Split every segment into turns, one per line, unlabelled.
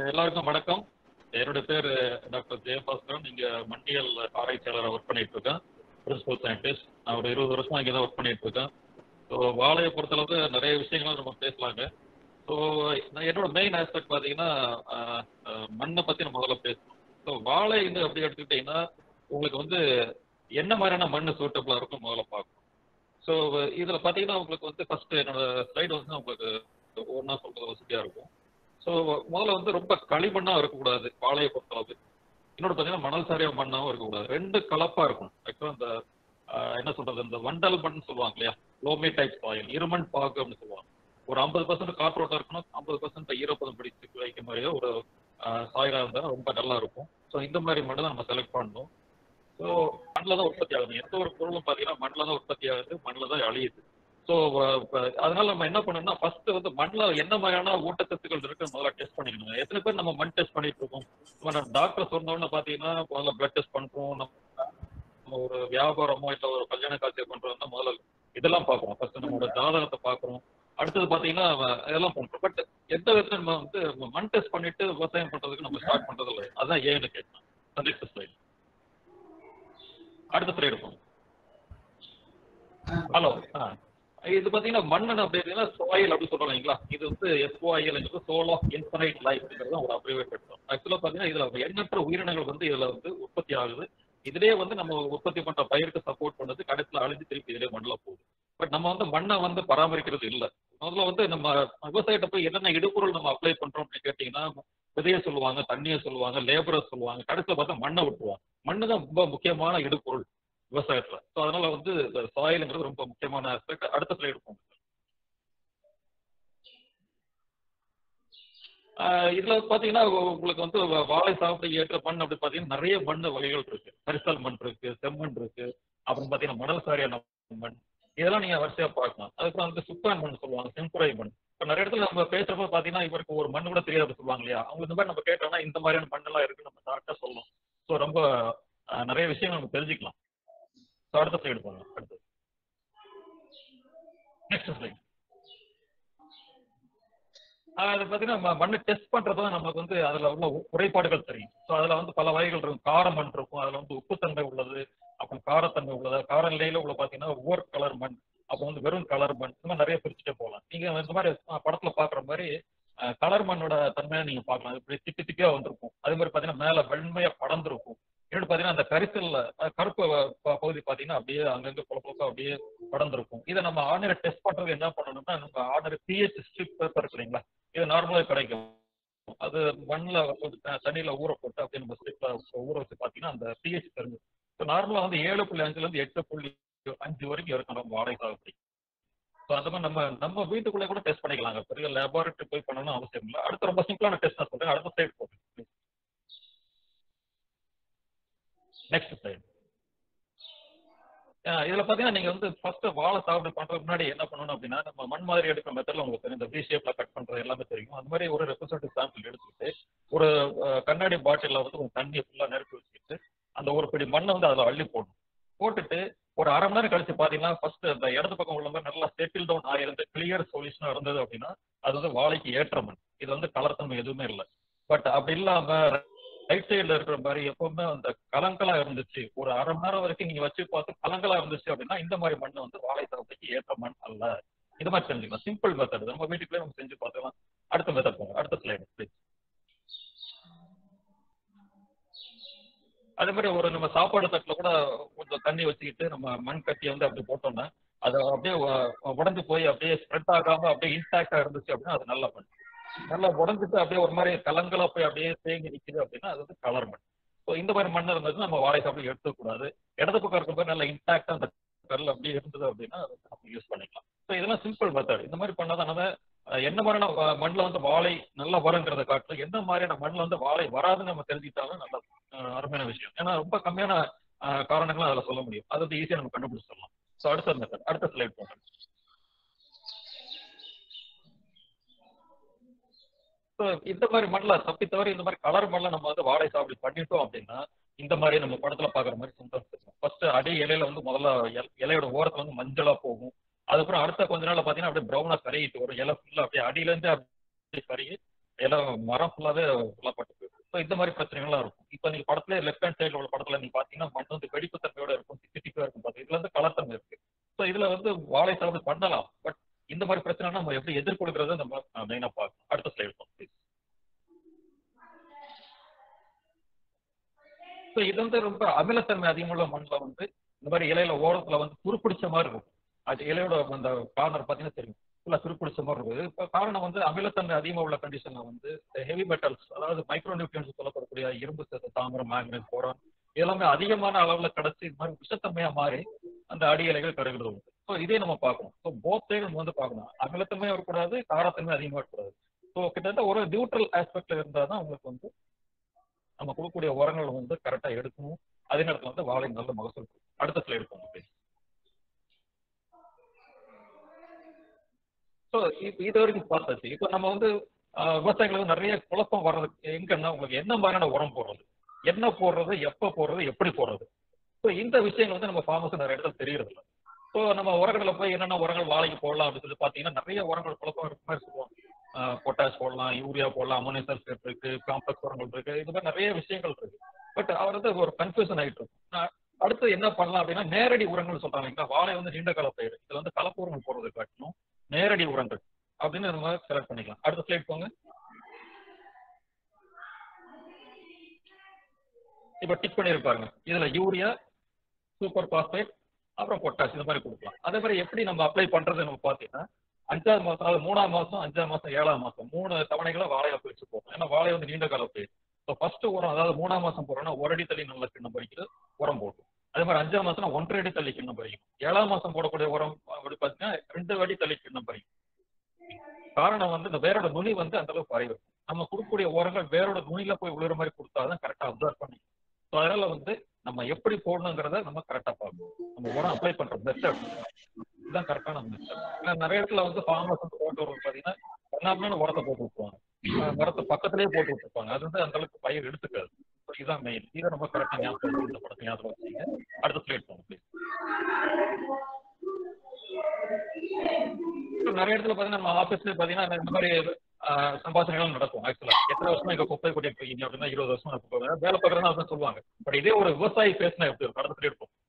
எல்லாருக்கும் வணக்கம். என்னுடைய பேர் டாக்டர் ஜெயபாஸ்கரன். இங்க மண்டியல் ஆராய்ச்சியாளராக ஒர்க் பண்ணிட்டு இருக்கேன். Principal scientist. நான் ஒரு 20 வருஷமா இங்கே தான் ஒர்க் பண்ணிட்டு இருக்கேன். ஸோ வாழையை பொறுத்தளவு நிறைய விஷயங்கள் நம்ம பேசலாங்க. ஸோ நான் என்னோட மெயின் ஆஸ்பெக்ட் பார்த்தீங்கன்னா மண்ணை பற்றி நம்ம முதல்ல பேசணும். ஸோ வாழை இது அப்படி எடுத்துக்கிட்டிங்கன்னா உங்களுக்கு வந்து என்ன மாதிரியான மண் சூட்டபுளாக இருக்கும் முதல்ல பார்க்கணும். ஸோ இதில் பார்த்தீங்கன்னா உங்களுக்கு வந்து ஃபர்ஸ்ட் என்னோட ஸ்லைடு வந்து உங்களுக்கு ஒன்றா சொல்றது வசதியாக இருக்கும். ஸோ முதல்ல வந்து ரொம்ப களிமண்ணா இருக்கக்கூடாது வாழையை பொறுத்தளவு. இன்னொன்று பார்த்தீங்கன்னா மணல் சாரியா மண்ணாவும் இருக்கக்கூடாது. ரெண்டு கலப்பா இருக்கும். ஆக்சுவலாக இந்த என்ன சொல்றது, இந்த வண்டல் மண் சொல்லுவாங்க இல்லையா, லோமி டைப் சாயில், இருமண் பாகு அப்படின்னு சொல்லுவாங்க. ஒரு 50% காற்றோட்டம் இருக்கணும், 50% ஈரப்பதம் பிடிச்சு வைக்க மாதிரியே ஒரு சாயிலா இருந்தால் ரொம்ப நல்லா இருக்கும். ஸோ இந்த மாதிரி மண்ணை தான் நம்ம செலக்ட் பண்ணணும். ஸோ மண்ணில் தான் உற்பத்தி ஆகுது. எந்த ஒரு பொருளும் பார்த்தீங்கன்னா மண்ணில் தான் உற்பத்தி ஆகுது, மண்ணில் தான் அழியுது. ஸோ அதனால நம்ம என்ன பண்ணணும்னா ஃபர்ஸ்ட் வந்து மண்ணில் என்ன மாதிரியான ஊட்டச்சத்துக்கள் இருக்கு முதல்ல டெஸ்ட் பண்ணிக்கணும். எத்தனை பேர் நம்ம மண் டெஸ்ட் பண்ணிட்டு இருக்கோம்? நம்ம டாக்டர் சொன்னோன்னு பார்த்தீங்கன்னா முதல்ல பிளட் டெஸ்ட் பண்றோம். நம்ம ஒரு வியாபாரமோ இல்லை ஒரு கல்யாண காட்சியை பண்றோம்னா முதல்ல இதெல்லாம் பார்க்குறோம். ஃபர்ஸ்ட் நம்மளோட ஜாதகத்தை பார்க்குறோம். அடுத்தது பார்த்தீங்கன்னா இதெல்லாம் பண்றோம். பட் எந்த விதத்துல நம்ம வந்து மண் டெஸ்ட் பண்ணிட்டு விவசாயம் பண்றதுக்கு நம்ம ஸ்டார்ட் பண்றது இல்லை. அதான் ஏன்னு கேட்கலாம். Next slide. அடுத்த ஸ்லைடு போகும். ஹலோ. இது பாத்தீங்கன்னா மண்ணன் அப்படின்னா சோயில் அப்படின்னு சொல்றோம் இல்லைங்களா. இது வந்து SOIL சோல் ஆஃப் இன்ஃபைனைட் லைஃப்ங்கிறது ஒரு அப்ரிவேட். ஆக்சுவலா பாத்தீங்கன்னா இதுல எண்ணற்ற உயிரினங்கள் வந்து இதுல வந்து உற்பத்தி ஆகுது. இதுலயே வந்து நம்ம உற்பத்தி பண்ற பயிருக்கு சப்போர்ட் பண்ணது கடைசியில் அழிஞ்சு திருப்பி இதுலயே மண்ணில் போகுது. பட் நம்ம வந்து மண்ணை வந்து பராமரிக்கிறது இல்லை. முதல்ல வந்து நம்ம விவசாயத்தை போய் என்னென்ன இடுபொருள் நம்ம அப்ளை பண்றோம் அப்படின்னு கேட்டீங்கன்னா விதையை சொல்லுவாங்க, தண்ணியை சொல்லுவாங்க, லேபரை சொல்லுவாங்க, கடைசியில் பார்த்தா மண்ணை விட்டுருவாங்க. மண்ணு தான் ரொம்ப முக்கியமான இடுபொருள் விவசாயத்துல. ஸோ அதனால வந்து சாயிலுங்கிறது ரொம்ப முக்கியமான ஆஸ்பெக்ட். அடுத்த ஸ்லைடு போங்க. இதுல பாத்தீங்கன்னா உங்களுக்கு வந்து வாழை சாகுபடிக்கு ஏற்ற மண் அப்படி பாத்தீங்கன்னா நிறைய மண் வகைகள் இருக்கு. கரிசல் மண் இருக்கு, செம்மண் இருக்கு, அப்புறம் பாத்தீங்கன்னா மணல் சாரியான மண், இதெல்லாம் நீங்க வரிசையா பார்க்கலாம். அதுக்கப்புறம் வந்து சுக்கான் மண் சொல்லுவாங்க, செங்குறை மண். இப்போ நிறைய இடத்துல நம்ம பேசுறப்ப பாத்தீங்கன்னா இவருக்கு ஒரு மண் கூட தெரியாது சொல்லுவாங்க இல்லையா. அவங்க இந்த மாதிரி நம்ம கேட்டோம்னா இந்த மாதிரியான மண்ணெல்லாம் இருக்கு நம்ம கரெக்டா சொல்லலாம். ஸோ ரொம்ப நிறைய விஷயங்கள் நம்ம தெரிஞ்சுக்கலாம். ஸோ அடுத்த ஸ்லைடு போங்க. அடுத்து நெக்ஸ்ட் ஸ்லைட். அது பார்த்தீங்கன்னா மண்ணு டெஸ்ட் பண்றப்ப நமக்கு வந்து அதுல உள்ள குறைபாடுகள் தெரியும். ஸோ அதுல வந்து பல வகைகள் இருக்கும். கார மண் இருக்கும், அதுல வந்து உப்புத்தன்மை உள்ளது, அப்புறம் காரத்தன்மை உள்ளது. கார நிலையில உள்ள பார்த்தீங்கன்னா ஓர் கலர் மண், அப்புறம் வந்து வெறும் கலர் மண், இந்த மாதிரி நிறைய பிரிச்சுட்டே போகலாம். நீங்க இந்த மாதிரி படத்துல பாக்குற மாதிரி கலர் மண்ணோட தன்மையை நீங்க பார்க்கலாம். இப்படி திப்பி திப்பியா வந்திருக்கும். அதே மாதிரி பார்த்தீங்கன்னா மேல வெண்மையா படர்ந்துருக்கும். இன்னொன்று பார்த்தீங்கன்னா அந்த கரிசல்ல கருப்பு பகுதி பார்த்தீங்கன்னா அப்படியே அங்கங்க குழப்பம் அப்படியே படர்ந்துருக்கும். இதை நம்ம ஆர்டினரி டெஸ்ட் பண்றது என்ன பண்ணணும்னா நம்ம ஆர்டினரி pH ஸ்ட்ரிப் பேப்பர் இருக்கு இல்லைங்களா, இது நார்மலாக கிடைக்கும். அது மண்ணில் தண்ணியில் ஊற போட்டு அப்படியே நம்ம ஸ்ட்ரிப்ல ஊற வச்சு பார்த்தீங்கன்னா அந்த pH தெரிஞ்சு. ஸோ நார்மலாக வந்து 7.5 8.5 வரைக்கும் இருக்கும் நம்ம வாடகை சாகுபடி. ஸோ அந்த மாதிரி நம்ம நம்ம வீட்டுக்குள்ளே கூட டெஸ்ட் பண்ணிக்கலாங்க. பெரிய லேபார்ட்டரி போய் பண்ணணும்னு அவசியம் இல்லை. அடுத்த ரொம்ப சிம்பிளான டெஸ்ட் நான் சொல்றேன். அடுத்த சைடு போட்டு நெக்ஸ்ட் சைடு. இதுல பாத்தீங்கன்னா நீங்க வந்து ஃபர்ஸ்ட் வாழை சாகுபடி பண்றதுக்கு முன்னாடி என்ன பண்ணணும் அப்படின்னா நம்ம மண் மாதிரி எடுக்கிற மெத்தட்ல உங்களுக்கு தெரியும். இந்த V ஷேப்ல கட் பண்றது எல்லாமே தெரியும். அந்த மாதிரி ஒரு ரெப்ரசன்டேட்டிவ் சாம்பிள் எடுத்துக்கிட்டு ஒரு கண்ணாடி பாட்டில வந்து ஒரு தண்ணியை ஃபுல்லா நிரப்பி வச்சுக்கிட்டு அந்த ஒரு பிடி மண்ணை வந்து அதுல அள்ளி போடணும். போட்டுட்டு ஒரு அரை மணி நேரம் கழிச்சு பாத்தீங்கன்னா ஃபர்ஸ்ட் அந்த இடது பக்கம் உள்ள மாதிரி நல்லா செட்டில் டவுன் ஆயிருந்து கிளியர் சொல்யூஷனா இருந்தது அப்படின்னா அது வந்து வாழைக்கு ஏற்ற மண். இது வந்து கலர் தன்மை எதுவுமே இல்லை. பட் அப்படி இல்லாம ரைட் சைடுல இருக்கிற மாதிரி எப்பவுமே அந்த கலங்களா இருந்துச்சு, ஒரு அரை மணி நேரம் வரைக்கும் நீங்க வச்சு பார்த்து கலங்களா இருந்துச்சு அப்படின்னா இந்த மாதிரி மண் வந்து வாழை சாகுபடிக்கு ஏற்ற மண் அல்ல. இது மாதிரி தெரிஞ்சுக்கலாம். சிம்பிள் மெத்தட், நம்ம வீட்டுக்குள்ளே நம்ம செஞ்சு பார்த்துக்கலாம். அடுத்த மெத்தட் போங்க. அடுத்த ஸ்லைடு ப்ளீஸ். அதே மாதிரி ஒரு நம்ம சாப்பாடு தட்டுல கூட கொஞ்சம் தண்ணி வச்சுக்கிட்டு நம்ம மண் கட்டியை வந்து அப்படி போட்டோம்னா அது அப்படியே உடஞ்சு போய் அப்படியே ஸ்ப்ரெட் ஆகாம அப்படியே இன்டாக்டா இருந்துச்சு அப்படின்னா அது நல்ல மண். நல்லா உடஞ்சிட்டு அப்படியே ஒரு மாதிரி கலங்களா போய் அப்படியே தேங்கி நிற்குது அப்படின்னா அது வந்து கலர் மண். ஸோ இந்த மாதிரி மண் இருந்ததுன்னா நம்ம வாழை சாப்பிட எடுத்துக்கூடாது. இடது பக்கம் இருக்க மாதிரி நல்லா இன்டாக்டா அந்த கல் அப்படியே இருந்தது அப்படின்னா அதை நம்ம யூஸ் பண்ணிக்கலாம். ஸோ இதெல்லாம் சிம்பிள் மெத்தட். இந்த மாதிரி பண்ணாதனால என்ன மாதிரியான மண்ணில் வந்து வாழை நல்லா வருங்கிறத காட்டிலும் என்ன மாதிரியான மண்ணில் வந்து வாழை வராதுன்னு நம்ம தெரிஞ்சுக்கிட்டாலும் நல்ல அருமையான விஷயம். ஏன்னா ரொம்ப கம்மியான காரணங்களும் அதில் சொல்ல முடியும். அதை வந்து ஈஸியாக நம்ம கண்டுபிடிச்சிடலாம். ஸோ அடுத்த மெத்தட், அடுத்த ஸ்லைட் போங்க. இந்த மாதிரி மண்ணில் தப்பி தவிர இந்த மாதிரி கலர் மண்ணில் நம்ம வந்து வாழை சாகுபடி பண்ணிட்டோம் அப்படின்னா இந்த மாதிரி நம்ம படத்துல பாக்குற மாதிரி சிம்டம்ஸ் இருக்கும். ஃபர்ஸ்ட் அடி இலையில வந்து முதல்ல இலையோட ஓரத்துல வந்து மஞ்சளா போகும். அதுக்கப்புறம் அடுத்த கொஞ்ச நாள் பாத்தீங்கன்னா அப்படியே ப்ரௌனா கரையிட்டு ஒரு இலை ஃபுல்லா அப்படியே அடியில இருந்து அப்படியே கருகி எல்லாம் மரம் ஃபுல்லாவே ஃபுல்லா பட்டு போயிடும். ஸோ இந்த மாதிரி பிரச்சனைகள்லாம் இருக்கும். இப்போ நீங்க படத்துல லெஃப்ட் ஹேண்ட் சைடுல உள்ள படத்துல நீங்க பாத்தீங்கன்னா மண் வந்து வெடிப்பு தன்மையோட இருக்கும், திக்கு திக்கா இருக்கும் பாத்தீங்க. இதுல வந்து கலர் தன்மை இருக்கு. ஸோ இதுல வந்து வாழை சாகுபடி பண்ணலாம். பட் இந்த மாதிரி பிரச்சனை நம்ம எப்படி எதிர்கொள்கிறத நம்ம மெயினா பார்க்கணும். அடுத்த ஸ்லைடு ப்ளீஸ். ஸோ இது வந்து ரொம்ப அமிலத்தன்மை அதிகமுள்ள மண்ணில் வந்து இந்த மாதிரி இலையில ஓரத்துல வந்து துருப்பிடிச்ச மாதிரி இருக்கும். அது இலையோட அந்த கார்னர் பார்த்தீங்கன்னா தெரியும், ஃபுல்லாக துருப்பிடிச்ச மாதிரி இருக்குது. இப்போ காரணம் வந்து அமிலத்தன்மை அதிகமாக உள்ள கண்டிஷனில் வந்து ஹெவி மெட்டல்ஸ், அதாவது மைக்ரோ நியூட்ரியன்ஸ் சொல்லப்படக்கூடிய இரும்பு சத்து, தாமிரம், மேக்னீஸ், போரான் எல்லாமே அதிகமான அளவில் கிடைச்சி இது மாதிரி விஷத்தன்மையாக மாறி அந்த அடி இலைகள் கருகிறது உண்டு. ஸோ இதே நம்ம பார்க்கணும். ஸோ போத் சைடு நம்ம வந்து பார்க்கணும், அமிலத்தன்மையாக இருக்கக்கூடாது, காரத்தன்மை அதிகமாக இருக்கக்கூடாது. ஸோ கிட்டத்தட்ட ஒரு நியூட்ரல் ஆஸ்பெக்ட்ல இருந்தால் தான் உங்களுக்கு வந்து நம்ம கொடுக்கக்கூடிய உரங்கள் வந்து கரெக்டா எடுக்கணும். அதே நேரத்தில் வந்து வாழை நல்ல மகசூல். அடுத்த ஸ்லைடு போங்க ப்ளீஸ். ஸோ இது வரைக்கும் பார்த்தாச்சு. இப்போ நம்ம வந்து விவசாயிகளுக்கு நிறைய குழப்பம் வர்றதுக்கு எங்கன்னா உங்களுக்கு என்ன மாதிரியான உரம் போடுறது, என்ன போடுறது, எப்போ போடுறது, எப்படி போடுறது. ஸோ இந்த விஷயங்கள் வந்து நம்ம ஃபார்மர்ஸ் நிறைய இடத்துல தெரியறது இல்லை. ஸோ நம்ம உரங்களில் போய் என்னென்ன உரங்கள் வாழைக்கு போடலாம் அப்படின்னு சொல்லி பார்த்தீங்கன்னா நிறைய உரங்கள் குழப்பம் இருக்க மாதிரி சொல்லுவாங்க. பொட்டாஷ் போடலாம், யூரியா போடலாம், அமோனியம் சல்ஃபேட் இருக்கு, காம்ப்ளெக்ஸ் உரங்கள் இருக்கு, இது மாதிரி நிறைய விஷயங்கள் இருக்கு. பட் அவர் வந்து ஒரு கன்ஃபியூஷன் ஆகிட்டு இருக்கும். அடுத்து என்ன பண்ணலாம் அப்படின்னா நேரடி உரங்கள் சொல்றாங்க. வாழை வந்து நீண்ட கால பயிர், இதுல வந்து கலப்பு உரங்கள் போடுறது காட்டணும், நேரடி உரங்கள் அப்படின்னு நம்ம செலக்ட் பண்ணிக்கலாம். அடுத்த ஸ்லைட் போங்க. இப்ப டிக் பண்ணிருப்பாங்க, இதுல யூரியா, சூப்பர் பாஸ்பேட், அப்புறம் பொட்டாஷ் இந்த மாதிரி கொடுக்கலாம். அதே மாதிரி எப்படி நம்ம அப்ளை பண்றது நம்ம பாத்தீங்கன்னா 5வது மாசம், அதாவது 3ஆம் மாசம், 5ஆம் மாசம், 7ஆம் மாசம் 3 தவணைகளை வாழையா பிரிச்சு போகும். ஏன்னா வாழை வந்து நீண்ட கால பயிர். இப்போ ஃபர்ஸ்ட் உரம், அதாவது 3ஆம் மாசம் போடுறோம்னா 1 அடி தள்ளி நல்ல கிண்ணம் பறிக்கிறது உரம் போடும். அதே மாதிரி 5ஆம் மாசம்னா 1.5 அடி தள்ளி கிண்ணம் பறிக்கும். 7ஆம் மாசம் போடக்கூடிய உரம் அப்படி பார்த்தீங்கன்னா 2 அடி தள்ளி கிண்ணம் பறிக்கும். காரணம் வந்து இந்த வேரோட நுனி வந்து அந்த அளவுக்கு பறவை. நம்ம கொடுக்கக்கூடிய உரங்கள் வேரோட நுனியில போய் விழுற மாதிரி கொடுத்தாதான் கரெக்டா அப்சர்வ் பண்ணி. ஸோ அதனால வந்து நம்ம எப்படி போடணுங்கிறத நம்ம கரெக்டா பார்க்கணும். நம்ம உரம் அப்ளை பண்ற மெத்தட் இதுதான் கரெக்டான மெத்தட். ஏன்னா நிறைய இடத்துல வந்து ஃபார்மர்ஸ் வந்து போட்டு வரது பார்த்தீங்கன்னா எல்லாமே உரத்தை போட்டு விட்டுருவாங்க, மரத்தை பக்கத்திலேயே போட்டு விட்டுருப்பாங்க. அது வந்து அந்த அளவுக்கு பயிர் எடுத்துக்காது. இதுதான் மெயின். இதை நம்ம கரெக்டா ஞாபகம், இந்த படத்தை ஞாபகம் வச்சுங்க. அடுத்த ஸ்லைட் போங்க ப்ளீஸ். நிறைய இடத்துல பாத்தீங்கன்னா நம்ம ஆபீஸ்ல பாத்தீங்கன்னா இந்த மாதிரி சம்பாஷணைகள் நடக்கும். ஆக்சுவலா எத்தனை வருஷமா இங்க குப்பை கொட்டிட்டு இருக்கீங்க அப்படின்னா 20 வருஷமா குப்பை வேலை பார்க்கறதுன்னு அப்படின்னு சொல்லுவாங்க. பட் இதே ஒரு விவசாயி பேசினா எப்படி இருக்கும்? அடுத்த ஸ்லைட் போங்க.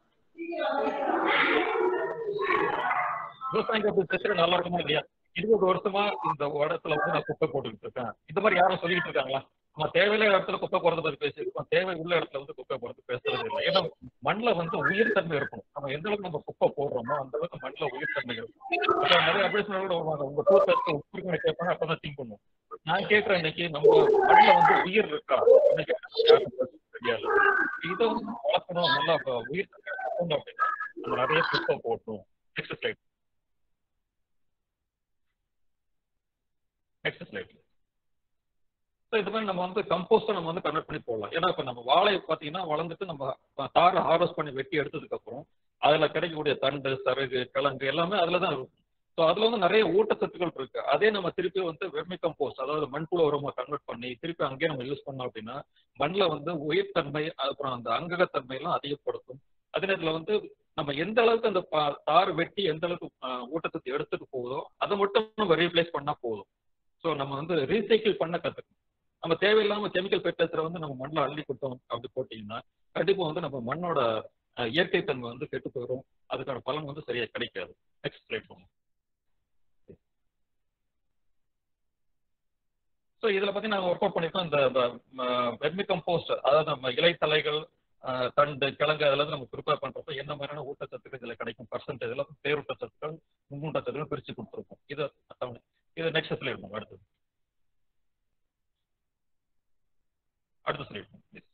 விவசாயிங்க அப்படி பேசுறது நல்லா இருக்குமா இல்லையா? 20 வருஷமா இந்த இடத்துல வந்து நான் குப்பை போட்டுக்கிட்டு இருக்கேன், இந்த மாதிரி யாரும் சொல்லிட்டு இருக்காங்களா? நம்ம தேவையில்லாத இடத்துல குப்பை போறது பத்தி பேசியிருக்கோம், தேவை உள்ள இடத்துல வந்து குப்பை போறது பேசுறது இல்லை. ஏன்னா மண்ணில் வந்து உயிர் தன்மை இருக்கணும். நம்ம எந்த அளவுக்கு நம்ம குப்பை போடுறோமோ அந்த அளவுக்கு மண்ணில் உயிர் தன்மை இருக்கும். நிறைய அட்வைஸ்மெண்ட் வருவாங்க, உங்க டூர் பேஸ்ட் உப்பு கேட்பாங்க, அப்பதான் திங்க் பண்ணுவோம். நான் கேட்கிறேன், இன்னைக்கு நம்ம மண்ணில் வந்து உயிர் இருக்கா தெரியாது. இதை வந்து வளர்க்கணும், நல்லா உயிர் தன்மை அப்படின்னா நம்ம நிறைய குப்பை போடணும். Next slide. Next slide. So இது மாதிரி நம்ம வந்து கம்போஸ்ட்டை நம்ம வந்து கன்வெர்ட் பண்ணி போடலாம். ஏன்னா இப்போ நம்ம வாழை பார்த்தீங்கன்னா வளர்ந்துட்டு நம்ம தாரை ஹார்வெஸ்ட் பண்ணி வெட்டி எடுத்ததுக்கு அப்புறம் அதில் கிடைக்கக்கூடிய தண்டு, சருகு, கிழங்கு எல்லாமே அதில் தான் இருக்கும். ஸோ அதில் வந்து நிறைய ஊட்டச்சத்துக்கள் இருக்கு. அதே நம்ம திருப்பி வந்து வெர்மி கம்போஸ்ட், அதாவது மண்புழு உரமாக கன்வெர்ட் பண்ணி திருப்பி அங்கேயே நம்ம யூஸ் பண்ணோம் அப்படின்னா மண்ணில் வந்து உயிர்த்தன்மை, அப்புறம் அந்த அங்ககத்தன்மை எல்லாம் அதிகப்படுத்தும். அதே நேரத்தில் வந்து நம்ம எந்த அளவுக்கு அந்த தார் வெட்டி எந்த அளவுக்கு ஊட்டச்சத்து எடுத்துட்டு போகுதோ அதை மட்டும் நம்ம ரீப்ளேஸ் பண்ணா போதும். ஸோ நம்ம வந்து ரீசைக்கிள் பண்ண கற்றுக்கணும். நம்ம தேவையில்லாம கெமிக்கல் ஃபெர்டிலைசரை வந்து நம்ம மண்ணில் அள்ளி கொடுத்தோம் அப்படி போட்டீங்கன்னா கண்டிப்பா வந்து நம்ம மண்ணோட இயற்கை தன்மை வந்து கெட்டு போயிடும், அதுக்கான பலன் வந்து சரியா கிடைக்காது. நெக்ஸ்ட் ஸ்லைட் போங்க. ஸோ இதில் பார்த்தீங்கன்னா நாங்கள் ஒர்க் அவுட் பண்ணியிருக்கோம். இந்த வெர்மி கம்போஸ்ட், அதாவது நம்ம இலைத்தலைகள், தண்டு, கிழங்கு அதில் நம்ம ப்ரிப்பேர் பண்ணுறப்ப என்ன மாதிரியான ஊட்டச்சத்துக்கள் இதில் கிடைக்கும், பர்சன்டேஜ் எல்லாம் பேரூட்டச்சத்துக்கள், முன்னூட்டச்சத்துக்கள் பிரித்து கொடுத்துருக்கோம். இது நெக்ஸ்ட் ஸ்லைட் போங்க. அடுத்த ஸ்லைட் ப்ளீஸ்.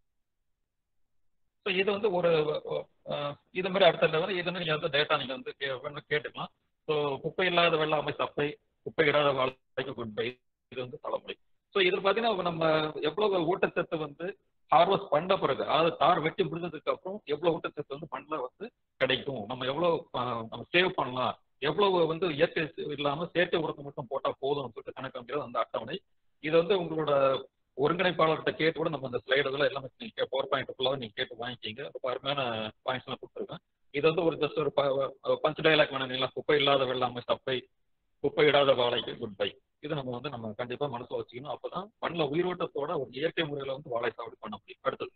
ஸோ இது வந்து ஒரு இது மாதிரி அடுத்த லெவல் இது நீங்கள் வந்து டேட்டா நீங்கள் வந்து கேட்டுக்கலாம். ஸோ குப்பை இல்லாத வெள்ளாமை சப்பை, குப்பை இடாத வாழைக்கு குட் பை, இது வந்து தலைமுறை. ஸோ இதில் பார்த்தீங்கன்னா நம்ம எவ்வளவு ஊட்டச்சத்து வந்து ஹார்வெஸ்ட் பண்ண பிறகு, அதாவது தார் வெட்டி முடிஞ்சதுக்கு அப்புறம் எவ்வளவு ஊட்டச்சத்து வந்து மண்ணில் வந்து கிடைக்கும், நம்ம எவ்வளவு நம்ம சேவ் பண்ணலாம், எவ்வளவு வந்து இயற்கை இல்லாமல் செயற்கை உரத்தை மட்டும் போட்டால் போதும்னு சொல்லிட்டு கணக்கு அமைக்கிறது அந்த அட்டவணை. இது வந்து உங்களோட ஒருங்கிணைப்பாளர்கிட்ட கேட்டு கூட நம்ம அந்த ஸ்லைடுகள் எல்லாமே நீங்கள் பவர் பாயிண்ட் ஃபுல்லாக நீங்கள் கேட்டு வாங்கிக்கிங்க. ரொம்ப அருமையான பாயிண்ட்ஸ் எல்லாம் கொடுத்துருக்கேன். இது வந்து ஒரு ஜஸ்ட் ஒரு பஞ்ச் டைலாக் வேணும் இல்லைங்களா? குப்பை இல்லாத வெள்ளாமை சப்பை, குப்பை இடாத வாழைக்கு குட் பை. இதை நம்ம கண்டிப்பா மனசுல வச்சுக்கணும். அப்பதான் மண்ணில் உயிரோட்டத்தோட ஒரு இயற்கை முறையில வந்து வாழை சாகுபடி பண்ண முடியும். அடுத்தது,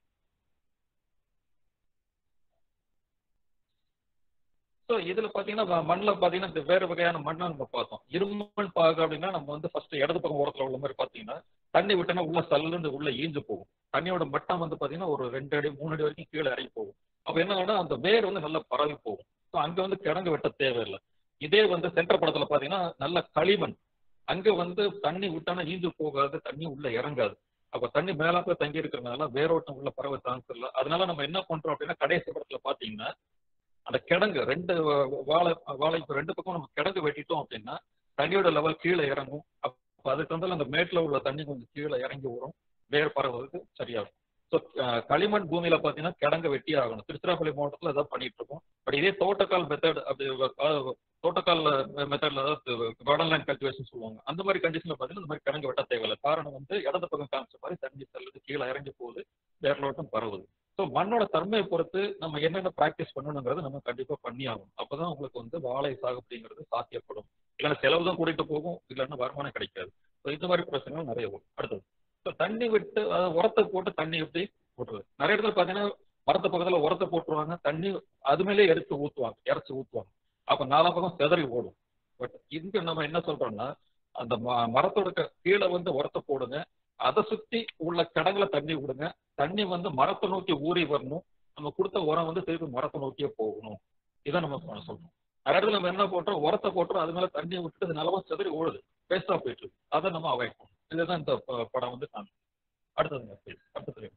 ஸோ இதுல பாத்தீங்கன்னா மண்ணில் பாத்தீங்கன்னா இந்த வேறு வகையான மண்ணை நம்ம பார்த்தோம். இருமண் பாகு அப்படின்னா நம்ம வந்து ஃபர்ஸ்ட் இடது பக்கம் ஓரத்துல உள்ள மாதிரி பாத்தீங்கன்னா தண்ணி விட்டோன்னா உள்ள சல்லுன்னு உள்ள ஈஞ்சு போகும். தண்ணியோட மட்டம் வந்து பாத்தீங்கன்னா ஒரு 2 அடி 3 அடி வரைக்கும் கீழே இறங்கி போகும். அப்ப என்ன ஆகும்னா அந்த வேர் வந்து நல்லா பரவி போகும். ஸோ அங்க வந்து கிழங்கு வெட்ட தேவையில்லை. இதே வந்து சென்டர் படத்துல பாத்தீங்கன்னா நல்ல களிமண், அங்க வந்து தண்ணி விட்டானா ஈஞ்சு போகாது, தண்ணி உள்ள இறங்காது. அப்ப தண்ணி மேலாப்ப தங்கி இருக்கிறதுனால வேரோட்டம் உள்ள பறவை சான்ஸ் இல்லை. அதனால நம்ம என்ன பண்றோம் அப்படின்னா கடைசி படத்துல பாத்தீங்கன்னா அந்த கிடங்கு ரெண்டு வாழை வாழைக்கு ரெண்டு பக்கம் நம்ம கிடங்கு வெட்டிட்டோம் அப்படின்னா தண்ணியோட லெவல் கீழே இறங்கும். அப்ப அதுக்கு வந்து அந்த மேட்டில் உள்ள தண்ணி கொஞ்சம் கீழே இறங்கி வரும், வேர் பரவுறதுக்கு சரியாகும். ஸோ களிமண் பூமியில பாத்தீங்கன்னா கிடங்கு வெட்டி ஆகணும். திருச்சிராப்பள்ளி மாவட்டத்தில் அதான் பண்ணிட்டு இருக்கோம். பட் இதே தோட்டக்கால் மெத்தட் அப்படி தோட்டக்கால் மெத்தட்ல அதாவது கார்டன் லேண்ட் கல்டிவேஷன் சொல்லுவாங்க, அந்த மாதிரி கண்டிஷன்ல பாத்தீங்கன்னா இந்த மாதிரி கிடங்கு வெட்ட தேவையில்லை. காரணம் வந்து இடது பக்கம் காமிச்ச மாதிரி தண்ணி செல்லுது, கீழே இறங்கி போகுது, வேர்லோட்டம் பரவுது. ஸோ மண்ணோட தன்மையை பொறுத்து நம்ம என்னென்ன ப்ராக்டிஸ் பண்ணணுங்கிறது நம்ம கண்டிப்பா பண்ணி ஆகணும். அப்பதான் உங்களுக்கு வந்து வாழை சாகுபடிங்கிறது சாத்தியப்படும். இல்லைன்னா செலவு தான் கூட்டிட்டு போகும், இல்லைன்னா வருமானம் கிடைக்காது. ஸோ இந்த மாதிரி பிரச்சனைகள் நிறைய வரும். அடுத்தது, ஸோ தண்ணி விட்டு அதாவது உரத்தை போட்டு தண்ணி எப்படி போட்டுருது. நிறைய இடத்துல பாத்தீங்கன்னா மரத்து பக்கத்துல உரத்தை போட்டுருவாங்க, தண்ணி அது மேலே எடுத்து ஊற்றுவாங்க, இறச்சி ஊற்றுவாங்க. அப்ப நாலா பக்கம் செதறி ஓடும். பட் இங்க நம்ம என்ன சொல்றோம்னா அந்த மரத்தோட கீழே வந்து உரத்தை போடுங்க, அதை சுத்தி உள்ள கிடங்குல தண்ணி விடுங்க. தண்ணி வந்து மரத்தை நோக்கி ஊறி வரணும். நம்ம கொடுத்த உரம் வந்து திருப்பி மரத்தை நோக்கியே போகணும். இதை நம்ம சொல்றோம். நிறைய இடத்துல நம்ம என்ன போட்டோம், உரத்தை போட்டோம், அது மேல தண்ணியை விட்டு அது நிலவா செதறி ஓடுது, வேஸ்டா போயிட்டு இருக்கு. அதை நம்ம அவாய்ட் பண்ணணும். இதுதான் இந்த படம் வந்து காணும். அடுத்ததுங்க please. அடுத்தது,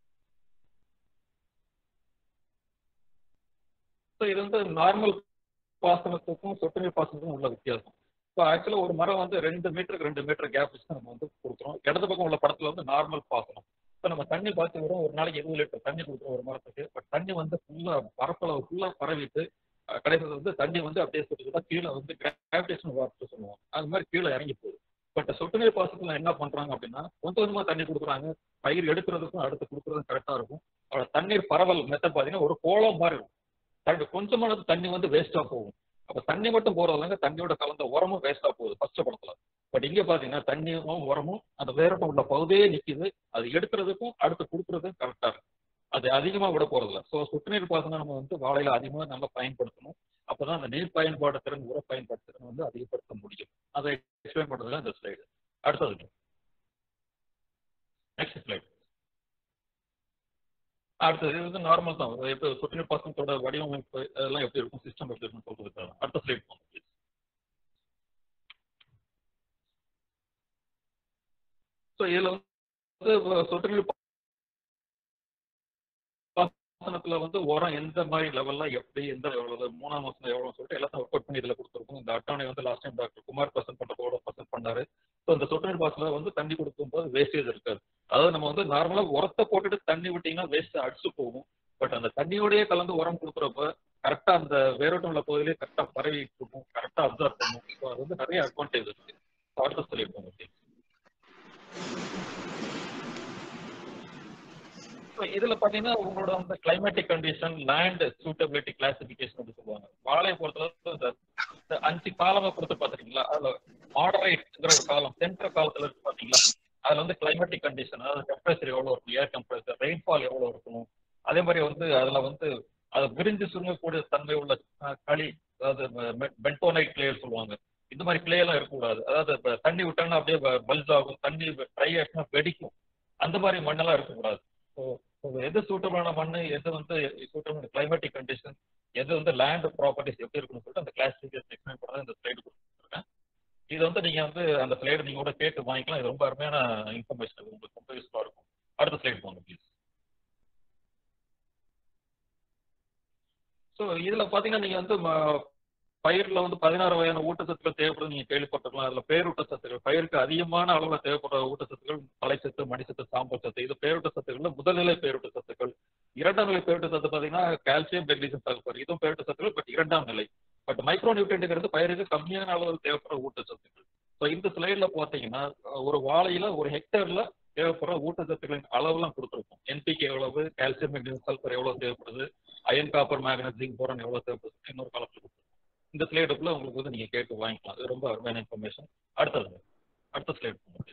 ஸோ இது வந்து நார்மல் பாசனத்துக்கும் சொட்டு நீர் பாசனத்துக்கும் உள்ள வித்தியாசம். இப்போ ஆக்சுவலாக ஒரு மரம் வந்து 2 மீட்டருக்கு 2 மீட்டர் கேப் வச்சு நம்ம வந்து கொடுக்குறோம். இடது பக்கம் உள்ள படத்துல வந்து நார்மல் பாசனம். இப்போ நம்ம தண்ணி பார்த்து வரும், ஒரு நாளைக்கு 20 லிட்டர் தண்ணி கொடுக்குறோம் ஒரு மரத்துக்கு. பட் தண்ணி வந்து ஃபுல்லாக பரப்பளவு ஃபுல்லாக பரவிட்டு கடைசியில் வந்து தண்ணி வந்து அப்படியே சொல்லிட்டு கீழே வந்து கிராவிடேஷன் வாட்டர் சொல்லுவோம், அது மாதிரி கீழே இறங்கி போகுது. பட் சொட்டு நீர் பாசனத்தில் என்ன பண்றாங்க அப்படின்னா கொஞ்சம் கொஞ்சமா தண்ணி கொடுக்குறாங்க. பயிர் எடுக்கிறதுக்கும் அடுத்து கொடுக்குறதுக்கும் கரெக்டாக இருக்கும். அவரோட தண்ணீர் பரவல் மெத்தட் பார்த்தீங்கன்னா ஒரு கோலம் மாதிரி இருக்கும். கொஞ்சமானது தண்ணி வந்து வேஸ்டா போகும். அப்ப தண்ணி மட்டும் போறதுலங்க தண்ணியோட கலந்த உரமும் வேஸ்டா போகுது ஃபர்ஸ்ட் படத்துல. பட் இங்க பாத்தீங்கன்னா தண்ணியும் உரமும் அந்த வேரோட்டம் உள்ள பகுதியே நிக்குது. அது எடுக்கிறதுக்கும் அடுத்து கொடுக்கறதுக்கும் கரெக்டா இருக்கு. அது அதிகமா விட போறதில்ல. ஸோ சொட்டு நீர் பாசனம் நம்ம வந்து வாழையில அதிகமா நல்லா பயன்படுத்தணும். அப்பதான் அந்த நீர் பயன்பாடு திறன், உர பயன்பாடு திறன் வந்து அதிகப்படுத்த முடியும். அதை எக்ஸ்பிளைன் பண்றதுல இந்த ஸ்லைடு. அடுத்தது, நெக்ஸ்ட் ஸ்லைடு. அடுத்தது இது வந்து நார்மல் தான். இப்போ சொட்டு நீர் பாசனத்தோட வடிவமைப்பு அதெல்லாம் எப்படி இருக்கும், சிஸ்டம் எப்படி இருக்கும்னு சொல்றதுக்காக அடுத்த ஸ்லைட் போங்க ப்ளீஸ். ஸோ இதுல வந்து சொட்டு நீர் பாசனத்துல வந்து உரம் எந்த மாதிரி லெவல்ல எப்படி எந்த எவ்வளவு 3ஆம் மாசம் எவ்வளவு சொல்லிட்டு எல்லாத்தையும் ஒர்க் அவுட் பண்ணி இதுல கொடுத்துருக்கோம். இந்த அட்டவணை வந்து லாஸ்ட் டைம் டாக்டர் குமார் பர்சன் பண்றதோட பர்சன் பண்ணாரு. ஸோ இந்த சொட்டு நீர் பாசனத்துல வந்து தண்ணி கொடுக்கும்போது வேஸ்டேஜ் இருக்காது. அதாவது நம்ம வந்து நார்மலா உரத்தை போட்டுட்டு தண்ணி விட்டீங்கன்னா வேஸ்ட் அடிச்சு போகும். பட் அந்த தண்ணியோடய கலந்து உரம் கொடுக்குறப்ப கரெக்டா அந்த வேரோட்டம் உள்ள பகுதியிலேயே கரெக்டா பரவிட்டு இருக்கும், கரெக்டா அப்சர்வ் பண்ணும். ஸோ அது வந்து நிறைய அட்வான்டேஜ் இருக்கு. அடுத்த சொல்லியிருக்கோம். இதுல பாத்தீங்கன்னா உங்களோட அந்த climatic condition, land suitability classification அப்படி சொல்லுவாங்க. வாழையை பொறுத்தளவு இந்த 5 காலமா கொடுத்து பாத்துருக்கீங்களா, அதுல மாடரேட்ங்கிற ஒரு காலம் சென்ட்ரல் காலத்துல இருக்கு பாத்தீங்களா. அதுல வந்து கிளைமேட்டிக் கண்டிஷன், அதாவது டெம்பரேச்சர் எவ்வளவு இருக்கும், ஏர் டெம்பரேச்சர், ரெயின்ஃபால் எவ்வளவு இருக்கணும். அதே மாதிரி வந்து அதுல வந்து அதை விரிஞ்சு சுருங்கக்கூடிய தன்மை உள்ள களி, அதாவது பென்டோனைட் கிளேயர் சொல்லுவாங்க. இந்த மாதிரி கிளே எல்லாம் இருக்கக்கூடாது. அதாவது தண்ணி விட்டாங்கன்னா அப்படியே பல்ஜ் ஆகும், தண்ணி ட்ரை ஆச்சுன்னா வெடிக்கும். அந்த மாதிரி மண்ணெல்லாம் இருக்கக்கூடாது. எது சூட்டபிளான மண்ணு, எது வந்து சூட்டபிள் கிளைமேட்டிக் கண்டிஷன், எது வந்து லேண்ட் ப்ராப்பர்ட்டிஸ் எப்படி இருக்குன்னு சொல்லிட்டு அந்த கிளாசிபிகேஷன் எக்ஸ்பிளைன் பண்ண இந்த ஸ்லைடு கொடுத்துருக்கேன். இது வந்து நீங்க வந்து அந்த ஸ்லைடு நீங்க கூட கேட்டு வாங்கிக்கலாம். இது ரொம்ப அருமையான இன்ஃபர்மேஷன், உங்களுக்கு ரொம்ப யூஸ்ஃபுல்லா இருக்கும். அடுத்த ஸ்லைடு போங்க ப்ளீஸ். ஸோ இதுல பாத்தீங்கன்னா நீங்க வந்து பயிரில் வந்து 16 வகையான ஊட்டச்சத்துக்கள் தேவைப்படும் நீங்க கேள்விப்பட்டிருக்கலாம். அதுல பேரூட்டச்சத்துக்கள், பயிருக்கு அதிகமான அளவில் தேவைப்படுற ஊட்டச்சத்துக்கள் தலைச்சத்து, மணிச்சத்து, சாம்பல் சத்து. இது பேரூட்டச்சத்துக்கள்ல முதல்நிலை பேரூட்டச்சத்துக்கள். 2ஆம் நிலை பேரூட்டச்சத்து பாத்தீங்கன்னா கால்சியம், மெக்னீசியம், சல்பர். இதுவும் பேரூட்டச்சத்துக்கள், பட் 2ஆம் நிலை. பட் மைக்ரோ நியூட்ரியன்ட்ங்கிறது பயிருக்கு கம்மியான அளவில் தேவைப்படுற ஊட்டச்சத்துக்கள். ஸோ இந்த ஸ்லைட்ல பாத்தீங்கன்னா ஒரு வாழையில ஒரு ஹெக்டேர்ல தேவைப்படுற ஊட்டச்சத்துக்களின் அளவுலாம் கொடுத்துருக்கும். என்பிகே எவ்வளவு, கால்சியம், மெக்னீசியம், சல்பர் எவ்வளவு தேவைப்படுது, iron, copper, manganese, zinc, boron எவ்வளவு தேவைப்படுது, இன்னொரு காலத்துல இந்த ஸ்லைடுக்குள்ள உங்களுக்கு வந்து நீங்க கேட்டு வாங்கிக்கலாம். இது ரொம்ப அருமையான இன்ஃபர்மேஷன். அடுத்தது அடுத்த ஸ்லைட் போங்க.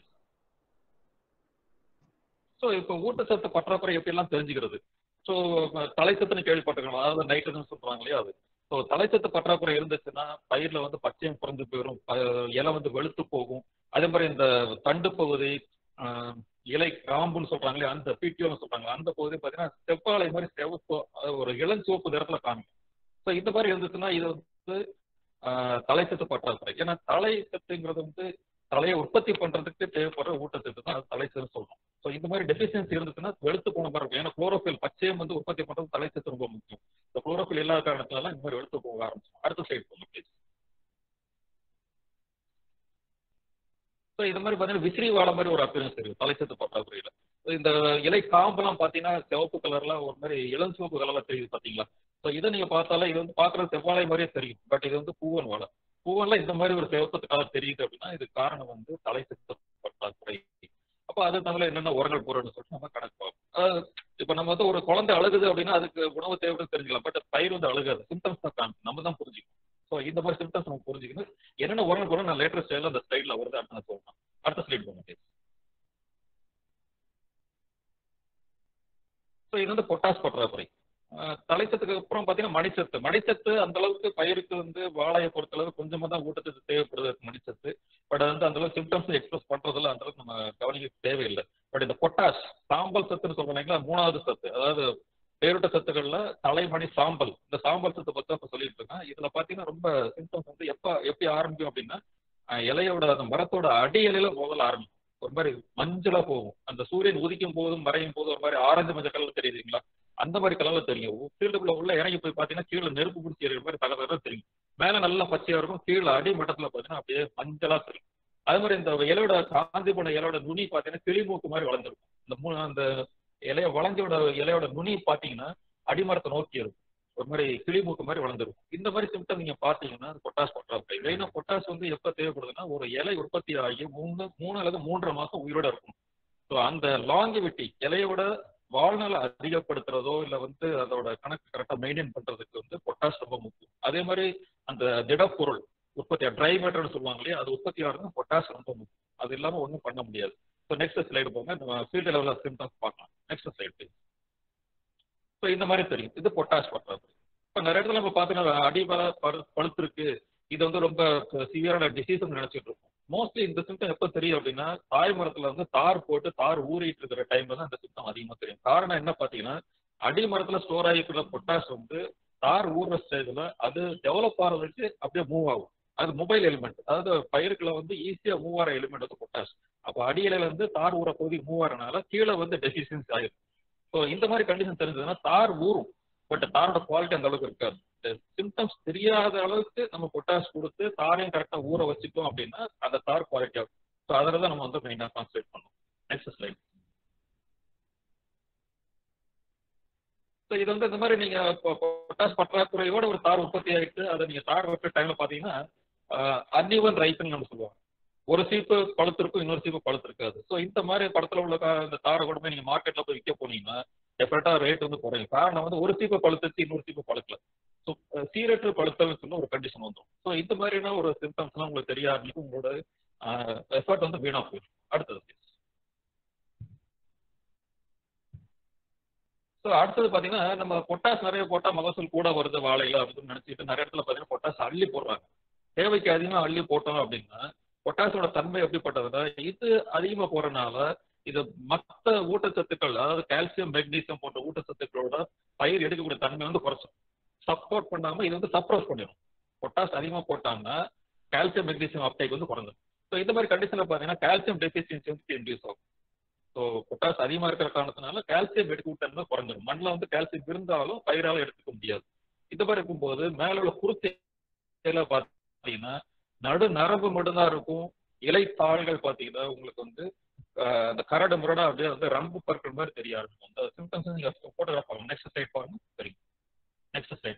ஸோ இப்போ ஊட்டச்சத்து பற்றாக்குறை எப்படிலாம் தெரிஞ்சுக்கிறது? ஸோ தலைச்சத்துன்னு கேள்விப்பட்டிருக்கணும், அதாவது நைட்ரஜன் சொல்றாங்க இல்லையா அது. ஸோ தலைச்சத்து பற்றாக்குறை இருந்துச்சுன்னா பயிர்ல வந்து பச்சையம் குறைஞ்சு போயிடும், இலை வந்து வெளுத்து போகும். அதே மாதிரி இந்த தண்டு பகுதி, இலை காம்புன்னு சொல்றாங்க இல்லையா, அந்த பிடிஓன்னு சொல்றாங்க, அந்த பகுதி பார்த்தீங்கன்னா செவ்வாழை மாதிரி செவப்பு, ஒரு இளஞ்சிவப்பு நிறத்துல காமிக்கும். ஸோ இந்த மாதிரி இருந்துச்சுன்னா இது வந்து தலைச்சத்து பற்றாக்குறை. ஏன்னா தலைச்சத்துங்கிறது வந்து தலையை உற்பத்தி பண்றதுக்கு தேவைப்படுற ஊட்டச்சத்து தான் அது தலைச்சத்துன்னு சொல்றோம். ஸோ இந்த மாதிரி டெபிஷியன்சி இருந்துச்சுன்னா வெளுத்து போன மாதிரி இருக்கும். ஏன்னா குளோரோஃபில் பச்சையம் வந்து உற்பத்தி பண்றது தலைச்சத்து ரொம்ப முக்கியம். இந்த குளோரோஃபில் இல்லாத காரணத்தினால இந்த மாதிரி வெளுத்து போக ஆரம்பிச்சோம். அடுத்த சைடு போங்க ப்ளீஸ். ஸோ இந்த மாதிரி பார்த்தீங்கன்னா விசிறி வாழை மாதிரி ஒரு அப்பியரன்ஸ் தெரியும் தலைச்சத்து பற்றாக்குறையில. இந்த இலை காம்பெல்லாம் பார்த்தீங்கன்னா சிவப்பு கலர்ல ஒரு மாதிரி இளம் சிவப்பு கலர்ல தெரியுது பார்த்தீங்களா? ஸோ இதை நீங்க பார்த்தாலும் இது வந்து பார்க்குறது செவ்வாழை மாதிரியே தெரியும், பட் இது வந்து பூவன் வாழை. பூவன்ல இந்த மாதிரி ஒரு சிவப்பு கலர் தெரியுது அப்படின்னா இது காரணம் வந்து தலைச்சத்து பற்றாக்குறை. அப்போ அது தவிர என்னென்ன உரங்கள் போறோம்னு சொல்லிட்டு நம்ம கணக்கு பார்ப்போம். இப்போ நம்ம வந்து ஒரு குழந்தை அழுகுது அப்படின்னா அதுக்கு உணவு தேவைன்னு தெரிஞ்சுக்கலாம், பட் பயிர் வந்து அழுகாது, சிம்டம்ஸ் தான் காமிக்கும், நம்ம தான் புரிஞ்சுக்கணும். ஸோ இந்த மாதிரி சிம்டம்ஸ் நம்ம புரிஞ்சுக்கணும். என்னென்ன உரங்கள் போறோம் நான் லேட்டர் ஸ்டைல அந்த ஸ்லைட்ல வருது, அடுத்த சொல்லலாம். அடுத்த ஸ்லைட் போங்க. ஸோ இது வந்து பொட்டாஸ் பற்றாக்குறை. தலைச்சத்துக்கு அப்புறம் பார்த்தீங்கன்னா மணிச்சத்து. மணிச்சத்து அந்த அளவுக்கு பயிருக்கு வந்து வாழையை பொறுத்தளவு கொஞ்சமாக தான் ஊட்டச்சத்து தேவைப்படுது மணிச்சத்து. பட் வந்து அந்த அளவுக்கு சிம்டம்ஸ் எக்ஸ்பிரஸ் பண்றதுல அந்த அளவுக்கு நம்ம கவனிக்க தேவையில்லை. பட் இந்த பொட்டாஸ் சாம்பல் சத்துன்னு சொல்றீங்களா, மூணாவது சத்து, அதாவது பேரூட்ட சத்துக்கள்ல தலைமணி சாம்பல். இந்த சாம்பல் சத்து பத்தி இப்ப சொல்லிட்டு இருக்கேன். இதுல பாத்தீங்கன்னா ரொம்ப சிம்டம்ஸ் வந்து எப்படி ஆரம்பிக்கும் அப்படின்னா இலையோட அந்த மரத்தோட அடி இலையில முதல்ல ஆரம்பிக்கும். ஒரு மாதிரி மஞ்சளா போகும். அந்த சூரியன் உதிக்கும் போதும் மறையும் போதும் ஒரு மாதிரி ஆரஞ்சு மஞ்சள் கலர்ல தெரியுதுங்களா, அந்த மாதிரி கலர்ல தெரியும். ஃபீல்டுக்குள்ள உள்ள இறங்கி போய் பாத்தீங்கன்னா கீழே நெருப்பு பிடிச்சி எறிகிற மாதிரி தகவலாக தெரியும். மேல நல்லா பச்சையா இருக்கும், கீழே அடி மட்டத்துல பாத்தீங்கன்னா அப்படியே மஞ்சளா தெரியும். அதே மாதிரி இந்த இலையோட காந்தி போன இலையோட நுனி பாத்தீங்கன்னா கிளிமூக்கு மாதிரி வளர்ந்துருக்கும். அந்த இலைய வளைஞ்சோட இலையோட நுனி பாத்தீங்கன்னா அடிமரத்தை நோக்கி இருக்கும், ஒரு மாதிரி கிளிமூக்கு மாதிரி வளர்ந்துருக்கும். இந்த மாதிரி சிம்டம் நீங்க பாத்தீங்கன்னா பொட்டாஸ் பற்றாக்குறை. ஏன்னா பொட்டாஸ் வந்து எப்ப தேவைப்படுதுன்னா ஒரு இலை உற்பத்தி ஆகி மூணு அல்லது 3.5 மாசம் உயிரோட இருக்கும். ஸோ அந்த லாங்கிவிட்டி இலையோட வாழ்நாளை அதிகப்படுத்துறதோ இல்லை வந்து அதோட கணக்கு கரெக்டாக மெயின்டைன் பண்றதுக்கு வந்து பொட்டாஸ் ரொம்ப முக்கியம். அதே மாதிரி அந்த திடப்பொருள் உற்பத்தி ட்ரை மேட்டர்னு சொல்லுவாங்க இல்லையா, அது உற்பத்தி ஆகிறது பொட்டாஸ் ரொம்ப முக்கியம். அது இல்லாமல் ஒன்றும் பண்ண முடியாது. ஸோ நெக்ஸ்ட் ஸ்லைடு போங்க, நம்ம ஃபீல்டு லெவலில் சிம்டம்ஸ் பார்க்கலாம். Next slide. ஸோ இந்த மாதிரி தெரியும், இது பொட்டாஸ் பற்றாக்குறை. இப்போ நிறைய இடத்துல நம்ம பார்த்தீங்கன்னா அடிபல பழுத்து இருக்கு, இது வந்து ரொம்ப சிவியரான டிசீஸ் நினைச்சிட்டு இருக்கோம். மோஸ்ட்லி இந்த சிம்டம் எப்போ தெரியும் அப்படின்னா தாய் மரத்துல வந்து தார் போட்டு தார் ஊறிட்டு இருக்கிற டைம்ல தான் இந்த சிம்டம் அதிகமாக தெரியும். காரணம் என்ன பார்த்தீங்கன்னா அடிமரத்துல ஸ்டோர் ஆகிக்கிற பொட்டாஸ் வந்து தார் ஊறுற ஸ்டேஜ்ல அது டெவலப் ஆகிறதுக்கு அப்படியே மூவ் ஆகும். அது மொபைல் எலிமெண்ட், அதாவது பயிருக்குள்ள வந்து ஈஸியா மூவ் ஆகிற எலிமெண்ட் வந்து பொட்டாஸ். அப்போ அடியில இருந்து தார் ஊற பகுதி மூவ் ஆகிறனால கீழே வந்து டெஃபிஷியன்சி ஆயிடும். ஸோ இந்த மாதிரி கண்டிஷன் தெரிஞ்சதுன்னா தார் ஊறும், பட் தாரோட குவாலிட்டி அந்த அளவுக்கு இருக்காது. சிம்டம்ஸ் தெரியாத அளவுக்கு நம்ம பொட்டாஸ் கொடுத்து தாரையும் கரெக்டாக ஊற வச்சுட்டோம் அப்படின்னா அந்த தார் குவாலிட்டி ஆகும். ஸோ அதில் தான் நம்ம வந்து மெயினாக கான்சன்ட்ரேட் பண்ணணும். Next slide. ஸோ இது வந்து இந்த மாதிரி நீங்க பொட்டாஸ் பற்றாக்குறையோட ஒரு தார் உற்பத்தி ஆகிட்டு அதை நீங்க தார் வைக்கிற டைம்ல பாத்தீங்கன்னா அன்இவன் ரைப்பன் நம்ம சொல்லுவாங்க. ஒரு சீப்பு பழுத்திருக்கும், இன்னொரு சீப்பு பழுத்திருக்காது. ஸோ இந்த மாதிரி படத்துல உள்ள இந்த தாரை கூட போய் நீங்க மார்க்கெட்ல போய் விற்க போனீங்கன்னா டெஃபினட்டா ரேட் வந்து குறையும். காரணம் வந்து ஒரு சீப்பு பழுத்துச்சு, இன்னொரு சீப்பு பழுக்கல. ஸோ சீரற்று பழுத்தல்னு சொல்ல ஒரு கண்டிஷன் வந்துடும். ஸோ இந்த மாதிரியான ஒரு சிம்டம்ஸ்லாம் உங்களுக்கு தெரிய ஆரம்பிக்கும், உங்களோட எஃபர்ட் வந்து வீணா போயிடும். அடுத்தது. ஸோ அடுத்தது பார்த்தீங்கன்னா நம்ம பொட்டாஸ் நிறைய போட்டால் மகசூல் கூட வருது வாழையில அப்படின்னு நினச்சிட்டு நிறைய இடத்துல பார்த்தீங்கன்னா பொட்டாஸ் அள்ளி போடுறாங்க. தேவைக்கு அதிகமாக அள்ளி போட்டோம் அப்படின்னா பொட்டாஸோட தன்மை எப்படிப்பட்டதுன்னா இது அதிகமாக போறதுனால இது மற்ற ஊட்டச்சத்துக்கள், அதாவது கால்சியம் மெக்னீசியம் போன்ற ஊட்டச்சத்துக்களோட பயிர் எடுக்கக்கூடிய தன்மை வந்து குறைச்சிடும். சப்போர்ட் பண்ணாமல் இது வந்து சப்ரோஸ் பண்ணிடும். பொட்டாஸ் அதிகமாக போட்டாங்கன்னா கால்சியம் மெக்னீசியம் அப்டேக் வந்து குறைஞ்சிடும். ஸோ இந்த மாதிரி கண்டிஷனில் பார்த்தீங்கன்னா கால்சியம் டெஃபிஷியன்சி வந்து இன்க்ரீஸ் ஆகும். ஸோ பொட்டாஸ் அதிகமாக இருக்கிற காரணத்தினால கால்சியம் எடுக்கக்கூட்டது குறைஞ்சிடும். மண்ணில் வந்து கால்சியம் இருந்தாலும் பயிரால் எடுத்துக்க முடியாது. இந்த மாதிரி இருக்கும்போது மேல உள்ள குருத்தையில பார்த்தீங்கன்னா நடு நரம்பு மட்டும்தான் இருக்கும். இலைத்தாள்கள் பார்த்தீங்கன்னா உங்களுக்கு வந்து அந்த கரடு முரடா அப்படியே வந்து ரம்பு பற்கிற மாதிரி தெரிய ஆரம்பிக்கும். அந்த சிம்டம்ஸ் நீங்க போட்டோகிராஃப் பாருங்க. நெக்ஸ்ட் ஸ்லைட் பாருங்க. சரி, நெக்ஸ்ட் ஸ்லைட்.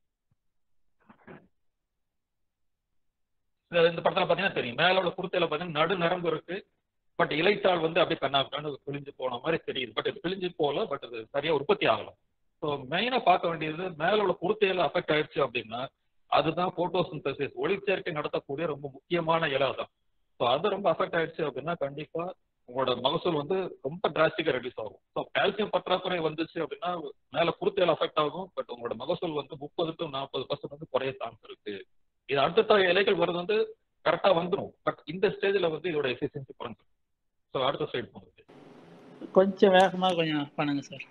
இந்த படத்துல பார்த்தீங்கன்னா தெரியும், மேல உள்ள குருத்தையில பார்த்தீங்கன்னா நடு நரம்பு இருக்கு, பட் இலைத்தாள் வந்து அப்படியே கண்ணாக்கான்னு பிழிஞ்சு போன மாதிரி தெரியுது. பட் இது பிழிஞ்சு போகல, பட் இது சரியா உற்பத்தி ஆகலாம். ஸோ மெயினாக பார்க்க வேண்டியது மேல உள்ள குருத்தையில அஃபெக்ட் ஆயிடுச்சு அப்படின்னா அதுதான் போட்டோசிந்தசிஸ், ஒளிச்சேர்க்கை நடத்தக்கூடிய ரொம்ப முக்கியமான இலை தான். ஸோ அது ரொம்ப அஃபெக்ட் ஆயிடுச்சு அப்படின்னா கண்டிப்பா உங்களோட மகசூல் வந்து ரொம்ப டிராஸ்டிக்கா ரெடியூஸ் ஆகும். ஸோ கால்சியம் பற்றாக்குறை வந்துச்சு அப்படின்னா மேல குருத்தையில அஃபெக்ட் ஆகும். பட் உங்களோட மகசூல் வந்து 30 to 40% வந்து குறைய சான்ஸ் இருக்கு. இது அடுத்த இலைகள் வருது வந்து கரெக்டா வந்துடும். பட் இந்த ஸ்டேஜ்ல வந்து இதோட எஃபிஷியன்சி குறைஞ்சிடும். ஸோ அடுத்த ஸ்லைட் போகுது.
கொஞ்சம் வேகமா கொஞ்சம் பண்ணுங்க சார்.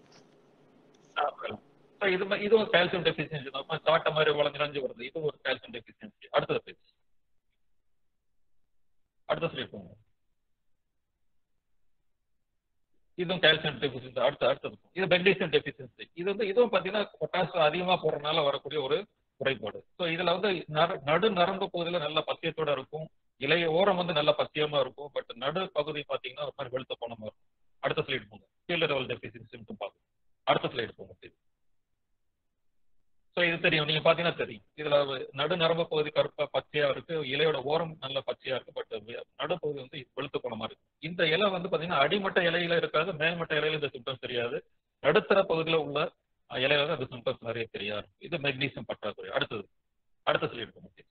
இதுவும் கால்சியம் டெஃபிஷியன்சி தான். சாட்ட மாதிரி வளைஞ்சு வருது. இது ஒரு கால்சியம் டெஃபிஷியன்சி. அடுத்த ஸ்லைட் போங்க. இதுவும் கால்சியம் டெஃபிஷியன்சி. அடுத்தது இது மெக்னீசியம் டெஃபிஷியன்சி. இது வந்து இதுவும் பாத்தீங்கன்னா பொட்டாசியம் அதிகமா போடுறதுனால வரக்கூடிய ஒரு குறைபாடு. ஸோ இதுல வந்து நடு நரம்பு பகுதியில நல்ல பத்தியத்தோட இருக்கும். இலைய ஓரம் வந்து நல்ல பத்தியமா இருக்கும். பட் நடு பகுதி பாத்தீங்கன்னா ஒரு மாதிரி வெளுத்த போன மாதிரி இருக்கும். அடுத்த ஸ்லைட் போங்க. ஃபீல்ட் லெவல் டெஃபிஷியன்சி பார்க்கணும். அடுத்த ஸ்லைட் போங்க. ஸோ இது தெரியும், நீங்க பாத்தீங்கன்னா தெரியும். இதுல நடு நரம்பு பகுதி கருப்பா பச்சையா இருக்கு, இலையோட ஓரம் நல்ல பச்சையா இருக்கு. பட் நடுப்பகுதி வந்து வெளுத்து போன மாதிரி இருக்கு. இந்த இலை வந்து பாத்தீங்கன்னா அடிமட்ட இலையில இருக்காது, மேல்மட்ட இலையில இந்த சிம்டம்ஸ் தெரியாது. நடுத்தர பகுதியில உள்ள இலையில தான் அந்த சிம்டம்ஸ் நிறைய தெரியாது. இது மெக்னீசியம் பற்றாக்குறை. அடுத்த ஸ்லைட் போங்க.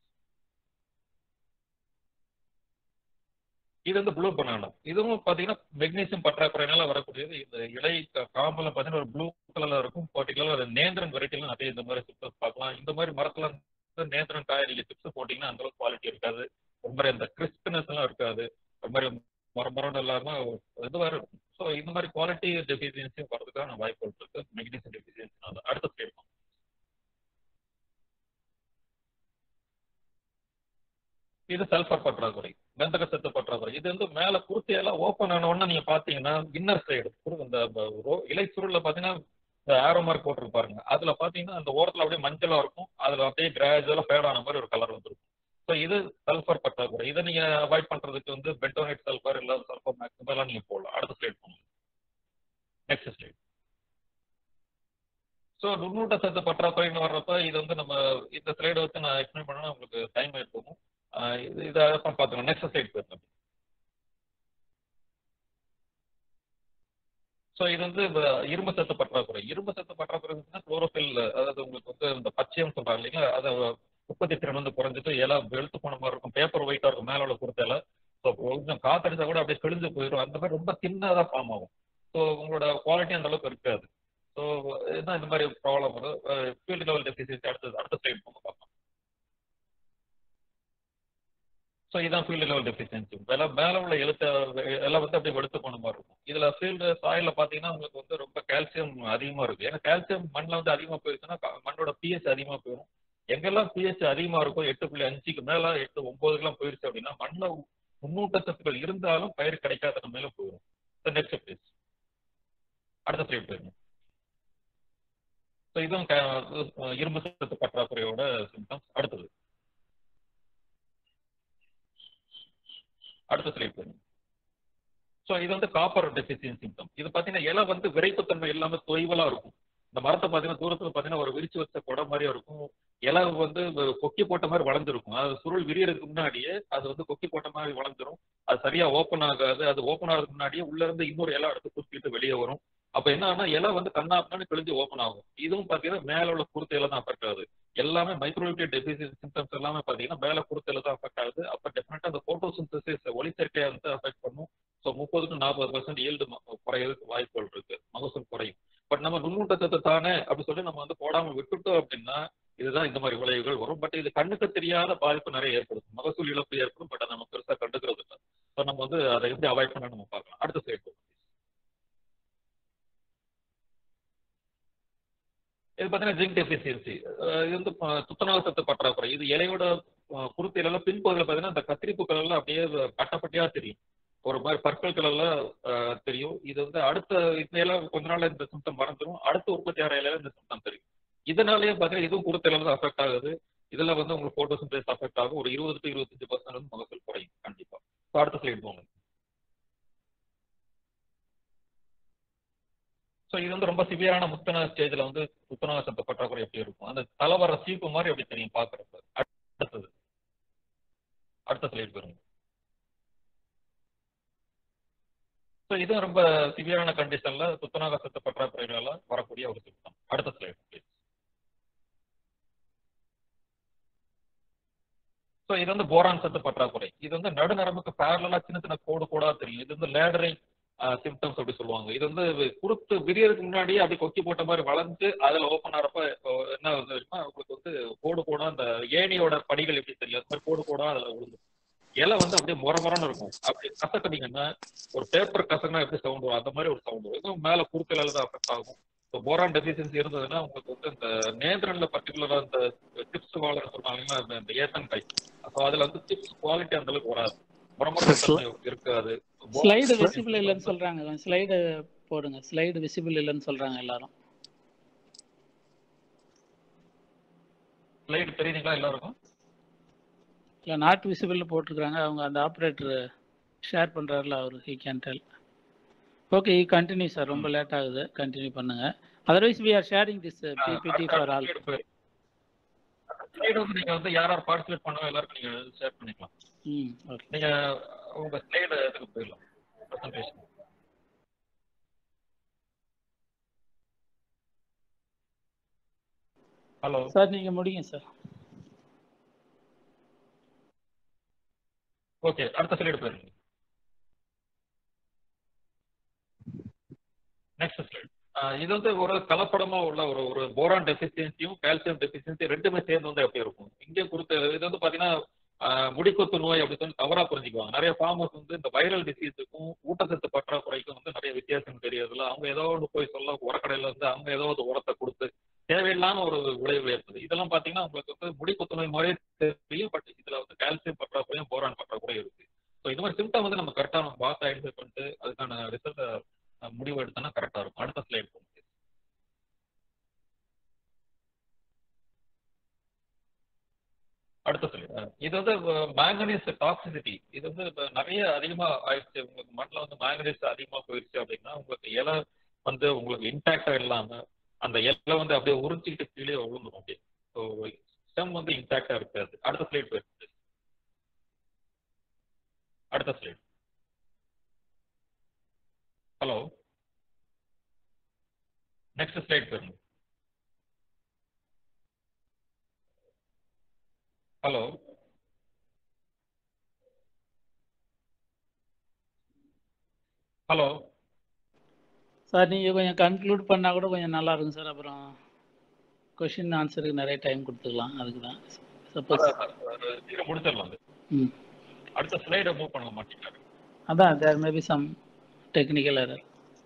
இது வந்து ப்ளூ பனானா. இதுவும் பாத்தீங்கன்னா மெக்னீசியம் பற்றாக்குறையினால வரக்கூடியது. இந்த இலை காம்புல பாத்தீங்கன்னா ஒரு ப்ளூ கலர்ல இருக்கும். பர்டிகுலர் நேந்திரன் வெரைட்டில நிறைய இந்த மாதிரி சிப்ஸ் பார்க்கலாம். இந்த மாதிரி மரத்துல நேந்திரன் காய் நீங்க சிப்ஸ் போட்டீங்கன்னா அந்த அளவுக்கு குவாலிட்டி இருக்காது. ஒரு மாதிரி அந்த கிறிஸ்பினஸ் எல்லாம் இருக்காது. ஒரு மாதிரி மரம் இல்லாம இதுவா இருக்கும். ஸோ இந்த மாதிரி குவாலிட்டி டெஃபிஷியன்சியும் வரதுக்கான வாய்ப்புகள் இருக்கு மெக்னீசியம் டெஃபிஷியன்சினால. அடுத்த ஸ்டேட் இது சல்ஃபர் பற்றாக்குறை, கந்தக சத்து பற்றாக்குறை. இது வந்து மேல குருத்தையெல்லாம் ஓப்பன் ஆன உடனே நீங்க பாத்தீங்கன்னா இன்னர் சைடு இந்த இலை சுருள்ல பாத்தீங்கன்னா இந்த ஆரோ மார்க் போட்டிருப்பாருங்க. அதுல பாத்தீங்கன்னா அந்த ஓரத்துல அப்படியே மஞ்சளா இருக்கும். அதுல அப்படியே கிராஜுவலா ஃபேட் ஆன மாதிரி ஒரு கலர் வந்துருக்கும். ஸோ இது சல்ஃபர் பற்றாக்குறை. இதை நீங்க அவாய்ட் பண்றதுக்கு வந்து பென்டோனேட் சல்ஃபர் இல்ல சல்ஃபர் மேக்ஸ் இதெல்லாம் நீங்க போடலாம். அடுத்த ஸ்லைட் போகணும். Next slide. ஸோ நுண்ணூட்ட சத்து பற்றாக்குறைன்னு வர்றப்ப இது வந்து நம்ம இந்த ஸ்லைடை வச்சு நான் எக்ஸ்பிளைன் பண்ணா உங்களுக்கு டைம் எடுத்துக்கும். இதை பார்த்துக்கலாம். நெக்ஸ்ட் ஸ்லைட் போயிருந்தோம். ஸோ இது வந்து இரும்பு சத்து பற்றாக்குறை. இரும்பு சத்து பற்றாக்குறை குளோரோஃபில், அதாவது உங்களுக்கு வந்து இந்த பச்சையம் சொல்றாங்க இல்லைங்களா, அதை உற்பத்தி திறன் வந்து குறைஞ்சிட்டு இலை வெளுத்து போன மாதிரி இருக்கும், பேப்பர் ஒயிட்டா இருக்கும் மேல உள்ள குருத்தையில. ஸோ கொஞ்சம் காத்தடிச்சா கூட அப்படியே கிழிஞ்சு போயிடும். அந்த மாதிரி ரொம்ப தின்னதாக ஃபார்ம் ஆகும். ஸோ உங்களோட குவாலிட்டி அந்த அளவுக்கு இருக்காது. ஸோ இதுதான் இந்த மாதிரி ப்ராப்ளம் வரும். ஃபீல்டு லெவல் டெஃபிஷியன்சி அடுத்த ஸ்லைட் போங்க பார்க்கலாம். ஸோ இதான் ஃபீல்டு லெவல் டெஃபிஷியன்சி. மேலே உள்ள எல்லாம் வந்து அப்படியே வெளுத்து போன மாதிரி இருக்கும். இதுல ஃபீல்டு சாயில பாத்தீங்கன்னா உங்களுக்கு வந்து ரொம்ப கால்சியம் அதிகமா இருக்கு. ஏன்னா கால்சியம் மண்ணில் வந்து அதிகமா போயிருச்சுன்னா மண்ணோட பிஹெச் அதிகமா போயிடும். எங்கெல்லாம் பிஹெச் அதிகமா இருக்கும் 8.5க்கு மேல 8, 9க்குலாம் போயிருச்சு அப்படின்னா மண்ணில் முன்னூட்டச்சத்துக்கள் இருந்தாலும் பயிர் கிடைக்காத மேல போயிடும். Next please. அடுத்த ஸ்லைட் போயிருங்க. ஸோ இதுவும் இரும்பு சத்து பற்றாக்குறையோட சிம்டம்ஸ். அடுத்த ஸ்லைட் போயிருங்க. ஸோ இது வந்து காப்பர் டெஃபிஷியன்சி சிம்டம். இது பார்த்தீங்கன்னா இலை வந்து விரைப்புத்தன்மை இல்லாமல் தொய்வலா இருக்கும். இந்த மரத்தை பார்த்தீங்கன்னா தூரத்தில் பார்த்தீங்கன்னா ஒரு விரிச்சு வச்ச குடை மாதிரியா இருக்கும். இலை வந்து கொக்கி போட்ட மாதிரி வளர்ந்துருக்கும். அது சுருள் விரியறதுக்கு முன்னாடியே அது வந்து கொக்கி போட்ட மாதிரி வளர்ந்துரும். அது சரியா ஓப்பன் ஆகாது. அது ஓப்பன் ஆகிறதுக்கு முன்னாடியே உள்ள இருந்து இன்னொரு இலை எடுத்து குத்திட்டு வெளியே வரும். அப்ப என்ன ஆகுனா இலை வந்து கண்ணாப்பின்னு கிழிஞ்சு ஓப்பன் ஆகும். இதுவும் பார்த்தீங்கன்னா மேல உள்ள குருத்தையில தான் அஃபெக்ட் ஆகுது. எல்லாமே மைக்ரோநியூட்ரியன்ட் டெஃபிஷியன்சி சிம்டம்ஸ் எல்லாமே பார்த்தீங்கன்னா மேல குருத்தையில தான் அஃபெக்ட் ஆகுது. அப்ப டெஃபினட்டா அந்த போட்டோசிந்தசிஸ் ஒளிச்சேர்க்கையை வந்து அஃபெக்ட் பண்ணும். ஸோ 30 to 40% ஈல்டு குறையிறதுக்கு வாய்ப்புகள் இருக்கு, மகசூல் குறையும். பட் நம்ம நுண்ணூட்டத்தை தானே அப்படி சொல்லி நம்ம வந்து போடாம விட்டுட்டோம் அப்படின்னா இதுதான் இந்த மாதிரி விளைவுகள் வரும். பட் இது கண்ணுக்கு தெரியாத பாதிப்பு நிறைய ஏற்படுத்தும், மகசூல் இழப்பு ஏற்படும். பட் அதை நம்ம பெருசா கண்டுக்கிறது இல்லை. ஸோ நம்ம வந்து அதை எப்படி அவாய்ட் பண்ண நம்ம பார்க்கலாம். அடுத்த ஸ்லைட். இது பார்த்தீங்கன்னா ஜிங்க் டெஃபிஷியன்சி. இது வந்து துத்தநாக சத்து பற்றாக்குறை. இது இலையோட குருத்தையில பின்பகுதியில் பார்த்தீங்கன்னா இந்த கத்திரிப்பு கலர்ல அப்படியே கட்டப்பட்டியா தெரியும், ஒரு மாதிரி பர்பிள் கலர்ல தெரியும். இது வந்து அடுத்த இலையில கொஞ்ச நாள் இந்த சிம்டம் மறந்துடும். அடுத்த உற்பத்தி ஆகிற இலையில இந்த சிம்டம் தெரியும். இதனாலேயே பார்த்தீங்கன்னா இதுவும் குருத்தையில தான் அஃபெக்ட் ஆகுது. இதுல வந்து உங்களுக்கு போட்டோசிந்தசிஸ் அஃபெக்ட் ஆகும். ஒரு 20 to 25% வந்து மகசூல் குறையும் கண்டிப்பா. அடுத்த ஸ்லைட் போங்க. ஸோ இது வந்து ரொம்ப சிவியரான முத்தன ஸ்டேஜ்ல வந்து துத்தநாக சத்து பற்றாக்குறை எப்படி இருக்கும், அந்த தலை வர சீப்பு மாதிரி எப்படி தெரியும் பாக்குறப்ப. அடுத்த ஸ்லைட் பாருங்க. ஸோ இதுவும் ரொம்ப சிவியரான கண்டிஷன்ல துத்தநாக சத்து பற்றாக்குறைகளால வரக்கூடிய ஒரு சிம்டம். அடுத்த ஸ்லைட். ஸோ இது வந்து போரான் சத்து பற்றாக்குறை. இது வந்து நடுநரம்புக்கு பேரலா சின்ன சின்ன கோடு கோடா தெரியும். இது வந்து லேடரிங் சிம்டம்ஸ் அப்படி சொல்லுவாங்க. இது வந்து குருத்து விரியறதுக்கு முன்னாடியே அப்படி கொக்கி போட்ட மாதிரி வளர்ந்து அதில் ஓப்பன் ஆகிறப்ப என்ன வந்துருக்குன்னா உங்களுக்கு வந்து கோடு கோடா அந்த ஏணியோட படிகள் எப்படி தெரியும், அது மாதிரி கோடு கோடா அதில் விழுந்து இலை வந்து அப்படியே முறமுறன்னு இருக்கும். அப்படி கசக்குனீங்கன்னா ஒரு பேப்பர் கசக்குனா எப்படி சவுண்ட் வரும் அந்த மாதிரி ஒரு சவுண்ட் வரும். இதுவும் மேலே குறுக்கல தான் அஃபெக்ட் ஆகும். இப்போ போரான் டெஃபிஷியன்சி இருந்ததுன்னா உங்களுக்கு வந்து இந்த நேந்திரன்ல பர்டிகுலரா இந்த சிப்ஸ் வாழன்னு சொன்னாங்கன்னா இந்த ஏத்தன்காய், ஸோ அதுல வந்து சிப்ஸ் குவாலிட்டி அந்த அளவுக்கு வராது, முறமுறை தன்மை இருக்காது.
ஸ்லைடு விசிபிள் இல்லைன்னு சொல்றாங்க. ஸ்லைடு போடுங்க. ஸ்லைடு விசிபிள் இல்லைன்னு சொல்றாங்க எல்லாரும்.
ஸ்லைடு தெரியுதுங்களா எல்லாருக்கும்?
இல்லை, நாட் விசிபிள் போட்டிருக்காங்க. அவங்க அந்த ஆப்ரேட்டர் ஷேர் பண்ணுறாருல அவர், he can tell. Okay, continue sir. ரொம்ப லேட் ஆகுது, கண்டினியூ பண்ணுங்க. Otherwise we are sharing this PPT for all.
Slide வந்து நீங்க வந்து யார் யார் பார்ட்டிசிபேட் பண்ணோ எல்லாருக்கும் நீங்க ஷேர் பண்ணிக்கலாம்.
ஓகே,
நீங்க உங்க ஸ்லைடு இதுக்கு போயிடலாம். பிரசன்டேஷன். ஹலோ
சார், நீங்க முடிங்க சார்.
ஓகே, அடுத்த ஸ்லைடு போயிருங்க. Next slide. இது வந்து ஒரு கலப்படமா உள்ள ஒரு போரான் டெஃபிஷியன்சியும் கால்சியம் டெஃபிஷியன்சி ரெண்டுமே சேர்ந்து வந்து எப்படி இருக்கும் இங்கே கொடுத்த இது வந்து பாத்தீங்கன்னா முடிக்கொத்து நோய் அப்படின்னு சொல்லி தவறா புரிஞ்சுக்குவாங்க. நிறைய ஃபார்மர்ஸ் வந்து இந்த வைரல் டிசீஸுக்கும் ஊட்டச்சத்து பற்றாக்குறைக்கும் வந்து நிறைய வித்தியாசம் தெரியறதுல அவங்க ஏதோ ஒன்று போய் சொல்ல உரக்கடையில இருந்து அவங்க ஏதோ ஒரு உரத்தை கொடுத்து தேவையில்லாம ஒரு விளைவு ஏற்படுது. இதெல்லாம் பாத்தீங்கன்னா உங்களுக்கு வந்து முடிக்கொத்து நோய் மாதிரியே தெரியும், பட் இதுல வந்து கால்சியம் பற்றாக்குறையும் போரான் பற்றாக்குறையும் இருக்கு. ஸோ இந்த மாதிரி சிம்டம் வந்து நம்ம கரெக்டாக நம்ம பார்த்து ஐடென்டிஃபை பண்ணிட்டு அதுக்கான ரிசல்ட்டை முடிவு எடுத்தோம்னா கரெக்டாக இருக்கும். அடுத்த ஸ்லைடு போகும். அடுத்த ஸ்லைடு. இது வந்து மேங்கனீஸ் டாக்ஸிசிட்டி. இது வந்து இப்போ நிறைய அதிகமாக ஆயிடுச்சு. உங்களுக்கு மண்ணில் வந்து மேங்கனீஸ் அதிகமாக போயிடுச்சு அப்படின்னா உங்களுக்கு இலை வந்து உங்களுக்கு இன்டாக்டா இல்லாமல் அந்த இலை வந்து அப்படியே உறிஞ்சிக்கிட்டு கீழே விழுந்துடும் அப்படியே. ஸோ ஸ்டெம் வந்து இன்டாக்டா இருக்காது. அடுத்த ஸ்லைடு போயிருக்கு. அடுத்த ஸ்லைடு. ஹலோ, நெக்ஸ்ட் ஸ்லைட் போயிருங்க. ஹலோ, ஹலோ
சார், நீங்கள் கொஞ்சம் கன்க்ளூட் பண்ணால் கூட கொஞ்சம் நல்லா இருக்கும் சார். அப்புறம் கொஷின் ஆன்சருக்கு நிறைய டைம் கொடுத்துக்கலாம். அதுக்கு தான் சப்போஸ்
முடிச்சிடலாம். அடுத்த ஸ்லைடை மூவ் பண்ண மாட்டேங்கிறாரு.
அதான், there may be some technical error.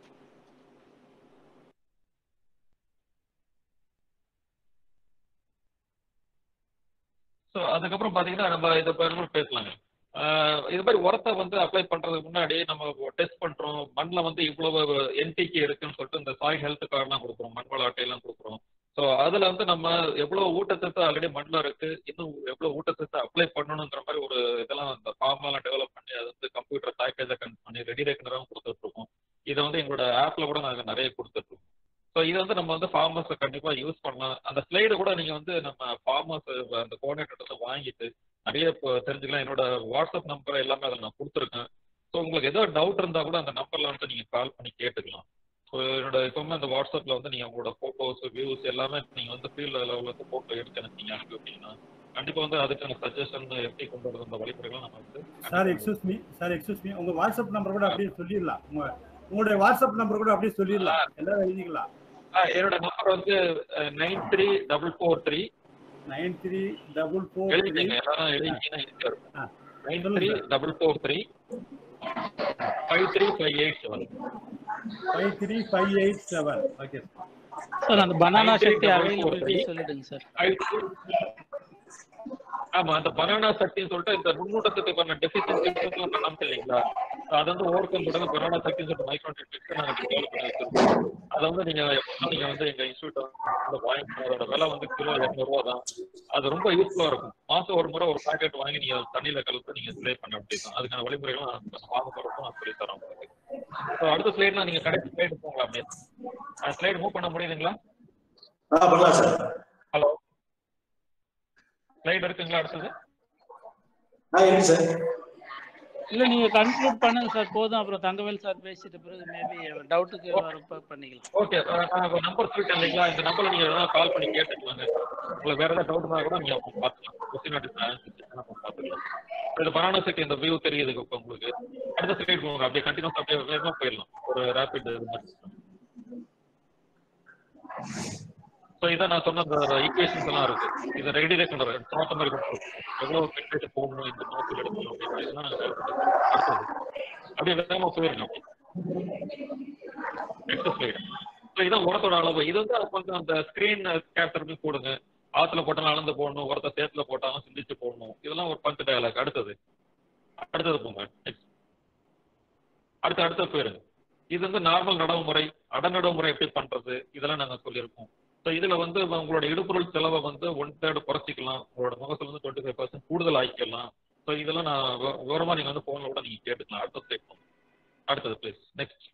So அதுக்கப்புறம் பார்த்தீங்கன்னா நம்ம இதை பேசலாங்க. இது மாதிரி உரத்தை வந்து அப்ளை பண்ணுறதுக்கு முன்னாடி நம்ம டெஸ்ட் பண்ணுறோம். மண்ணில் வந்து இவ்வளவு என்டிகே இருக்குன்னு சொல்லிட்டு இந்த சாயில் ஹெல்த் கார்டெலாம் கொடுக்குறோம், மண் வள அட்டையெல்லாம் கொடுக்குறோம். ஸோ அதில் வந்து நம்ம எவ்வளோ ஊட்டச்சத்து ஆல்ரெடி மண்ணில் இருக்குது, இன்னும் எவ்வளோ ஊட்டச்சத்து அப்ளை பண்ணணுங்கிற மாதிரி ஒரு இதெல்லாம் இந்த ஃபார்மெலாம் டெவலப் பண்ணி அதை வந்து கம்ப்யூட்டர் பேக்கேஜை கனெக்ட் பண்ணி ரெடி ரெக்கனராகவும் கொடுத்துட்ருக்கோம். இதை வந்து எங்களோட ஆப்பில் கூட நாங்கள் நிறைய கொடுத்துட்ருக்கோம். ஸோ இது வந்து நம்ம வந்து ஃபார்மர்ஸை கண்டிப்பாக யூஸ் பண்ணலாம். அந்த ஸ்லைடு கூட நீங்கள் வந்து நம்ம ஃபார்மர்ஸ் அந்த கோஆர்டினேட்டர்ஸை வாங்கிட்டு நிறைய இப்போ தெரிஞ்சுக்கலாம். என்னோட வாட்ஸ்அப் நம்பர் எல்லாமே அதில் நான் கொடுத்துருக்கேன். ஸோ உங்களுக்கு ஏதோ டவுட் இருந்தால் கூட அந்த நம்பரில் வந்து நீங்கள் கால் பண்ணி கேட்டுக்கலாம். ஸோ என்னோட எப்பவுமே அந்த வாட்ஸ்அப்பில் வந்து நீங்கள் உங்களோட ஃபோட்டோஸ் வியூஸ் எல்லாமே நீங்கள் வந்து ஃபீல்டு லெவலில் ஃபோட்டோ எடுத்து எனக்கு நீங்கள் அனுப்பி விட்டீங்கன்னா கண்டிப்பாக வந்து அதுக்கான சஜஷன் எப்படி கொண்டு வரது அந்த வழிமுறைகள் நம்ம வந்து.
சார் எக்ஸ்கூஸ் மீ உங்கள் வாட்ஸ்அப் நம்பர் கூட அப்படியே சொல்லிடலாம். உங்களுடைய வாட்ஸ்அப் நம்பர் கூட அப்படியே சொல்லிடலாம், எல்லாரும் எழுதிக்கலாம்.
என்னோட நம்பர் வந்து 93443
93443
எல்லாரும் எழுதிட்டீங்கன்னா ஈஸியாக இருக்கும். 93443 53587
53587. ஓகே
சார், அந்த பனானா சக்தி அவைலபிலிட்டி சொல்லிடுங்க சார்.
ஆமா, அந்த பனானா சக்தின்னு சொல்லிட்டு இந்த நுண்ணூட்டத்துக்கான டெஃபிஷியன்சி நமக்கு இல்லைங்களா, அதை வந்து ஓவர் கம் பண்ணுறது பனானா சக்தின்னு சொல்லிட்டு மைக்ரோ நியூட்ரியன்ட்ஸ் நாங்கள் டெவலப் பண்ணி வச்சிருக்கோம். அதை வந்து நீங்கள் வந்து எங்கள் இன்ஸ்டியூட் வந்து வாங்கிக்கணும். அதோட விலை வந்து கிலோ 200 தான். அது ரொம்ப யூஸ்ஃபுல்லாக இருக்கும். மாதம் ஒரு முறை ஒரு பேக்கெட் வாங்கி நீங்கள் தண்ணியில் கலந்து நீங்கள் ஸ்ப்ரே பண்ண அப்படிதான். அதுக்கான வழிமுறைகளும் வாங்க போகிறப்போ நான் சொல்லி தரேன் உங்களுக்கு. ஸோ அடுத்த ஸ்லைட்னா நீங்கள் கடைசி ஸ்லைடு போங்களா? அப்படியே ஸ்லைடு மூவ் பண்ண முடியுதுங்களா? ஹலோ, ஸ்லைடு இருக்குங்களா? அடுத்தது
இல்லை நீங்கள் கன்க்ளூட் பண்ணுங்க சார், போதும். அப்புறம் தங்கவேல் சார் பேசிட்ட பிறகு மேபி டவுட்டுக்கு வரப்ப பண்ணிக்கலாம்.
ஓகே, நான் நம்பர் சொல்லிட்டேன் இல்லைங்களா, இந்த நம்பர்ல நீங்க எதாவது கால் பண்ணி கேட்டுக்கலாங்க. உங்களுக்கு வேற ஏதாவது டவுட் இருந்தால் கூட நீங்க பார்த்துக்கலாம். கொஸ்டின் பார்த்துக்கலாம். இது பராணசிக்கு இந்த வியூ தெரியுது இப்போ உங்களுக்கு. அடுத்த ஸ்லைட் போங்க, அப்படியே கண்டினியூஸ் அப்படியே வேகமாக போயிடலாம். ஒரு ரேபிட் இது மாதிரி. ஸோ இதை நான் சொன்ன அந்த ஈக்குவேஷன்ஸ் எல்லாம் இருக்கு. இதை ரெடியிலே கொண்டு வரேன். தோட்ட மாதிரி கொண்டு எவ்வளவு டெம்பரேச்சர் போகணும், இந்த நோக்கில் எடுக்கணும் அப்படின்னு இதெல்லாம் அடுத்தது அப்படியே வேகமாக போயிருங்க. Next slide. ஸோ இதான் உரத்தோட அளவு. இது வந்து கொஞ்சம் அந்த ஸ்கிரீன் கேப்சருக்கு போடுங்க. ஆற்றுல போட்டாலும் அளந்து போடணும், உரத்தை சேத்துல போட்டாலும் சிந்திச்சு போடணும். இதெல்லாம் ஒரு பங்கு டயலாக். அடுத்தது போங்க. அடுத்தது போயிருங்க. இது வந்து நார்மல் நடவுமுறை, அடநடவுமுறை எப்படி பண்றது, இதெல்லாம் நாங்கள் சொல்லியிருக்கோம். ஸோ இதில் வந்து உங்களோட இடுபொருள் செலவை வந்து 1/3 குறைச்சிக்கலாம். உங்களோட முகத்தில் வந்து 25% கூடுதல் ஆக்கிக்கலாம். ஸோ இதெல்லாம் நான் விவரமாக நீங்கள் வந்து ஃபோனில் கூட நீங்கள் கேட்டுக்கலாம். அடுத்தது ப்ளீஸ். நெக்ஸ்ட்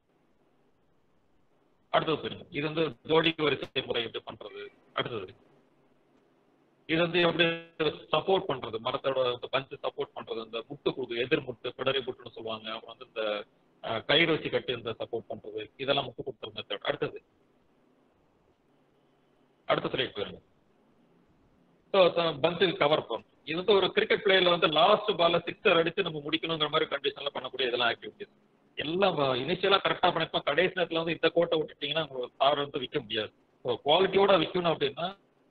அடுத்தது போயிருங்க. இது வந்து ஜோடி வரிசை முறை எப்படி பண்றது. அடுத்தது இது வந்து எப்படி சப்போர்ட் பண்றது, மரத்தோட பஞ்சு சப்போர்ட் பண்றது, இந்த முட்டு கொடுக்கு எதிர் முட்டு பிடரி முட்டுன்னு சொல்லுவாங்க. அப்புறம் வந்து இந்த கயிறு வச்சு கட்டி இந்த சப்போர்ட் பண்றது, இதெல்லாம் முட்டு கொடுக்குற மெத்தட். அடுத்த ஸ்லைட் போயிருங்க. ஸோ பஞ்சு கவர் பண்ணும். இது வந்து ஒரு கிரிக்கெட் பிளேயர்ல வந்து லாஸ்ட் பால்ல 6 அடிச்சு நம்ம முடிக்கணுங்கிற மாதிரி கண்டிஷன்ல பண்ணக்கூடிய இதெல்லாம் ஆக்டிவிட்டிஸ் எல்லாம் இனிஷியலா கரெக்டா பண்ணிப்போம். கடைசி நேரத்துல வந்து இந்த கோட்டை விட்டுட்டீங்கன்னா உங்களுக்கு கார் வந்து விற்க முடியாது. ஸோ குவாலிட்டியோட விற்கணும் அப்படின்னா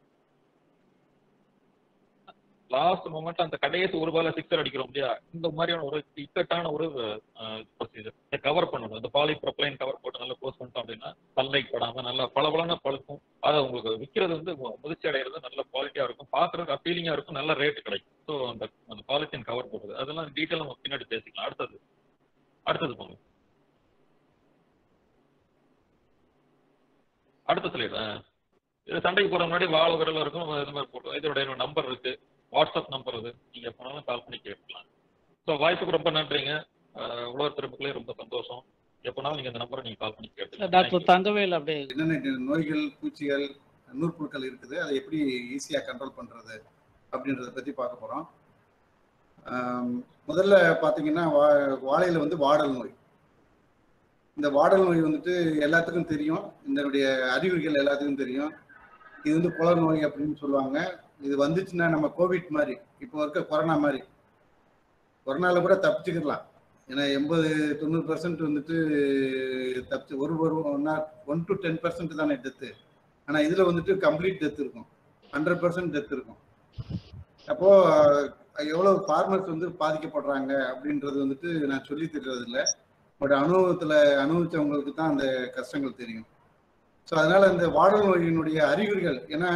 லாஸ்ட் மொமெண்ட் அந்த கடைசி ஒரு பால 6 அடிக்கிறோம் இல்லையா, இந்த மாதிரியான ஒரு இக்கட்டான ஒரு ப்ரொசீஜர் கவர் பண்ணணும். இந்த பாலிப்ரொபைன் கவர் போட்டு நல்லா க்ளோஸ் பண்ணிட்டோம் அப்படின்னா சன்லைட் படாம நல்லா பளபளன்னு பழுக்கும். அதை உங்களுக்கு விற்கிறது வந்து முதிர்ச்சி அடைகிறது நல்ல குவாலிட்டியா இருக்கும், பார்க்கறதுக்கு அப்பீலிங்கா இருக்கும், நல்ல ரேட் கிடைக்கும். ஸோ அந்த பாலித்தீன் கவர் போடுறது அதெல்லாம் டீட்டெயில் நம்ம பின்னாடி பேசிக்கலாம். அடுத்தது போங்க. அடுத்த ஸ்லைடு. இது சண்டைக்கு போற முன்னாடி வாழ விரல் இருக்கும், இது மாதிரி போட்டோம். இதோட நம்பர் இருக்கு, வாட்ஸ்அப் நம்பர் இது, நீங்க எப்போனாலும் கால் பண்ணி கேட்கலாம். ஸோ வாய்ப்புக்கு ரொம்ப நன்றிங்க. உலக திருப்புகளே ரொம்ப சந்தோஷம். எப்போனாலும் நீங்க இந்த நம்பரை நீங்க கால் பண்ணி கேட்கலாம்.
டாக்டர் தங்கவேல் அப்படியே
என்னென்ன நோய்கள், பூச்சிகள், நூற்புழுக்கள் இருக்குது, அதை எப்படி ஈஸியாக கண்ட்ரோல் பண்ணுறது அப்படின்றத பற்றி பார்க்க போகிறோம். முதல்ல பார்த்தீங்கன்னா வாழையில் வந்து வாடல் நோய். இந்த வாடல் நோய் வந்துட்டு எல்லாத்துக்கும் தெரியும், இதனுடைய அறிகுறிகள் எல்லாத்துக்கும் தெரியும். இது வந்து புல நோய் அப்படின்னு சொல்லுவாங்க. இது வந்துச்சுன்னா நம்ம கோவிட் மாதிரி, இப்போ இருக்க கொரோனா மாதிரி, கொரோனாவில் கூட தப்பிச்சுக்கலாம். ஏன்னா 80-90% வந்துட்டு தப்பிச்சு 1 to 10% தானே டெத்து. ஆனால் இதில் வந்துட்டு கம்ப்ளீட் டெத் இருக்கும், 100% டெத் இருக்கும். அப்போது எவ்வளோ ஃபார்மர்ஸ் வந்து பாதிக்கப்படுறாங்க அப்படின்றது வந்துட்டு நான் சொல்லி தர்றது இல்லை. பட் அனுபவிச்சவங்களுக்கு தான் அந்த கஷ்டங்கள் தெரியும். ஸோ அதனால இந்த வாடல் நோயினுடைய அறிகுறிகள், ஏன்னா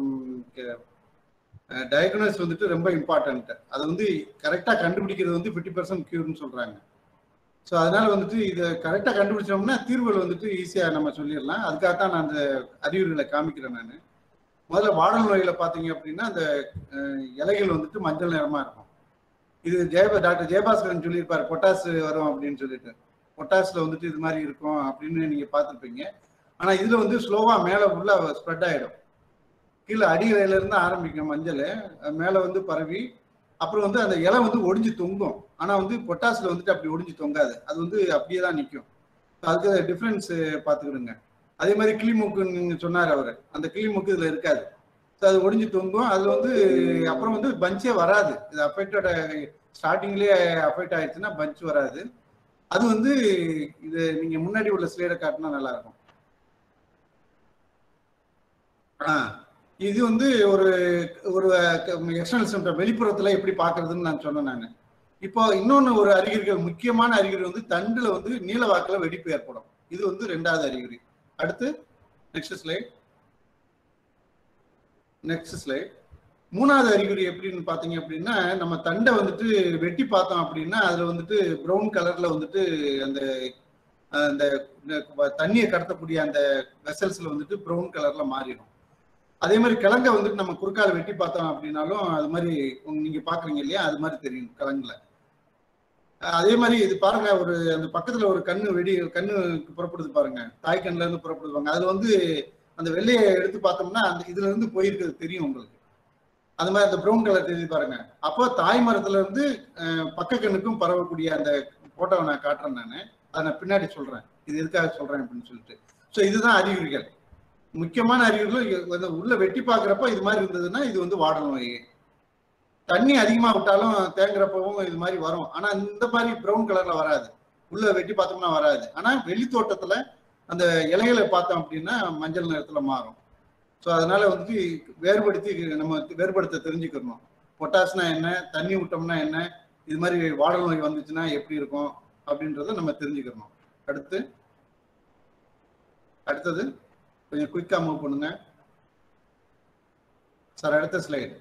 டயக்னோஸ் வந்துட்டு ரொம்ப இம்பார்ட்டன்ட். அதை வந்து கரெக்டாக கண்டுபிடிக்கிறது வந்து 50% க்யூர்னு சொல்கிறாங்க. ஸோ அதனால வந்துட்டு இதை கரெக்டாக கண்டுபிடிச்சோம்னா தீர்வுகள் வந்துட்டு ஈஸியாக நம்ம சொல்லிடலாம். அதுக்காகத்தான் நான் அந்த அறிகுறிகளை காமிக்கிறேன். நான் முதல்ல வாடல் நோயில பார்த்தீங்க அப்படின்னா அந்த இலைகள் வந்துட்டு மஞ்சள் நிறமாக இருக்கும். இது டாக்டர் ஜெயபாஸ்கரன் சொல்லியிருப்பார், பொட்டாஸ் வரும் அப்படின்னு சொல்லிட்டு. பொட்டாஸில் வந்துட்டு இது மாதிரி இருக்கும் அப்படின்னு நீங்கள் பார்த்துருப்பீங்க. ஆனால் இதில் வந்து ஸ்லோவாக மேலே ஃபுல்லாக ஸ்ப்ரெட் ஆகிடும். கீழே அடியிலேருந்து ஆரம்பிக்கும் மஞ்சள், மேலே வந்து பரவி அப்புறம் வந்து அந்த இலை வந்து ஒடிஞ்சு தொங்கும். ஆனால் வந்து பொட்டாஸில் வந்துட்டு அப்படி ஒடிஞ்சு தொங்காது, அது வந்து அப்படியே தான் நிற்கும். அதுக்கு டிஃப்ரென்ஸ் பார்த்துக்கிடுங்க. அதே மாதிரி கிளிமூக்குன்னு சொன்னார் அவர், அந்த கிளிமூக்கு இதில் இருக்காது. ஸோ அது ஒடிஞ்சு தொங்கும். அது வந்து அப்புறம் வந்து பஞ்சே வராது. இது அஃபெக்டட் ஸ்டார்டிங்லேயே அஃபெக்ட் ஆயிடுச்சுன்னா பஞ்ச் வராது. அது வந்து இது நீங்கள் முன்னாடி உள்ள ஸ்லைடை காட்டினா நல்லாயிருக்கும். இது வந்து ஒரு எக்ஸ்டர்னல் சிம்டம், வெளிப்புறத்தில் எப்படி பார்க்கறதுன்னு நான் சொன்னேன். நான் இப்போ இன்னொன்று ஒரு அறிகுறிகள், முக்கியமான அறிகுறி வந்து தண்டில் வந்து நீல வாக்கில் வெடிப்பு ஏற்படும். இது வந்து 2வது அறிகுறி. அடுத்து நெக்ஸ்ட் ஸ்லைட். 3வது அறிகுறி எப்படின்னு பார்த்தீங்க அப்படின்னா, நம்ம தண்டை வந்துட்டு வெட்டி பார்த்தோம் அப்படின்னா அதில் வந்துட்டு ப்ரௌன் கலரில் வந்துட்டு அந்த தண்ணியை கடத்தக்கூடிய அந்த வெசல்ஸில் வந்துட்டு ப்ரௌன் கலரில் மாறிடும். அதே மாதிரி கிழங்கை வந்துட்டு நம்ம குறுக்கால வெட்டி பார்த்தோம் அப்படின்னாலும் அது மாதிரி நீங்கள் பார்க்குறீங்க இல்லையா, அது மாதிரி தெரியும் கிழங்குல. அதே மாதிரி இது பாருங்க, ஒரு அந்த பக்கத்தில் ஒரு கண்ணு புறப்படுது பாருங்க, தாய் கண்ணுல இருந்து புறப்படுவாங்க. அதில் வந்து அந்த வெள்ளையை எடுத்து பார்த்தோம்னா அந்த இதுல இருந்து போயிருக்கிறது தெரியும் உங்களுக்கு. அது மாதிரி அந்த ப்ரௌன் கலர் தெரியுது பாருங்க. அப்போ தாய் மரத்துல இருந்து பக்க கண்ணுக்கும் பரவக்கூடிய அந்த போட்டோவை நான் காட்டுறேன். அதை நான் பின்னாடி சொல்றேன் இது எதுக்காக சொல்றேன் அப்படின்னு சொல்லிட்டு. ஸோ இதுதான் அறிகுறிகள், முக்கியமான அறிகுறிகள். உள்ள வெட்டி பார்க்குறப்ப இது மாதிரி இருந்ததுன்னா இது வந்து வாடல் நோய். தண்ணி அதிகமாக விட்டாலும் தேங்குறப்பவும் இது மாதிரி வரும். ஆனால் இந்த மாதிரி ப்ரௌன் கலர்ல வராது, உள்ள வெட்டி பார்த்தோம்னா வராது. ஆனால் வெளி தோட்டத்துல அந்த இலைகளை பார்த்தோம் அப்படின்னா மஞ்சள் நிறத்துல மாறும். ஸோ அதனால வந்து வேறுபடுத்த தெரிஞ்சுக்கணும். பொட்டாஸ்னா என்ன, தண்ணி விட்டோம்னா என்ன, இது மாதிரி வாடல் நோய் வந்துச்சுன்னா எப்படி இருக்கும் அப்படின்றத நம்ம தெரிஞ்சுக்கணும். அடுத்தது கொஞ்சம் குயிக்கா மூவ் பண்ணுங்க சார். அடுத்த ஸ்லைடு.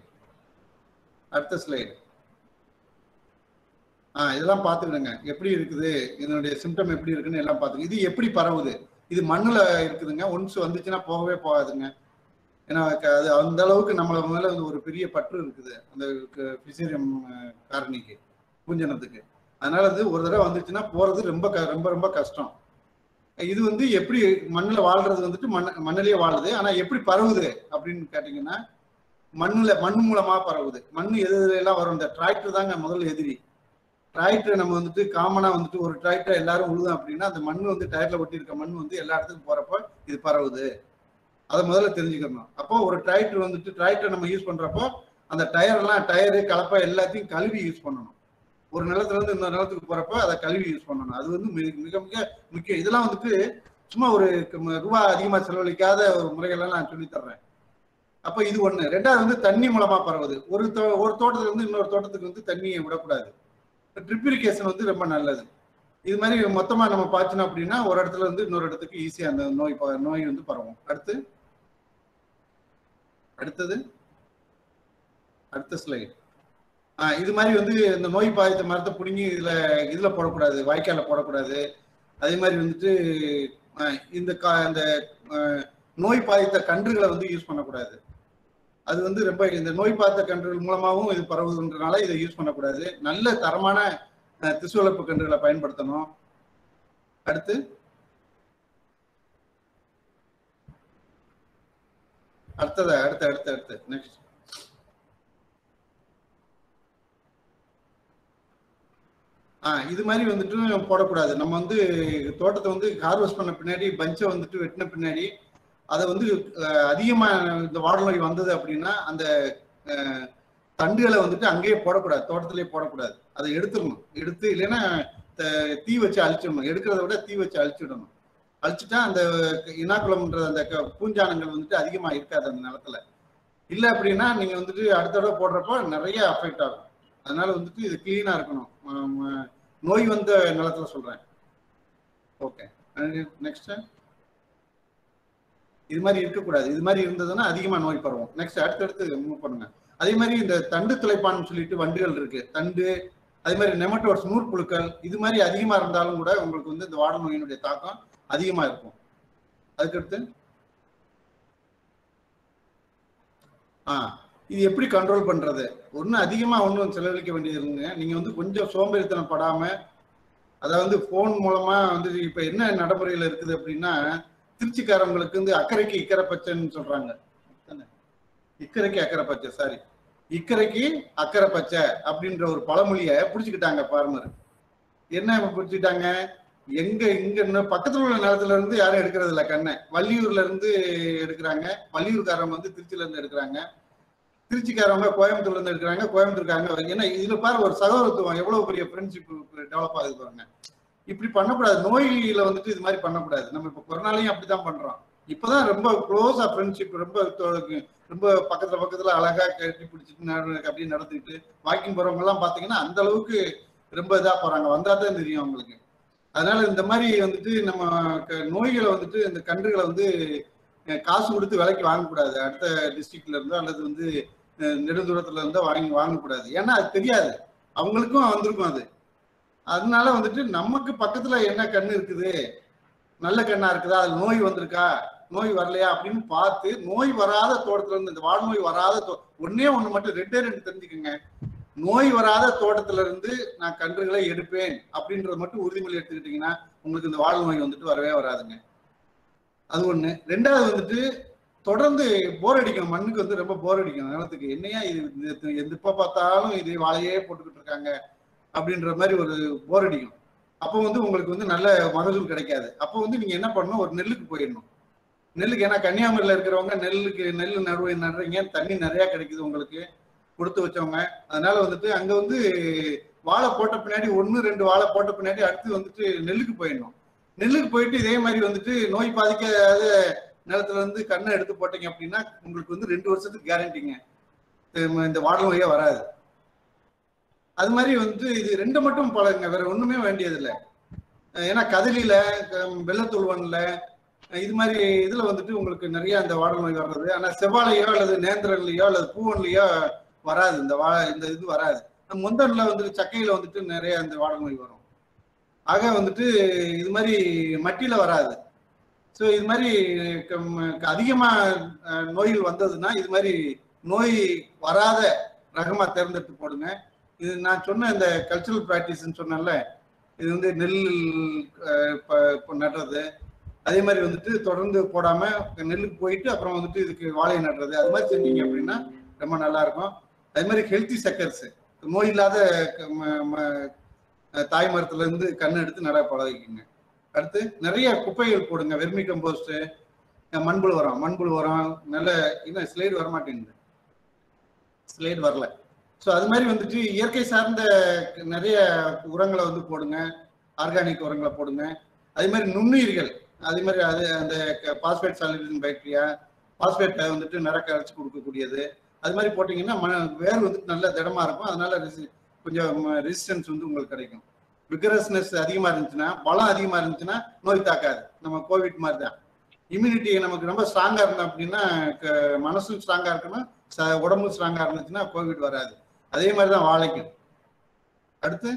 இதெல்லாம் பார்த்துக்கிடுங்க எப்படி இருக்குது, இதனுடைய சிம்டம் எப்படி இருக்குன்னு எல்லாம் பார்த்துங்க. இது எப்படி பரவுது, இது மண்ணுல இருக்குதுங்க. ஒன்ஸ் வந்துச்சுன்னா போகவே போகாதுங்க. ஏன்னா அது அந்த அளவுக்கு நம்மள மேல ஒரு பெரிய பற்று இருக்குது அந்த பிசேரியம் காரணிக்கு, பூஞ்சனத்துக்கு. அதனால அது ஒரு தடவை வந்துச்சுன்னா போறது ரொம்ப ரொம்ப ரொம்ப கஷ்டம். இது வந்து எப்படி மண்ணுல வாழ்றது வந்துட்டு மண்ணிலேயே வாழுது. ஆனா எப்படி பரவுது அப்படின்னு கேட்டீங்கன்னா மண் மூலமா பரவுது. மண் எல்லாம் வரும். இந்த டிராக்டர் தாங்க முதல்ல எதிரி. டிராக்டர் நம்ம வந்துட்டு காமனா வந்துட்டு ஒரு டிராக்டர் எல்லாரும் உழுதும் அப்படின்னா அந்த மண் வந்து டயர்ல ஒட்டி இருக்க மண் வந்து எல்லா இடத்துக்கும் போறப்போ இது பரவுது. அதை முதல்ல தெரிஞ்சுக்கணும். அப்போ ஒரு டிராக்டர் நம்ம யூஸ் பண்றப்போ அந்த டயரு கலப்பை எல்லாத்தையும் கழுவி யூஸ் பண்ணணும். ஒரு நிலத்துல இருந்து இன்னொரு நிலத்துக்கு போறப்ப அதை கழுவி யூஸ் பண்ணணும். அது வந்து மிக மிக முக்கியம். இதெல்லாம் வந்துட்டு சும்மா ஒரு ரூபா அதிகமா செலவழிக்காத ஒரு முறைகள்லாம் நான் சொல்லி தர்றேன். அப்ப இது ஒண்ணு. ரெண்டாவது வந்து தண்ணி மூலமா பரவுது. ஒரு தோட்டத்துல இருந்து இன்னொரு தோட்டத்துக்கு வந்து தண்ணியை விடக்கூடாது. ட்ரிப் இரிகேஷன் வந்து ரொம்ப நல்லது. இது மாதிரி மொத்தமா நம்ம பார்த்தோம் அப்படின்னா ஒரு இடத்துல இருந்து இன்னொரு இடத்துக்கு ஈஸியா அந்த நோய் வந்து பரவும். அடுத்த ஸ்லைடு. இது மாதிரி வந்து இந்த நோய் பாதித்த மரத்தை பிடுங்கி இதுல போடக்கூடாது, வாய்க்கால போடக்கூடாது. அதே மாதிரி வந்துட்டு இந்த நோய் பாதித்த கன்றுகளை வந்து யூஸ் பண்ணக்கூடாது. அது வந்து ரொம்ப இந்த நோய் பாதித்த கன்றுகள் மூலமாகவும் இது பரவுதுன்றனால இதை யூஸ் பண்ணக்கூடாது. நல்ல தரமான திசு வளர்ப்பு கன்றுகளை பயன்படுத்தணும். அடுத்து நெக்ஸ்ட். இது மாதிரி வந்துட்டு போடக்கூடாது. நம்ம வந்து தோட்டத்தை வந்து ஹார்வெஸ்ட் பண்ண பின்னாடி பஞ்சை வந்துட்டு வெட்டின பின்னாடி அதை வந்து அதிகமா இந்த வாடல் நோய் வந்தது அப்படின்னா அந்த தண்டுகளை வந்துட்டு அங்கேயே போடக்கூடாது, தோட்டத்திலேயே போடக்கூடாது. அதை எடுத்துடணும். இல்லைன்னா தீ வச்சு அழிச்சிடணும். எடுக்கிறத விட தீ வச்சு அழிச்சிடணும். அழிச்சுட்டா அந்த இனாக்குளம்ன்ற அந்த பூஞ்சானங்கள் வந்துட்டு அதிகமா இருக்காது அந்த நிலத்துல. இல்லை அப்படின்னா நீங்க வந்துட்டு அடுத்த தடவை போடுறப்போ நிறைய அஃபெக்ட் ஆகும். அதனால வந்துட்டு இது கிளீனா இருக்கணும். நோய் வந்த நிலத்துல சொல்றேன். Okay, next. இது மாதிரி இருக்கக்கூடாது. இது மாதிரி இருந்ததுன்னா அதிகமா நோய் பரவும். நெக்ஸ்ட் அடுத்தடுத்து மூவ் பண்ணுங்க. அதே மாதிரி இந்த தண்டு துளைப்பான்னு சொல்லிட்டு வண்டுகள் இருக்கு. தண்டு, அதே மாதிரி நெமட்டோட்ஸ், நூற்புழுக்கள், இது மாதிரி அதிகமா இருந்தாலும் கூட உங்களுக்கு வந்து இந்த வாடல் நோயினுடைய தாக்கம் அதிகமா இருக்கும். அதுக்கடுத்து இது எப்படி கண்ட்ரோல் பண்றது? ஒன்றும் செலவழிக்க வேண்டியதுங்க. நீங்க வந்து கொஞ்சம் சோம்பேறித்தனம் படாம, அதாவது போன் மூலமா வந்து இப்ப என்ன நடைமுறையில இருக்குது அப்படின்னா, திருச்சிக்காரங்களுக்கு வந்து அக்கறைக்கு இக்கரை பச்சைன்னு சொல்றாங்க. இக்கரைக்கு அக்கறை பச்சை, சாரி, இக்கரைக்கு அக்கறை பச்சை அப்படின்ற ஒரு பழமொழியை பிடிச்சிக்கிட்டாங்க ஃபார்மர். என்ன பிடிச்சிக்கிட்டாங்க? இங்க பக்கத்துல உள்ள நிலத்துல இருந்து யாரும் எடுக்கிறது இல்லை கண்ணை. வள்ளியூர்ல இருந்து எடுக்கிறாங்க. வள்ளியூர்காரங்க வந்து திருச்சியில இருந்து எடுக்கிறாங்க. திருச்சிக்காரவங்க கோயம்புத்தூர்ல இருந்து எடுக்கிறாங்க. கோயம்புத்தூர்காரங்க. ஏன்னா இதுல பாரு ஒரு சகோதரத்துவம் எவ்வளவு பெரிய ஃப்ரெண்ட்ஷிப் டெவலப் ஆகுது பாருங்க. இப்படி பண்ணக்கூடாது. நோயில வந்துட்டு இது மாதிரி பண்ணக்கூடாது. நம்ம இப்ப கொரோனாலையும் அப்படித்தான் பண்றோம். இப்பதான் ரொம்ப க்ளோஸா ஃப்ரெண்ட்ஷிப், ரொம்ப பக்கத்துல அழகா கட்டி பிடிச்சிட்டு அப்படியே நடத்திட்டு வாக்கிங் போறவங்க எல்லாம் பாத்தீங்கன்னா அந்த அளவுக்கு ரொம்ப இதா போறாங்க. வந்தாதான் தெரியும் அவங்களுக்கு. அதனால இந்த மாதிரி வந்துட்டு நம்ம நோய்களை வந்துட்டு இந்த கன்றுகளை வந்து காசு கொடுத்து விலைக்கு வாங்கக்கூடாது. அடுத்த டிஸ்ட்ரிக்ட்ல இருந்தோ அல்லது வந்து நெடுந்தூரத்துல இருந்தோ வாங்கக்கூடாது. ஏன்னா அது தெரியாது, அவங்களுக்கும் வந்திருக்கும் அது. அதனால வந்துட்டு நமக்கு பக்கத்துல என்ன கண்ணு இருக்குது, நல்ல கண்ணா இருக்குதா, அது நோய் வந்திருக்கா, நோய் வரலையா அப்படின்னு பார்த்து, நோய் வராத தோட்டத்துல இருந்து, இந்த வால் நோய் வராத ஒண்ணு மட்டும் ரெண்டு தெரிஞ்சுக்கோங்க. நோய் வராத தோட்டத்துல இருந்து நான் கன்றுகளை எடுப்பேன் அப்படின்றத மட்டும் உறுதிமொழி எடுத்துக்கிட்டீங்கன்னா உங்களுக்கு இந்த வால் நோய் வந்துட்டு வரவே வராதுங்க. அது ஒண்ணு. ரெண்டாவது வந்துட்டு தொடர்ந்து போர் அடிக்கும். மண்ணுக்கு வந்து ரொம்ப போர் அடிக்கும். நிலத்துக்கு என்னையா இது எப்ப பார்த்தாலும் இது வாழையே போட்டுக்கிட்டு இருக்காங்க அப்படின்ற மாதிரி ஒரு போர் அடிக்கும். அப்போ வந்து உங்களுக்கு வந்து நல்ல மகசூல் கிடைக்காது. அப்போ வந்து நீங்க என்ன பண்ணணும், ஒரு நெல்லுக்கு போயிடணும். நெல்லுக்கு, ஏன்னா கன்னியாகுமரியில இருக்கிறவங்க நெல் நடுறீங்க, தண்ணி நிறைய கிடைக்குது உங்களுக்கு கொடுத்து வச்சவங்க. அதனால வந்துட்டு அங்க வந்து வாழை போட்ட பின்னாடி 1-2 வாழை போட்ட பின்னாடி அடுத்து வந்துட்டு நெல்லுக்கு போயிடணும். நெல்லுக்கு போயிட்டு இதே மாதிரி வந்துட்டு நோய் பாதிக்காத நிலத்துல இருந்து கண்ணை எடுத்து போட்டீங்க அப்படின்னா உங்களுக்கு வந்து 2 வருஷத்துக்கு கேரண்டிங்க, இந்த வாடல் நோயே வராது. அது மாதிரி வந்து இது 2 மட்டும் பழகுங்க, வேற ஒண்ணுமே வேண்டியதில்லை. ஏன்னா கதலியில, வெள்ளத்துள்வன்ல, இது மாதிரி இதுல வந்துட்டு உங்களுக்கு நிறைய அந்த வாடல் நோய் வர்றது. ஆனா செவ்வாழையோ அல்லது நேந்திரன்லயோ அல்லது பூவன்லயோ வராது, இந்த இது வராது. முந்தன்ல வந்துட்டு சக்கையில வந்துட்டு நிறைய அந்த வாடல் நோய் வரும். ஆக வந்துட்டு இது மாதிரி மட்டியில வராது. ஸோ இது மாதிரி அதிகமா நோய்கள் வந்ததுன்னா இது மாதிரி நோய் வராத ரகமா தேர்ந்தெடுத்து போடுங்க. இது நான் சொன்ன இந்த கல்ச்சுரல் ப்ராக்டிஸ்ன்னு சொன்னேன்ல, இது வந்து நெல் நடுறது, அதே மாதிரி வந்துட்டு தொடர்ந்து போடாம நெல்லுக்கு போயிட்டு அப்புறம் வந்துட்டு இதுக்கு வாழை நடுறது, அது மாதிரி செஞ்சீங்க அப்படின்னா ரொம்ப நல்லா இருக்கும். அதே மாதிரி ஹெல்த்தி சக்கர்ஸ், நோய் இல்லாத தாய் மரத்துல இருந்து கண்ணு எடுத்து நட பழகிக்குங்க. அடுத்து நிறைய குப்பைகள் போடுங்க, வெர்மி கம்போஸ்ட், மண்புழு உரம் நல்ல. இன்னும் ஸ்லைடு வரமாட்டேங்குது, ஸ்லைடு வரல. ஸோ அது மாதிரி வந்துட்டு இயற்கை சார்ந்த நிறைய உரங்களை வந்து போடுங்க, ஆர்கானிக் உரங்களை போடுங்க. அதே மாதிரி நுண்ணுயிர்கள், அதே மாதிரி அது அந்த பாஸ்பேட் சாலிபிலிங் பாக்டீரியா, பாஸ்பேட்டை வந்துட்டு நிறக்க அரைச்சி கொடுக்கக்கூடியது, அது மாதிரி போட்டிங்கன்னா வேர் வந்துட்டு நல்ல திடமா இருக்கும். அதனால கொஞ்சம் ரெசிஸ்டன்ஸ் வந்து உங்களுக்கு கிடைக்கும். விகரஸ்னஸ் அதிகமா இருந்துச்சுன்னா, பலம் அதிகமா இருந்துச்சுன்னா நோய் தாக்காது. நம்ம கோவிட் மாதிரி தான், இம்யூனிட்டி நமக்கு ரொம்ப ஸ்ட்ராங்கா இருந்தோம் அப்படின்னா, மனசும் ஸ்ட்ராங்கா இருக்கணும், உடம்பும் ஸ்ட்ராங்கா இருந்துச்சுன்னா கோவிட் வராது. அதே மாதிரிதான் வாழைக்கும். அடுத்து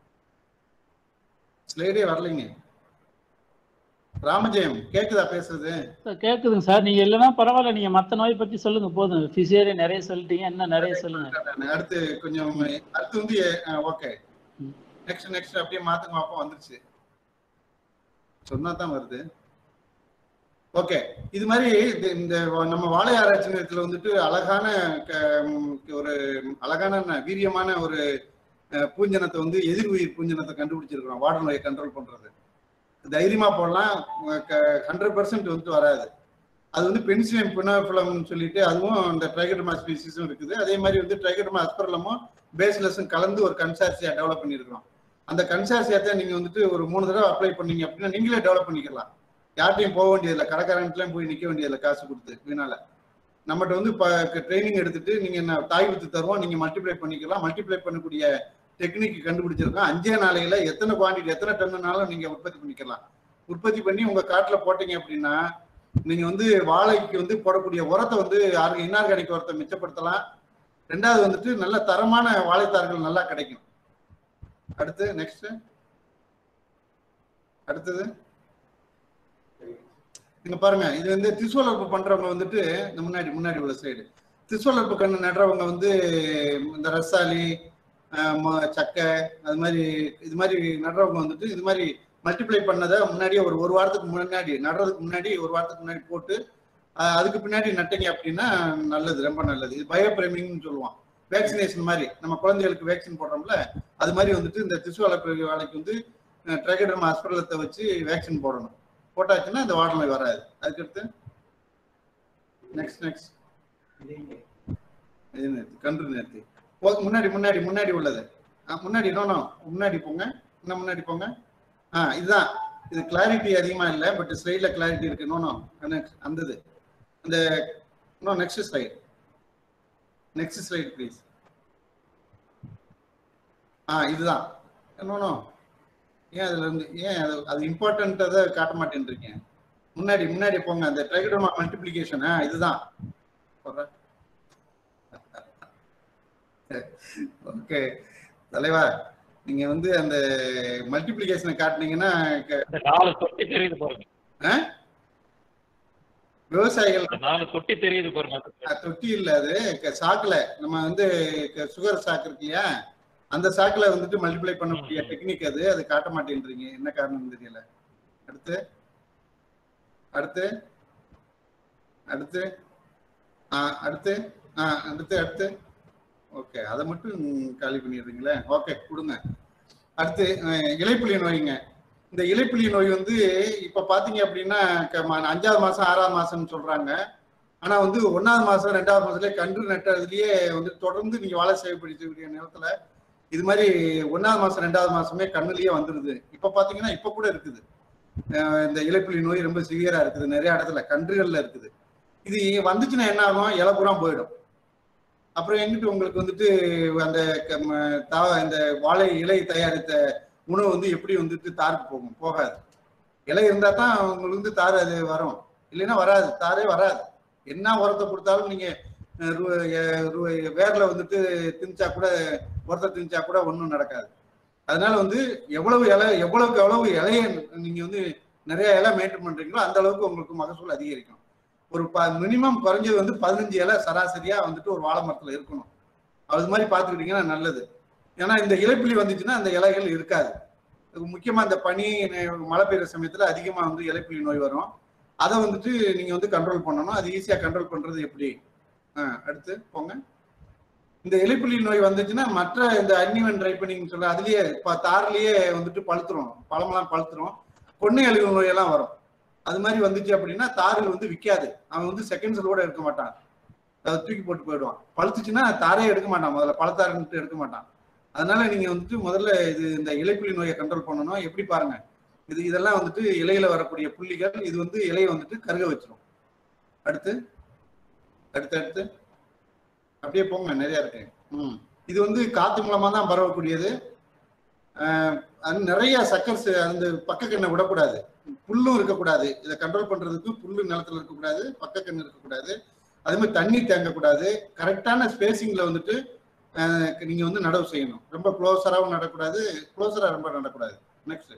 ஸ்லைடே வரலைங்க. ராமஜெயம் கேக்குதா பேசுறது?
கேக்குதுங்க சார். நீங்க இல்லைன்னா பரவாயில்ல, நீங்க மத்த நோய் பத்தி சொல்லுங்க போதும். பிசியரி நிறைய சொல்லிட்டீங்க, என்ன நிறைய சொல்லுங்க.
அடுத்து கொஞ்சம் அடுத்து வந்து ஓகே, நெக்ஸ்ட் அப்படியே மாத்துங்க பார்ப்போம். வந்துருச்சு, சொன்னா தான் வருது. ஓகே, இது மாதிரி இந்த நம்ம வாழை ஆராய்ச்சி நிலையத்துல வந்துட்டு ஒரு அழகான வீரியமான ஒரு பூஞ்சனத்தை வந்து எதிர் உயிர் பூஞ்சனத்தை கண்டுபிடிச்சிருக்கிறோம். வாடல் நோயை கண்ட்ரோல் பண்றது தைரியமா போடலாம், 100% வந்துட்டு வராது. அது வந்து பென்சிலியம் பினோஃபிலம்னு சொல்லிட்டு அதுவும் இந்த ட்ரைகோடர்மா ஸ்பீசிஸும் இருக்குது. அதே மாதிரி வந்து ட்ரைகோடர்மா அஸ்பெரலமும் பேஸ்லெஸும் கலந்து ஒரு கன்சார்சியா டெவலப் பண்ணியிருக்கிறோம். அந்த கன்சார்சியாத்தை நீங்க வந்துட்டு ஒரு 3 தடவை அப்ளை பண்ணீங்க அப்படின்னா நீங்களே டெவலப் பண்ணிக்கலாம். யார்ட்டையும் போக வேண்டியதில்லை, கடைக்காரன்ட்லாம் போய் நிற்க வேண்டியதில்லை காசு கொடுத்து. இதனால நம்மகிட்ட வந்து ட்ரைனிங் எடுத்துட்டு நீங்க தாய் வித்து தருவோம், நீங்க மல்டிப்ளை பண்ணிக்கலாம். மல்டிப்ளை பண்ணக்கூடிய டெக்னிக் கண்டுபிடிச்சிருக்கோம். 5 நாளையில எத்தனை குவான்டிட்டி, எத்தனை டன்னுனாலும் நீங்க உற்பத்தி பண்ணிக்கலாம். உற்பத்தி பண்ணி உங்க காட்டுல போட்டீங்க அப்படின்னா நீங்க வந்து வாழைக்கு வந்து போடக்கூடிய உரத்தை வந்து இன்ஆர்கானிக் உரத்தை மிச்சப்படுத்தலாம். 2வது வந்துட்டு நல்ல தரமான வாழைத்தார்கள் நல்லா கிடைக்கும். அடுத்து நெக்ஸ்ட், அடுத்தது நீங்க பாருங்க, இது வந்து திசு வளர்ப்பு பண்றவங்க வந்துட்டு இந்த முன்னாடி உள்ள சைடு திசு வளர்ப்பு கண்ணு நடுறவங்க வந்து இந்த ரசாலி, சக்கை, அது மாதிரி இது மாதிரி நடுறவங்க வந்துட்டு இது மாதிரி மல்டிப்ளை பண்ணதை முன்னாடியே ஒரு வாரத்துக்கு முன்னாடி நடுறதுக்கு முன்னாடி 1 வாரத்துக்கு முன்னாடி போட்டு அதுக்கு பின்னாடி நட்டீங்க அப்படின்னா நல்லது, ரொம்ப நல்லது. இது பயோபிரைமிங்னு சொல்லுவான், வேக்சினேஷன் மாதிரி. நம்ம குழந்தைகளுக்கு வேக்சின் போடுறோம்ல, அது மாதிரி வந்துட்டு இந்த திசு வளர்ப்பு வேலைக்கு வந்து ட்ரைகோடர்மா அஸ்பெரலத்தை வச்சு வேக்சின் போடணும். போட்டாச்சுன்னா இந்த வாடல் நோய் வராது. அதுக்கடுத்து நெக்ஸ்ட் கன்று நேர்த்தி முன்னாடி உள்ளது, முன்னாடி போங்க, இன்னும் முன்னாடி போங்க. இதுதான், இது கிளாரிட்டி அதிகமா இல்லை, பட் ஸ்லைட்ல கிளாரிட்டி இருக்கு. அந்தது அந்த நெக்ஸ்ட் ஸ்லைட் ப்ளீஸ். இதுதான் ஏன் அதுல இருந்து அது இம்பார்ட்டன்ட்டை காட்ட மாட்டேன்றீங்க. முன்னாடி போங்க. அந்த ட்ரைகோடர்மா மல்டிப்ளிகேஷன் இதுதான். ஓகே தலைவா, நீங்க வந்து அந்த மல்டிப்ளிகேஷனை காட்டினீங்கன்னா விவசாயிகள் தொட்டி தெரியுது பாருங்க. தொட்டி இல்ல, அது சாக்குல நம்ம வந்து சுகர் சாக்கு இருக்கு இல்லையா, அந்த சாக்குல வந்துட்டு மல்டிப்ளை பண்ணக்கூடிய டெக்னிக் அது காட்ட மாட்டேன்றீங்க, என்ன காரணம் தெரியல. அடுத்து அடுத்து அடுத்து அடுத்து அடுத்து ஓகே, அதை மட்டும் காலி பண்ணிடுறீங்களே. ஓகே, கொடுங்க. அடுத்து இலைப்புலி நோய்ங்க. இந்த இலைப்புலி நோய் வந்து இப்ப பாத்தீங்க அப்படின்னா 5வது மாசம் 6வது மாசம்னு சொல்றாங்க. ஆனா வந்து 1வது மாசம் 2வது மாசத்துலயே கன்று நட்டதுலயே வந்து தொடர்ந்து நீங்க வாழை சேவைப்படுத்தக்கூடிய நேரத்துல இது மாதிரி 1வது மாசம் 2வது மாசமே கண்ணுலயே வந்துருது. இப்ப பாத்தீங்கன்னா இப்ப கூட இருக்குது. இந்த இலைப்புலி நோய் ரொம்ப சிவியரா இருக்குது, நிறைய இடத்துல கன்றுகள்ல இருக்குது. இது வந்துச்சுன்னா என்ன ஆகும், இலப்புறம் போயிடும். அப்புறம் எங்கிட்டு உங்களுக்கு வந்துட்டு அந்த இந்த வாழை இலை தயாரித்த உணவு வந்து எப்படி வந்துட்டு தாருக்கு போகும், போகாது. இலை இருந்தா தான் உங்களுக்கு வந்து தார் அது வரும், இல்லைன்னா வராது, தாரே வராது. என்ன உரத்தை கொடுத்தாலும் நீங்க வேர்ல வந்துட்டு திணிச்சா கூட, உரத்தை திணிச்சா கூட ஒன்றும் நடக்காது. அதனால வந்து எவ்வளவுக்கு எவ்வளவு இலைய நீங்க வந்து நிறைய இலை மெயின்டைன் பண்றீங்களோ அந்த அளவுக்கு உங்களுக்கு மகசூல் அதிகரிக்கும். ஒரு மினிமம் குறைஞ்சது வந்து 15 இலை சராசரியா வந்துட்டு ஒரு வாழை மரத்துல இருக்கணும். அது மாதிரி பார்த்துக்கிட்டீங்கன்னா நல்லது. ஏன்னா இந்த இலைப்புலி வந்துச்சுன்னா அந்த இலைகள் இருக்காது. முக்கியமா இந்த பனி மழை பெய்யுற சமயத்துல அதிகமா வந்து இலைப்புலி நோய் வரும். அதை வந்துட்டு நீங்க வந்து கண்ட்ரோல் பண்ணணும். அது ஈஸியா கண்ட்ரோல் பண்றது எப்படி? அடுத்து போங்க. இந்த இலைப்புலி நோய் வந்துச்சுன்னா மற்ற இந்த அன்னிவன் ரைப்பனிங் சொல்ற அதுலயே தார்லயே வந்துட்டு பழுத்துரும், பழமெல்லாம் பழுத்துரும், கொன்னை அழிவு நோயெல்லாம் வரும். அது மாதிரி வந்துச்சு அப்படின்னா தார்கள் வந்து விற்காது. அவன் வந்து செகண்ட்ஸ்ல கூட எடுக்க மாட்டான், அதை தூக்கி போட்டு போயிடுவான். பழுத்துச்சுன்னா தாரே எடுக்க மாட்டான், முதல்ல பழத்தாருன்ட்டு எடுக்க மாட்டான். அதனால நீங்க வந்துட்டு முதல்ல இந்த இலைப்புலி நோயை கண்ட்ரோல் பண்ணணும். எப்படி பாருங்க, இதெல்லாம் வந்துட்டு இலையில வரக்கூடிய புள்ளிகள், இது வந்து இலையை வந்துட்டு கருக வச்சிரும். அடுத்து அடுத்து அடுத்து அப்படியே போங்க, நிறைய இருக்கு. இது வந்து காத்து மூலமா தான் பரவக்கூடியது. நிறைய சக்கர்ஸ் அந்த பக்க கண்ணை விடக்கூடாது, புல்லும் இருக்கக்கூடாது. இதை கண்ட்ரோல் பண்றதுக்கு புல்லு நிலத்துல இருக்கக்கூடாது, பக்க கண்ணு இருக்கக்கூடாது, அதே மாதிரி தண்ணி தேங்கக்கூடாது. கரெக்டான ஸ்பேசிங்ல வந்துட்டு நீங்க வந்து நடவு செய்யணும். ரொம்ப க்ளோஸராகவும் நடக்கூடாது, க்ளோஸரா ரொம்ப நடக்கூடாது. நெக்ஸ்ட்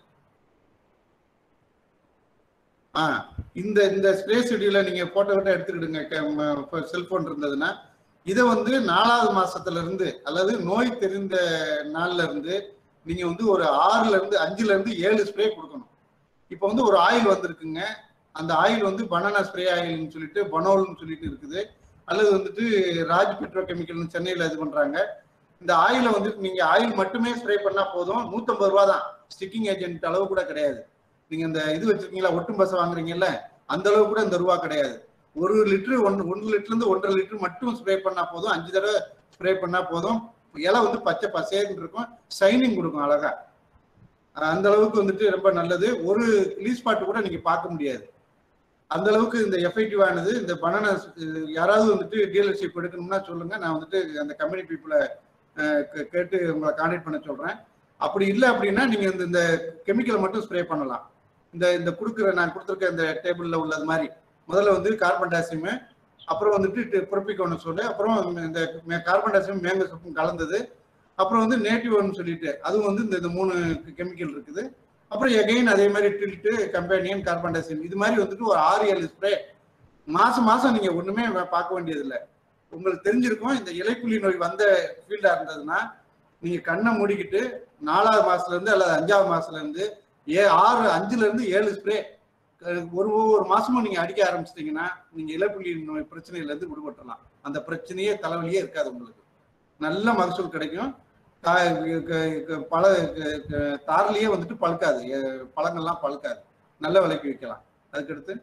இந்த ஸ்ப்ரே ஷெட்யூல நீங்க போட்டோ எடுத்துக்கிடுங்க, செல்போன் இருந்ததுன்னா. இதை வந்து 4வது மாசத்துல இருந்து அல்லது நோய் தெரிந்த நாள்ல இருந்து நீங்க வந்து ஒரு 5ல இருந்து 7 ஸ்ப்ரே கொடுக்கணும். இப்போ வந்து ஒரு ஆயில் வந்திருக்குங்க, அந்த ஆயில் வந்து பனானா ஸ்ப்ரே ஆயில்னு சொல்லிட்டு பனோல்னு சொல்லிட்டு இருக்குது, அல்லது வந்துட்டு ராஜ் பெட்ரோ கெமிக்கல்னு சென்னையில இது பண்றாங்க. இந்த ஆயில வந்துட்டு நீங்க ஆயில் மட்டுமே ஸ்ப்ரே பண்ணா போதும், 150 ரூபா தான், ஸ்டிக்கிங் ஏஜென்ட் அளவு கூட கிடையாது. நீங்க இந்த இது வச்சிருக்கீங்களா, ஒட்டும் பசை வாங்குறீங்கல்ல, அந்த அளவு கூட இந்த ரூபா கிடையாது. 1 லிட்டரு 1 லிட்டர்ல இருந்து 1.5 லிட்டர் மட்டும் ஸ்ப்ரே பண்ணா போதும், 5 தடவை ஸ்ப்ரே பண்ணா போதும். இலை வந்து பச்சை பசேன்னு இருக்கும், ஷைனிங் கொடுக்கும் அழகா. அந்த அளவுக்கு வந்துட்டு ரொம்ப நல்லது. ஒரு லீஸ் ஸ்பாட் கூட நீங்க பார்க்க முடியாது, அந்த அளவுக்கு இந்த எஃபெக்டிவானது. இந்த பனானா யாராவது வந்துட்டு டீலர்ஷிப் எடுக்கணும்னா சொல்லுங்க, நான் வந்துட்டு அந்த கம்பெனி பீப்புளை கேட்டு உங்களை கான்டாக்ட் பண்ண சொல்றேன். அப்படி இல்லை அப்படின்னா நீங்க இந்த கெமிக்கலை மட்டும் ஸ்ப்ரே பண்ணலாம். இந்த நான் கொடுத்துருக்க இந்த டேபிள்ல உள்ளது மாதிரி முதல்ல வந்து கார்பன் டை ஆக்சைடு, அப்புறம் வந்துட்டு புரப்பிக்கோன்னு சொல்லு, அப்புறம் இந்த கார்பன் டை ஆக்சைடு மேங்கோ சப்பும் கலந்தது, அப்புறம் வந்து நேட்டிவ்னு சொல்லிட்டு அதுவும் வந்து இந்த 3 கெமிக்கல் இருக்குது. அப்புறம் எகைன் அதே மாதிரி Tilt, Companion, carbon dioxide, இது மாதிரி வந்துட்டு ஒரு 6-7 ஸ்ப்ரே மாசம் நீங்க ஒண்ணுமே பார்க்க வேண்டியது இல்லை. உங்களுக்கு தெரிஞ்சிருக்கும், இந்த இலைப்புலி நோய் வந்த ஃபீல்டா இருந்ததுன்னா நீங்க கண்ணை மூடிக்கிட்டு 4வது மாசத்துல இருந்து அல்லது 5வது மாசத்துல இருந்து 5ல இருந்து 7 ஸ்ப்ரே ஒவ்வொரு மாசமும் நீங்க அடிக்க ஆரம்பிச்சிட்டீங்கன்னா நீங்க இலைப்புலி நோய் பிரச்சனையில இருந்து விடுபட்டலாம். அந்த பிரச்சனையே தலைவலியே இருக்காது, உங்களுக்கு நல்ல மகசூல் கிடைக்கும். பல தார்லயே வந்துட்டு பழுக்காது, பழங்கள்லாம் பழுக்காது, நல்ல விலைக்கு விற்கலாம். அதுக்கடுத்து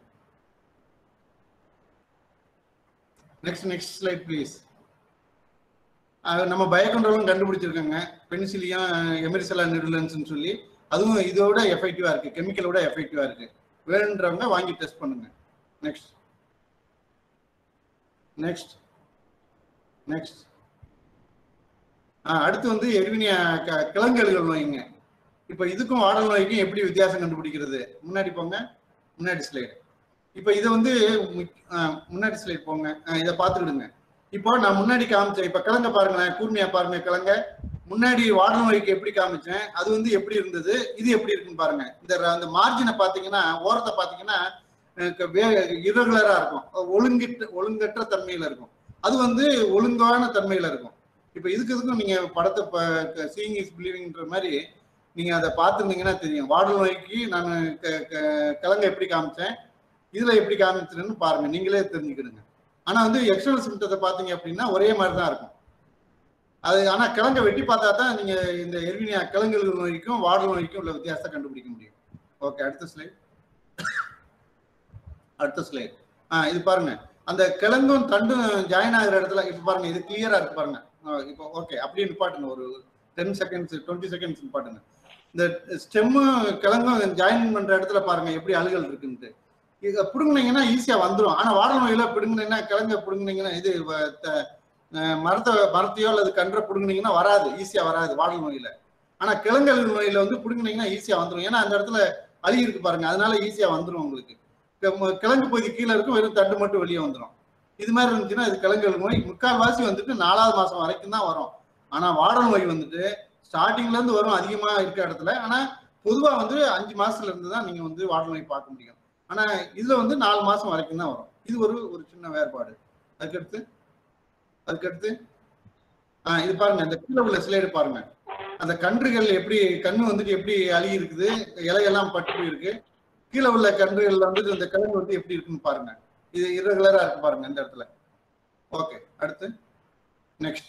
நெக்ஸ்ட் ஸ்லைட் ப்ளீஸ். நம்ம பயோகண்ட்ரோலும் கண்டுபிடிச்சிருக்காங்க, பெனிசிலியம் எமெரிசெல்லா நிருலன்ஸ்னு சொல்லி, அதுவும் இதோட எஃபெக்டிவா இருக்கு, கெமிக்கலோட எஃபெக்டிவா இருக்கு. வேணுன்றவங்க வாங்கி டெஸ்ட் பண்ணுங்க. நெக்ஸ்ட் அடுத்து வந்து எர்வினியா கிழங்கழுகல் நோய்ங்க. இப்போ இதுக்கும் வாடல் நோய்க்கும் எப்படி வித்தியாசம் கண்டுபிடிக்கிறது? முன்னாடி போங்க, முன்னாடி ஸ்லைடு. இப்போ இதை வந்து முன்னாடி ஸ்லைட் போங்க, இதை பார்த்துக்கிடுங்க. இப்போ நான் முன்னாடி காமிச்சேன், இப்போ கிழங்க பாருங்களேன், கூர்மையா பாருங்க கிழங்க. முன்னாடி வாடல் நோய்க்கு எப்படி காமிச்சேன், அது வந்து எப்படி இருந்தது, இது எப்படி இருக்குன்னு பாருங்க. இந்த மார்ஜினை பார்த்தீங்கன்னா, ஓரத்தை பார்த்தீங்கன்னா இரகுலரா இருக்கும், ஒழுங்கற்ற தன்மையில இருக்கும். அது வந்து ஒழுங்கான தன்மையில இருக்கும். இப்போ இதுக்கும் நீங்க படத்தை சீயிங் இஸ் பிலீவிங்ன்ற மாதிரி நீங்க அதை பார்த்துருந்தீங்கன்னா தெரியும். வாடல் நோய்க்கு நான் கிழங்க எப்படி காமிச்சேன், இதுல எப்படி காமிச்சிருன்னு பாருங்க, நீங்களே தெரிஞ்சுக்கிடுங்க. ஆனா வந்து எக்ஸ்டர்னல் சிம்டத்தை பாத்தீங்க அப்படின்னா ஒரே மாதிரி தான் இருக்கும். அது ஆனா கிழங்க வெட்டி பார்த்தா தான் நீங்க இந்த எர்வினியா கிழங்குகள் நோய்க்கும் வாடல் நோய்க்கும் உள்ள வித்தியாசத்தை கண்டுபிடிக்க முடியும். ஓகே, அடுத்த ஸ்லைட். இது பாருங்க, அந்த கிழங்கும் தண்டும் ஜாயின் ஆகிற இடத்துல இப்ப பாருங்க, இது கிளியரா இருக்கு பாருங்க. இப்போ ஓகே, அப்படியே நிப்பாட்டுங்க, ஒரு 10 செகண்ட்ஸ் 20 செகண்ட்ஸ் நிப்பாட்டுங்க. இந்த ஸ்டெம்மும் கிழங்கும் ஜாயின் பண்ற இடத்துல பாருங்க எப்படி அழுகல் இருக்குன்ட்டு. இதை பிடுங்கினீங்கன்னா ஈஸியா வந்துடும். ஆனா வாடல் நோயில பிடுங்கினீங்கன்னா, கிழங்க பிடுங்கினீங்கன்னா, இது மரத்தையோ அல்லது கன்றை பிடுங்கினீங்கன்னா வராது, ஈஸியா வராது வாடல் நோயில. ஆனா கிழங்கல் நோயில வந்து பிடுங்கினீங்கன்னா ஈஸியா வந்துடும். ஏன்னா அந்த இடத்துல அழுகி இருக்கு பாருங்க, அதனால ஈஸியா வந்துடும் உங்களுக்கு. கிழங்கு பகுதி கீழே இருக்கும், வெறும் தண்டு மட்டும் வெளியே வந்துடும். இது மாதிரி இருந்துச்சுன்னா இது கிழங்கல் நோய். முக்கால்வாசி வந்துட்டு 4வது மாசம் வரைக்கும் தான் வரும். ஆனா வாடல் நோய் வந்துட்டு ஸ்டார்டிங்ல இருந்து வரும் அதிகமா இருக்கிற இடத்துல. ஆனா பொதுவா வந்து 5 மாசத்துல இருந்து தான் நீங்க வந்து வாடல் நோய் பார்க்க முடியும். ஆனா இதுல வந்து 4 மாசம் வரைக்கும் தான் வரும். இது ஒரு சின்ன வேறுபாடு. அதுக்கடுத்து இது பாருங்க, இந்த கீழே உள்ள ஸ்லைடு பாருங்க. அந்த கன்றுகள் எப்படி கண்ணு வந்துட்டு எப்படி அழுகி இருக்குது, இலையெல்லாம் பட்டு போயிருக்கு. கீழே உள்ள கன்றுகள்ல வந்துட்டு இந்த கிழங்கு வந்து எப்படி இருக்குன்னு பாருங்க. இது இரகுலரா இருக்கு பாருங்க இந்த இடத்துல. ஓகே, அடுத்து நெக்ஸ்ட்.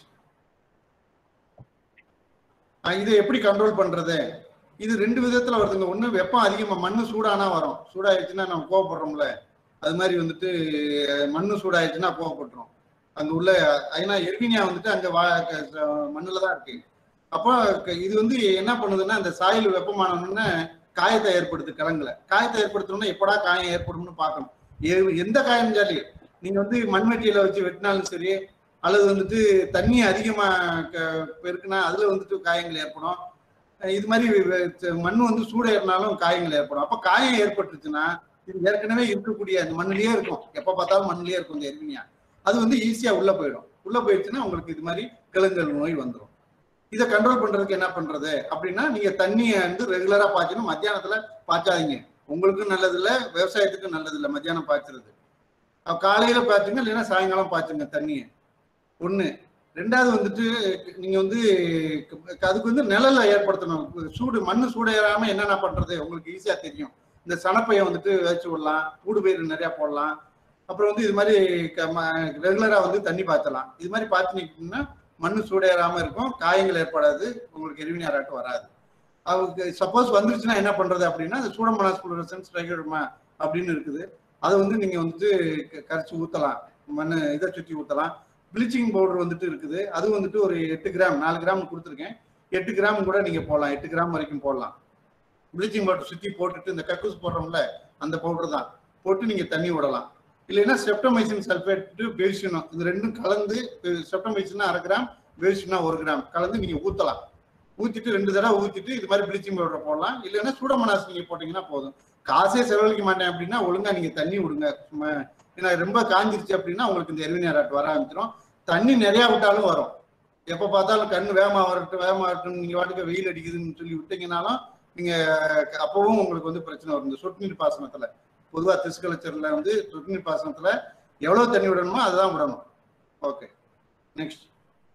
இது எப்படி கண்ட்ரோல் பண்றது? இது 2 விதத்துல வருதுங்க. ஒண்ணு, வெப்பம் அதிகமா மண்ணு சூடானா வரும். சூடாயிடுச்சுன்னா நம்ம கோவப்படுறோம்ல, அது மாதிரி வந்துட்டு மண்ணு சூடாயிடுச்சுன்னா கோவப்படுறோம். அங்க உள்ள ஏன்னா எர்வினியா வந்துட்டு அங்க மண்ணுலதான் இருக்கு. அப்போ இது வந்து என்ன பண்ணுதுன்னா, இந்த சாயில் வெப்பமானோன்னு காயத்தை ஏற்படுத்து. கிழங்குல காயத்தை ஏற்படுத்தணும்னா எப்படா காயம் ஏற்படும்னு பார்க்கணும். எந்த காயம் சரி, நீங்க வந்து மண்வெட்டியில வச்சு வெட்டினாலும் சரி, அல்லது வந்துட்டு தண்ணி அதிகமா பெருக்குனா அதுல வந்துட்டு காயங்கள் ஏற்படும். இது மாதிரி மண் வந்து சூடேறினாலும் காயங்கள் ஏற்படும். அப்ப காயம் ஏற்பட்டுச்சுன்னா இது ஏற்கனவே இருக்கக்கூடிய அந்த மண்ணிலேயே இருக்கும், எப்ப பார்த்தாலும் மண்ணிலேயே இருக்கும் இந்த எர்வினியா. அது வந்து ஈஸியா உள்ள போயிடும். உள்ள போயிடுச்சுன்னா உங்களுக்கு இது மாதிரி கிழங்கல் நோய் வந்துடும். இதை கண்ட்ரோல் பண்றதுக்கு என்ன பண்றது அப்படின்னா, நீங்க தண்ணியை வந்து ரெகுலரா பாய்ச்சணும். மத்தியானத்துல பாய்ச்சாதீங்க, உங்களுக்கும் நல்லது இல்லை, விவசாயத்துக்கும் நல்லது இல்லை மத்தியானம் பாய்ச்சுறது. காலையில பாய்ச்சுங்க, இல்லைன்னா சாயங்காலம் பாய்ச்சுங்க தண்ணியை. ஒண்ணு. 2வது வந்துட்டு நீங்க வந்து அதுக்கு வந்து நிழல ஏற்படுத்தணும். சூடு மண்ணு சூடேறாம என்னென்ன பண்றது உங்களுக்கு ஈஸியா தெரியும். இந்த சனப்பையை வந்துட்டு வச்சு விடலாம், ஊடுபயிர் நிறைய போடலாம். அப்புறம் வந்து இது மாதிரி ரெகுலரா வந்து தண்ணி பாய்ச்சலாம். இது மாதிரி பாய்ச்சினீங்கன்னா மண்ணு சூடேறாம இருக்கும், காயங்கள் ஏற்படாது, உங்களுக்கு எர்வினியா ராட்டு வராது. அவருக்கு சப்போஸ் வந்துருச்சுன்னா என்ன பண்றது அப்படின்னா, அது சூடோமோனாஸ் ஃப்ளோரசன்ஸ் ட்ரைகோடர்மா அப்படின்னு இருக்குது. அதை வந்து நீங்க வந்துட்டு கரைச்சி ஊத்தலாம், மண்ணு இதை சுற்றி ஊத்தலாம். ப்ளீச்சிங் பவுடர் வந்துட்டு இருக்குது, அது வந்துட்டு ஒரு 8 கிராம் 4 கிராம் கொடுத்துருக்கேன். 8 கிராம் கூட நீங்க போடலாம், 8 கிராம் வரைக்கும் போடலாம். ப்ளீச்சிங் பவுடர் சுற்றி போட்டுட்டு இந்த கக்கூஸ் போடுறோம்ல அந்த பவுடர் தான் போட்டு நீங்க தண்ணி விடலாம். இல்லைன்னா ஸ்ட்ரெப்டோமைசின் சல்ஃபேட் பேசினும், இது ரெண்டும் கலந்து, ஸ்ட்ரெப்டோமைசின் 1/2 கிராம், பேசினா 1 கிராம் கலந்து நீங்க ஊத்தலாம். ஊத்திட்டு 2 தடவை ஊத்திட்டு இது மாதிரி ப்ளீச்சிங் பவுடர் போடலாம். இல்லைன்னா சூடோமோனாஸ் நீங்க போட்டீங்கன்னா போதும். காசே செலவழிக்க மாட்டேன் அப்படின்னா ஒழுங்கா நீங்க தண்ணி விடுங்க. ஏன்னா ரொம்ப காஞ்சிருச்சு அப்படின்னா உங்களுக்கு இந்த எர்வினியா ராட் வர ஆரம்பிச்சிடும். தண்ணி நிறைய விட்டாலும் வரும். எப்ப பார்த்தாலும் கண்ணு வேகமா வரட்டும் நீங்க வாட்டுக்கு வெயில் அடிக்குதுன்னு சொல்லி விட்டீங்கன்னாலும் நீங்க அப்பவும் உங்களுக்கு வந்து பிரச்சனை வரும். இந்த சொட்டு நீர் பாசனத்துல பொதுவா திசுக்கலச்சர்ல வந்து சொட்டு நீர் பாசனத்துல எவ்வளவு தண்ணி விடணுமோ அதுதான் விடணும். Okay, next.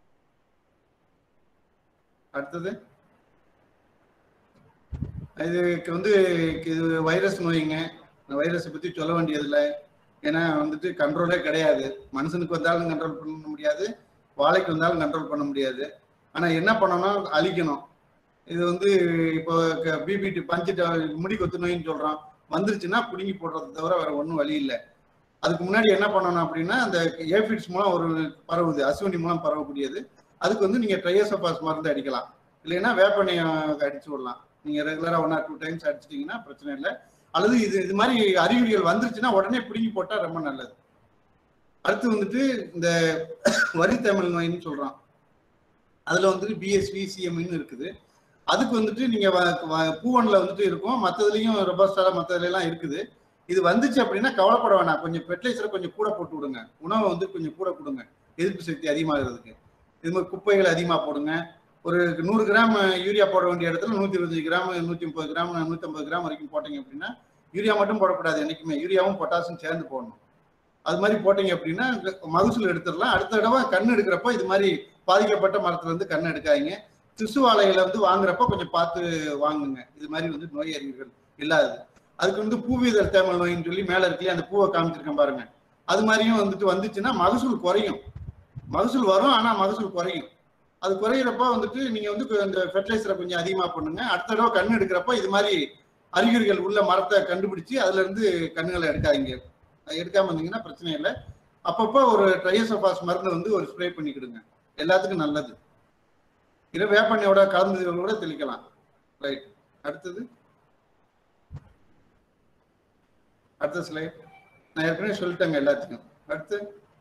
அடுத்தது இதுக்கு வந்து இது வைரஸ் நோய்ங்க. இந்த வைரஸை பத்தி சொல்ல வேண்டியதில்லை, ஏன்னா வந்துட்டு கண்ட்ரோலே கிடையாது. மனுஷனுக்கு வந்தாலும் கண்ட்ரோல் பண்ண முடியாது, வாழைக்கு வந்தாலும் கண்ட்ரோல் பண்ண முடியாது. ஆனா என்ன பண்ணணும், அழிக்கணும். இது வந்து இப்போ பிபிடி பஞ்சிட்டு முடி கொத்து நோயின்னு சொல்றோம், வந்துருச்சுன்னா பிடுங்கி போடுறதை தவிர வேற ஒன்றும் வழி இல்லை. அதுக்கு முன்னாடி என்ன பண்ணணும் அப்படின்னா, அந்த ஏபிட்ஸ் மூலம் ஒரு பரவுது, அசுவனி மூலம் பரவக்கூடியது. அதுக்கு வந்து நீங்க ட்ரையோசோபாஸ் மருந்து அடிக்கலாம், இல்லைன்னா வேப்பெண்ணெயை அடிச்சு விடலாம். நீங்க ரெகுலரா 1 or 2 times அடிச்சிட்டீங்கன்னா பிரச்சனை இல்லை. அல்லது இது மாதிரி அறிகுறிகள் வந்துருச்சுன்னா உடனே பிடுங்கி போட்டா ரொம்ப நல்லது. அடுத்து வந்துட்டு இந்த வரித்தமிழ் நோயின்னு சொல்றோம், அதுல வந்துட்டு பிஎஸ்வி சிஎம்னு இருக்குது. அதுக்கு வந்துட்டு நீங்க பூவன்ல வந்துட்டு இருக்கும், மற்றதுலயும் ரொபஸ்டால மற்றதுல எல்லாம் இருக்குது. இது வந்துச்சு அப்படின்னா கவலைப்பட வேணாம், கொஞ்சம் ஃபெர்டிலைசரை கொஞ்சம் கூட போட்டு விடுங்க, உணவை வந்து கொஞ்சம் கூட கொடுங்க, எதிர்ப்பு சக்தி அதிகமாகிறதுக்கு. இது மாதிரி குப்பைகள் அதிகமாக போடுங்க. ஒரு 100 கிராம் யூரியா போட வேண்டிய இடத்துல 125 கிராம் 130 கிராம் 150 கிராம் வரைக்கும் போட்டீங்க அப்படின்னா, யூரியா மட்டும் போடக்கூடாது என்னைக்குமே, யூரியாவும் பொட்டாசும் சேர்ந்து போடணும். அது மாதிரி போட்டீங்க அப்படின்னா மகசூல் எடுத்துடலாம். அடுத்த தடவை கண் எடுக்கிறப்ப இது மாதிரி பாதிக்கப்பட்ட மரத்துல இருந்து கண் எடுக்காதீங்க. திசு வாழைகளை வந்து வாங்குறப்ப கொஞ்சம் பார்த்து வாங்குங்க, இது மாதிரி வந்து நோய் அறிகுறிகள் இல்லாதது. அதுக்கு வந்து பூவிதழ் தேமல் நோயின்னு சொல்லி மேல இருக்குல்லையே அந்த பூவை காமிச்சிருக்கேன் பாருங்க. அது மாதிரியும் வந்துச்சுன்னா மகசூல் குறையும். மகசூல் வரும், ஆனா மகசூல் குறையும். அது குறையிறப்ப நீங்க இந்த ஃபெர்டிலைசரை கொஞ்சம் அதிகமா பண்ணுங்க. அடுத்த தடவை கண்ணு எடுக்கிறப்ப இது மாதிரி அறிகுறிகள் உள்ள மரத்தை கண்டுபிடிச்சு அதுல இருந்து கண்ணுகளை எடுக்காதீங்க. எடுக்காம இருந்தீங்கன்னா பிரச்சனை இல்லை. அப்பப்போ ஒரு ட்ரையோசோபாஸ் மருந்து ஒரு ஸ்ப்ரே பண்ணிக்கிடுங்க, எல்லாத்துக்கும் நல்லது. இதை வேப்பெண்ணையோட கலந்து தெளிக்கலாம். ரைட், அடுத்த ஸ்லைட். நான் ஏற்கனவே சொல்லிட்டேங்க எல்லாத்துக்கும். அடுத்து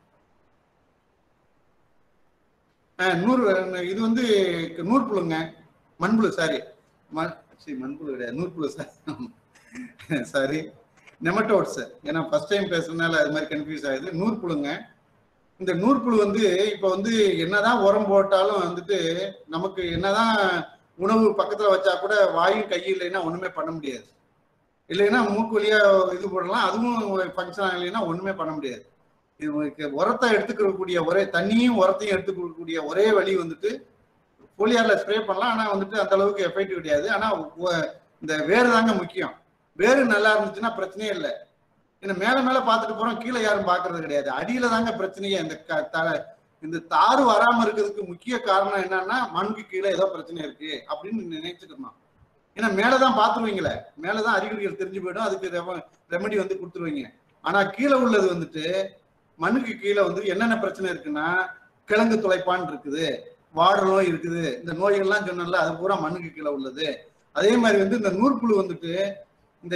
இது நூற்புழுங்க, மண்புழு. மண்புழு கிடையாது, நூற்புழு சாரி, நெமட்டோட்ஸ். ஏன்னா ஃபர்ஸ்ட் டைம் பேசுறதுனால அது மாதிரி கன்ஃபியூஸ் ஆகுது. நூற்புழுங்க. இந்த நூற்புழு இப்போ என்னதான் உரம் போட்டாலும் நமக்கு என்னதான் உணவு பக்கத்துல வச்சா கூட வாயும் கையும் இல்லைன்னா ஒண்ணுமே பண்ண முடியாது. இல்லைன்னா மூக்கு வழியா இது போடலாம், அதுவும் ஃபங்க்ஷன் ஆகலைன்னா ஒண்ணுமே பண்ண முடியாது. இது உரத்தை எடுத்துக்கக்கூடிய தண்ணியும் உரத்தையும் எடுத்துக்கக்கூடிய ஒரே வழி போலியார்ல ஸ்ப்ரே பண்ணலாம். ஆனா அந்த அளவுக்கு எஃபெக்டிவ் கிடையாது. ஆனா இந்த வேறு தாங்க முக்கியம். வேறு நல்லா இருந்துச்சுன்னா பிரச்சனையே இல்லை. ஏன்னா மேல மேல பார்த்துட்டு போறோம், கீழே யாரும் பாக்குறது கிடையாது. அடியில தாங்க பிரச்சனையே. இந்த தாறு வராம இருக்கிறதுக்கு முக்கிய காரணம் என்னன்னா மண்ணுக்கு கீழே ஏதோ பிரச்சனை இருக்கு அப்படின்னு நினைச்சுக்கணும். ஏன்னா மேலதான் பாத்துருவீங்களே, மேலதான் அறிகுறிகள் தெரிஞ்சு போயிடும், அதுக்கு ரெமெடி கொடுத்துருவீங்க. ஆனா கீழே உள்ளது மண்ணுக்கு கீழே என்னென்ன பிரச்சனை இருக்குன்னா கிழங்கு துளைப்பான் இருக்குது, வாடல் நோய் இருக்குது, இந்த நோய்கள்லாம் சொன்னல அது பூரா மண்ணுக்கு கீழே உள்ளது. அதே மாதிரி இந்த நூற்புழு இந்த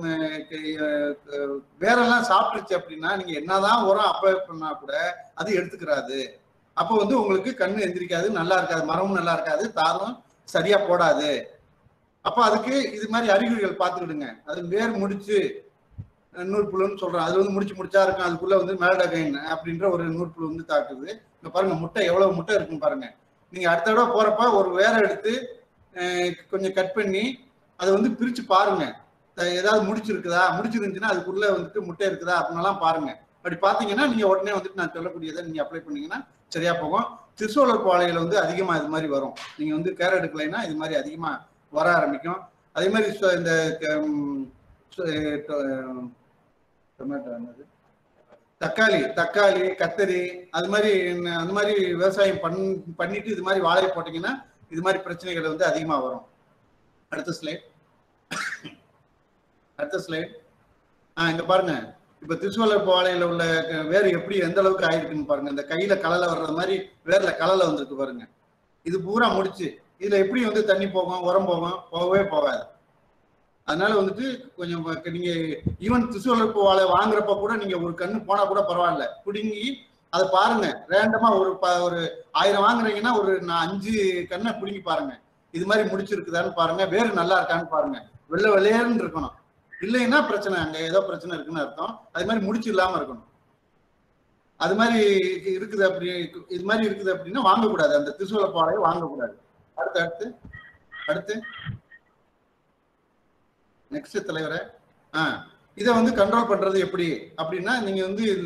வேறெல்லாம் சாப்பிட்டுருச்சு அப்படின்னா நீங்க என்னதான் உரம் அப்ளை பண்ணா கூட அது எடுத்துக்கிறாது. அப்போ உங்களுக்கு கண்ணு எந்திரிக்காது, நல்லா இருக்காது, மரமும் நல்லா இருக்காது, தாரும் சரியா போடாது. அப்ப அதுக்கு இது மாதிரி அறிகுறிகள் பார்த்துக்கிடுங்க. அது வேர் முடிச்சு நூற்புழுன்னு சொல்றோம். அது முடிச்சா இருக்கும். அதுக்குள்ள மேலடகைன் அப்படின்ற ஒரு நூற்புழு தாக்குது. இங்க பாருங்க, முட்டை எவ்வளவு முட்டை இருக்குன்னு பாருங்க. நீங்க அடுத்த தடவை போறப்ப ஒரு வேரை எடுத்து கொஞ்சம் கட் பண்ணி அதை பிரிச்சு பாருங்க. ஏதாவது முடிச்சிருந்துச்சுன்னா அதுக்குள்ள முட்டை இருக்குதா அப்படின்னலாம் பாருங்க. அப்படி பாத்தீங்கன்னா நீங்க உடனே நான் சொல்லக்கூடியதை நீங்க அப்ளை பண்ணீங்கன்னா சரியா போகும். திருசோழர் பாலையில அதிகமா இது மாதிரி வரும். நீங்க கேர் எடுக்கலைன்னா இது மாதிரி அதிகமா வர ஆரம்பிக்கும். அதே மாதிரி இந்த தக்காளி, கத்தரி, அது மாதிரி விவசாயம் பண்ணிட்டு இது மாதிரி வாழை போட்டீங்கன்னா இது மாதிரி பிரச்சனைகள் அதிகமா வரும். அடுத்த ஸ்லைட். இங்க பாருங்க, இப்ப திருசோழர் வாழையில உள்ள வேறு எப்படி எந்த அளவுக்கு ஆயிருக்குன்னு பாருங்க. இந்த கையில கலலை வர்றது மாதிரி வேர்ல கலலை வந்திருக்கு பாருங்க. இது பூரா முடிச்சு இதுல எப்படி தண்ணி போகும், உரம் போகும்? போகவே போகாது. அதனால கொஞ்சம் நீங்க ஈவன் திருசோழர் வாழை வாங்குறப்ப கூட நீங்க ஒரு கண்ணு போனா கூட பரவாயில்ல, பிடுங்கி அதை பாருங்க. ரேண்டமா ஒரு 1000 வாங்குறீங்கன்னா ஒரு 5 கண்ணை பிடுங்கி பாருங்க. இது மாதிரி முடிச்சிருக்குதான்னு பாருங்க, வேறு நல்லா இருக்கான்னு பாருங்க. வெள்ளையர்னு இருக்கணும், இல்லைன்னா பிரச்சனை, அங்க ஏதோ பிரச்சனை இருக்குன்னு அர்த்தம். அது மாதிரி முடிச்சு இல்லாம இருக்கணும். அது மாதிரி இருக்குது இது மாதிரி இருக்குது அப்படின்னா வாங்கக்கூடாது, அந்த திருசோழர் வாழையை வாங்கக்கூடாது. அடுத்து நெக்ஸ்ட் தலைவரை. இதை கண்ட்ரோல் பண்றது எப்படி அப்படின்னா நீங்க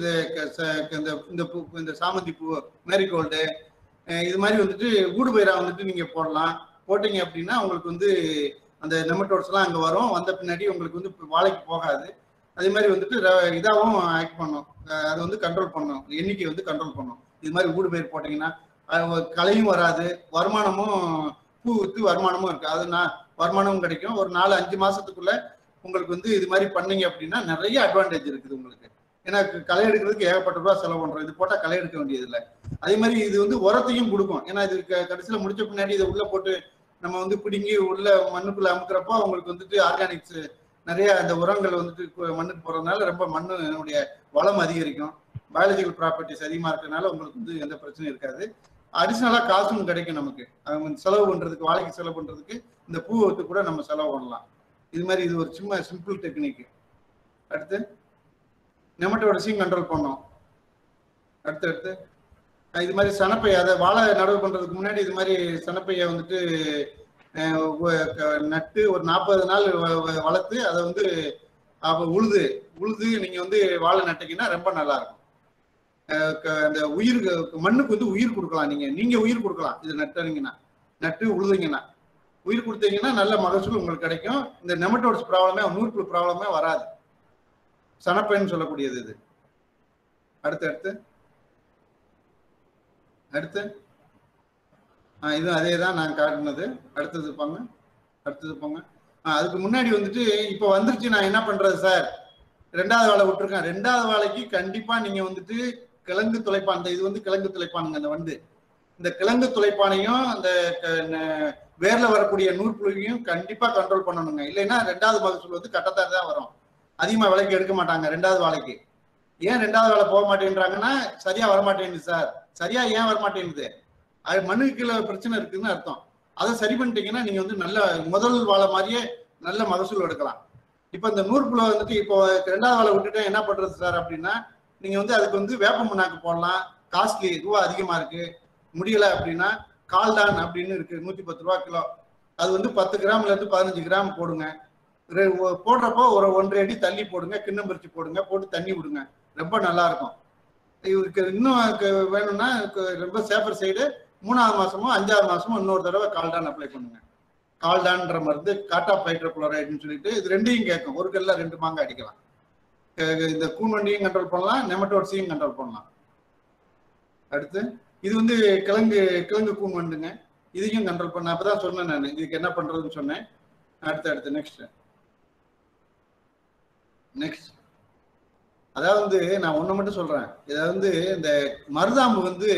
இந்த சாமந்தி பூ, மேரிகோல்டு, இது மாதிரி ஊடுபயிரா நீங்க போடலாம். போட்டீங்க அப்படின்னா உங்களுக்கு அந்த நெமட்டோட்ஸ் எல்லாம் அங்க வரும். வந்த பின்னாடி உங்களுக்கு வாழைக்கு போகாது. அதே மாதிரி இதாகவும் ஆக்ட் பண்ணும். அதை கண்ட்ரோல் பண்ணும், எண்ணிக்கை கண்ட்ரோல் பண்ணும். இது மாதிரி ஊடுபயிர் போட்டீங்கன்னா களையும் வராது, வருமானமும் பூ வித்து வருமானமும் இருக்கு. அது வருமானமும் கிடைக்கும். ஒரு 4-5 மாசத்துக்குள்ள உங்களுக்கு இது மாதிரி பண்ணீங்க அப்படின்னா நிறைய அட்வான்டேஜ் இருக்குது உங்களுக்கு. ஏன்னா களை எடுக்கிறதுக்கு ஏகப்பட்ட ரூபா செலவு பண்றோம், இது போட்டா களை எடுக்க வேண்டியது இல்லை. அதே மாதிரி இது உரத்தையும் கொடுக்கும். ஏன்னா இது கடைசியில முடிச்ச பின்னாடி இதை உள்ள போட்டு நம்ம பிடுங்கி உள்ள மண்ணுக்குள்ள அமுக்கிறப்போ உங்களுக்கு ஆர்கானிக்ஸ் நிறைய அந்த உரங்கள் மண்ணுக்கு போறதுனால ரொம்ப மண்ணுடைய வளம் அதிகரிக்கும். பயாலஜிக்கல் ப்ராப்பர்ட்டிஸ் அதிகமா இருக்கிறதுனால உங்களுக்கு எந்த பிரச்சனையும் இருக்காது. அடிஷனலா காசும் கிடைக்கும் நமக்கு. செலவு பண்றதுக்கு, வாழைக்கு செலவு பண்றதுக்கு இந்த பூவை கூட நம்ம செலவு பண்ணலாம். இது மாதிரி இது ஒரு சும்மா சிம்பிள் டெக்னிக். அடுத்து நெமட்டோட்ஸையும் கண்ட்ரோல் பண்ணோம். அடுத்து இது மாதிரி சனப்பை, அதை வாழை நடவு பண்றதுக்கு முன்னாடி இது மாதிரி சனப்பையை நட்டு ஒரு 40 நாள் வளர்த்து அதை உழுது நீங்க வாழை நட்டீங்கன்னா ரொம்ப நல்லா இருக்கும். அந்த மண்ணுக்கு உயிர் கொடுக்கலாம். நீங்க உயிர் கொடுக்கலாம். இது நட்டு உழுதுங்கன்னா உயிர் கொடுத்தீங்கன்னா நல்ல மகசூல் உங்களுக்கு கிடைக்கும். இந்த நெமட்டோட்ஸ் ப்ராப்ளமே, நூற்புழு ப்ராப்ளமே வராது. சனப்பைன்னு சொல்லக்கூடியது இது. அடுத்து இது அதே தான் நான் காட்டினது. அடுத்தது போங்க. அதுக்கு முன்னாடி வந்துட்டு இப்போ வந்துருச்சு, நான் என்ன பண்றது சார், 2வது வாழை விட்டுருக்கேன். 2வது வாழைக்கு கண்டிப்பா நீங்க வந்துட்டு கிழங்கு துளைப்பான், இது வந்து கிழங்கு துளைப்பானுங்க. அந்த வண்டு இந்த கிழங்கு துளைப்பானையும் அந்த வேர்ல வரக்கூடிய நூற்புழுவையும் கண்டிப்பா கண்ட்ரோல் பண்ணணுங்க. இல்லைன்னா 2வது மகசூல் வந்து கட்டத்தான் தான் வரும். அதிகமா விலைக்கு எடுக்க மாட்டாங்க 2வது வாழைக்கு. ஏன் 2வது வாழை போக மாட்டேன்றாங்கன்னா, சரியா வரமாட்டேங்குது சார். சரியா ஏன் வரமாட்டேங்குது, அது மண்ணுக்கு கீழே பிரச்சனை இருக்குதுன்னு அர்த்தம். அதை சரி பண்ணிட்டீங்கன்னா நீங்க வந்து நல்ல முதல் வாழை மாதிரியே நல்ல மகசூல் எடுக்கலாம். இப்ப இந்த நூற்புழு வந்துட்டு இப்போ 2வது வாழை விட்டுட்டு என்ன பண்றது சார் அப்படின்னா, நீங்க வந்து அதுக்கு வந்து வேப்ப முன்னாக்கு போடலாம். காஸ்ட்லி, ரூபா அதிகமா இருக்கு. முடியல அப்படின்னா கால்டான் அப்படின்னு இருக்கு, 110 ரூபா கிலோ. அது வந்து 10 கிராம்ல இருந்து 15 கிராம் போடுங்க. போடுறப்போ ஒரு 1.5 அடி தள்ளி போடுங்க, கிண்ணம் பறிச்சு போடுங்க, போட்டு தண்ணி விடுங்க. ரொம்ப நல்லா இருக்கும். இவருக்கு இன்னும் வேணும்னா ரொம்ப சேஃபர் சைடு 3வது மாசமோ 5வது மாசமோ இன்னொரு தடவை கால்டான் அப்ளை பண்ணுங்க. கால்டான்ற மருந்து காட்டாப் ஹைட்ரோகுளோரைடுன்னு சொல்லிட்டு இது 2யும் கேட்கும். ஒரு கல்ல 2 மாங்காய் அடிக்கலாம். இந்த கூன்வண்டியும் கண்ட்ரோல் பண்ணலாம், நெமட்டோட்ஸையும் கண்ட்ரோல் பண்ணலாம். அடுத்து இது வந்து கிழங்கு கூன்வண்டுங்க. இதையும் கண்ட்ரோல் பண்ண அப்பதான் சொன்னேன் நான் இதுக்கு என்ன பண்றதுன்னு சொன்னேன். அடுத்து நெக்ஸ்ட் அதாவது நான் ஒண்ணு மட்டும் சொல்றேன். இதாவது இந்த மருதாம்பு வந்து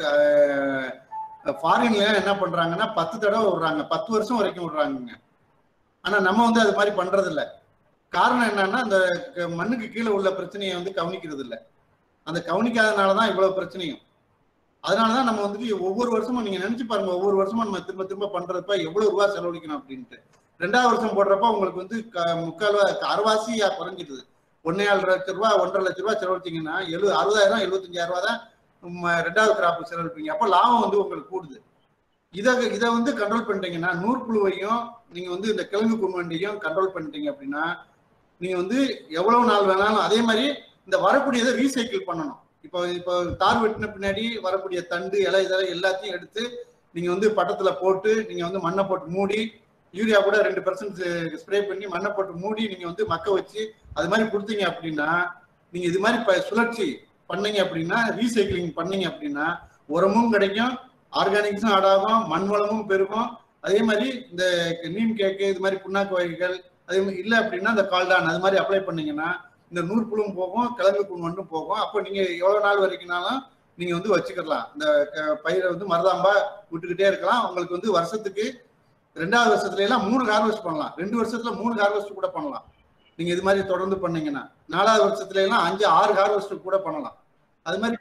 ஃபாரின்ல என்ன பண்றாங்கன்னா 10 தடவை விடுறாங்க, 10 வருஷம் வரைக்கும் விடுறாங்க. ஆனா நம்ம வந்து அது மாதிரி பண்றது இல்லை. காரணம் என்னன்னா, அந்த மண்ணுக்கு கீழே உள்ள பிரச்சனையை வந்து கவனிக்கிறது இல்லை. அந்த கவனிக்காதனாலதான் இவ்வளவு பிரச்சனையும். அதனாலதான் நம்ம வந்துட்டு ஒவ்வொரு வருஷமும் நீங்க நினைச்சு பாருங்க, ஒவ்வொரு வருஷமும் நம்ம திரும்ப பண்றப்ப எவ்வளவு ரூபாய் செலவழிக்கணும் அப்படின்ட்டு. 2வது வருஷம் போடுறப்ப உங்களுக்கு வந்து அரைவாசியா குறைஞ்சிடுது. 1.5 லட்சம் ரூபாய் 1.5 லட்சம் ரூபாய் செலவழிச்சிங்கன்னா 60,000 75,000 ரூபாய் தான் 2வது கிராப் செலவழிப்பீங்க. அப்ப லாபம் வந்து உங்களுக்கு கூடுது. இதை வந்து கண்ட்ரோல் பண்ணிட்டீங்கன்னா, நூற்புழுவையும் நீங்க வந்து இந்த கிழங்கு கூன்வண்டையும் கண்ட்ரோல் பண்ணிட்டீங்க அப்படின்னா நீங்க வந்து எவ்வளவு நாள் வேணாலும். அதே மாதிரி இந்த வரக்கூடியதை ரீசைக்கிள் பண்ணணும். இப்போ தார் வெட்டின பின்னாடி வரக்கூடிய தண்டு, இலை, இதெல்லாம் எல்லாத்தையும் எடுத்து நீங்க வந்து பட்டத்துல போட்டு நீங்க வந்து மண்ணை போட்டு மூடி, யூரியா கூட 2% ஸ்ப்ரே பண்ணி மண்ணை போட்டு மூடி நீங்க வந்து மக்க வச்சு அது மாதிரி கொடுத்தீங்க அப்படின்னா, நீங்க இது மாதிரி சுழற்சி பண்ணீங்க அப்படின்னா, ரீசைக்கிளிங் பண்ணீங்க அப்படின்னா உரமும் கிடைக்கும், ஆர்கானிக்ஸும் ஆடாகும், மண் வளமும் பெருகும். அதே மாதிரி இந்த நீம் கேக்கு, இது மாதிரி புண்ணாக்கு வகைகள், அதே மாதிரி இல்லை அப்படின்னா இந்த கால்டான் அது மாதிரி அப்ளை பண்ணீங்கன்னா இந்த நூற்புழுவும் போகும், கிழங்கு கூன்வண்டும் போகும். அப்போ நீங்க எவ்வளவு நாள் வரைக்கும்னாலும் நீங்க வந்து வச்சுக்கலாம். இந்த பயிரை வந்து மருதாம்பா விட்டுக்கிட்டே இருக்கலாம். உங்களுக்கு வந்து வருஷத்துக்கு 2வது வருஷத்துல எல்லாம் 3 ஹார்வெஸ்ட் பண்ணலாம். 2 வருஷத்துல 3 ஹார்வெஸ்ட் கூட பண்ணலாம். நீங்க இது மாதிரி தொடர்ந்து பண்ணீங்கன்னா 4வது வருஷத்துல எல்லாம் 5 6 ஹார்வெஸ்ட் கூட பண்ணலாம். அது மாதிரி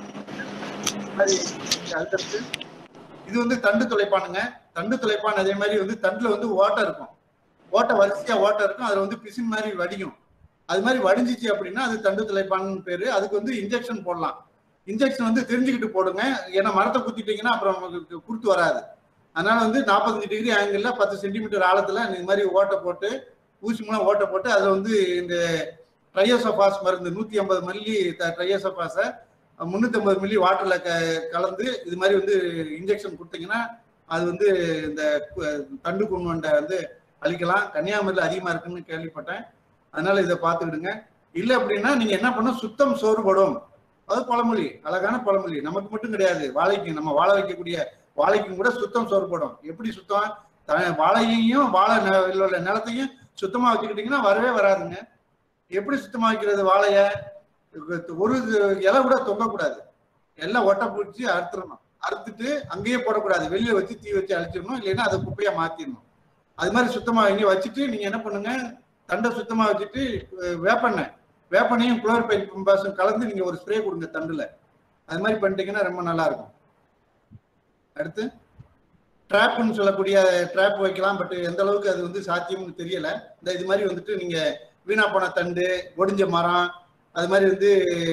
அதுக்கடுத்து இது வந்து தண்டு துளைப்பானுங்க. தண்டு துளைப்பான் அதே மாதிரி வந்து தண்டுல வந்து ஓட்டை இருக்கும், வரிசையா ஓட்டை இருக்கும். அதுல வந்து பிசின் மாதிரி வடியும். அது மாதிரி வடிஞ்சிச்சு அப்படின்னா அது தண்டு துளைப்பான்னு பேரு. அதுக்கு வந்து இன்ஜெக்ஷன் போடலாம். இன்ஜெக்ஷன் வந்து தெரிஞ்சுக்கிட்டு போடுங்க. ஏன்னா மரத்தை குத்திட்டீங்கன்னா அப்புறம் நமக்கு குறுத்து வராது. அதனால வந்து 45 டிகிரி ஆங்கிள் 10 சென்டிமீட்டர் ஆழத்துல இந்த மாதிரி ஓட்டை போட்டு, ஊசி மூலம் ஓட்டை போட்டு அதுல வந்து இந்த ட்ரையோசோபாஸ் மருந்து 150 மில்லி ட்ரையோசோபாஸை 350 மில்லி வாட்டர்ல கலந்து இது மாதிரி வந்து இன்ஜெக்ஷன் கொடுத்தீங்கன்னா அது வந்து இந்த தண்டு கூன்வண்டை வந்து அழிக்கலாம். கன்னியாகுமரியில் அதிகமா இருக்குன்னு கேள்விப்பட்டேன். அதனால இதை பார்த்துக்கிடுங்க. இல்லை அப்படின்னா நீங்க என்ன பண்ண, சுத்தம் சோறுபடும். அது பழமொழி, அழகான பழமொழி. நமக்கு மட்டும் கிடையாது, வாழைக்கு, நம்ம வாழ வைக்கக்கூடிய வாழைக்கும் கூட சுத்தம் சோறுபடும். எப்படி சுத்தம்? வாழையையும் வாழை நிலத்தையும் சுத்தமா வச்சுக்கிட்டீங்கன்னா வரவே வராதுங்க. எப்படி சுத்தமா வைக்கிறது? வாழைய ஒரு இலை கூட தொங்கக்கூடாது, எல்லாம் ஒட்டை பிடிச்சி அறுத்துடணும். அறுத்துட்டு அங்கேயே போடக்கூடாது, வெளியே வச்சு தீ வச்சு அழிச்சிடணும். இல்லைன்னா அதை குப்பையா மாத்திடணும். அது மாதிரி சுத்தமா இங்கே வச்சுட்டு நீங்க என்ன பண்ணுங்க, தண்டை சுத்தமா வச்சுட்டு வேப்பெண்ணையும் குளோர்பைரிபாஸும் கலந்து நீங்க ஒரு ஸ்ப்ரே கொடுங்க தண்டுல. அது மாதிரி பண்ணிட்டீங்கன்னா ரொம்ப நல்லா இருக்கும். அடுத்து ட்ராப்னு சொல்லக்கூடிய ட்ராப் வைக்கலாம். பட் எந்த அளவுக்கு அது வந்து சாத்தியம்னு தெரியல. இந்த இது மாதிரி வந்துட்டு நீங்க வீணா போன தண்டு, ஒடிஞ்ச மரம், அது மாதிரி வந்து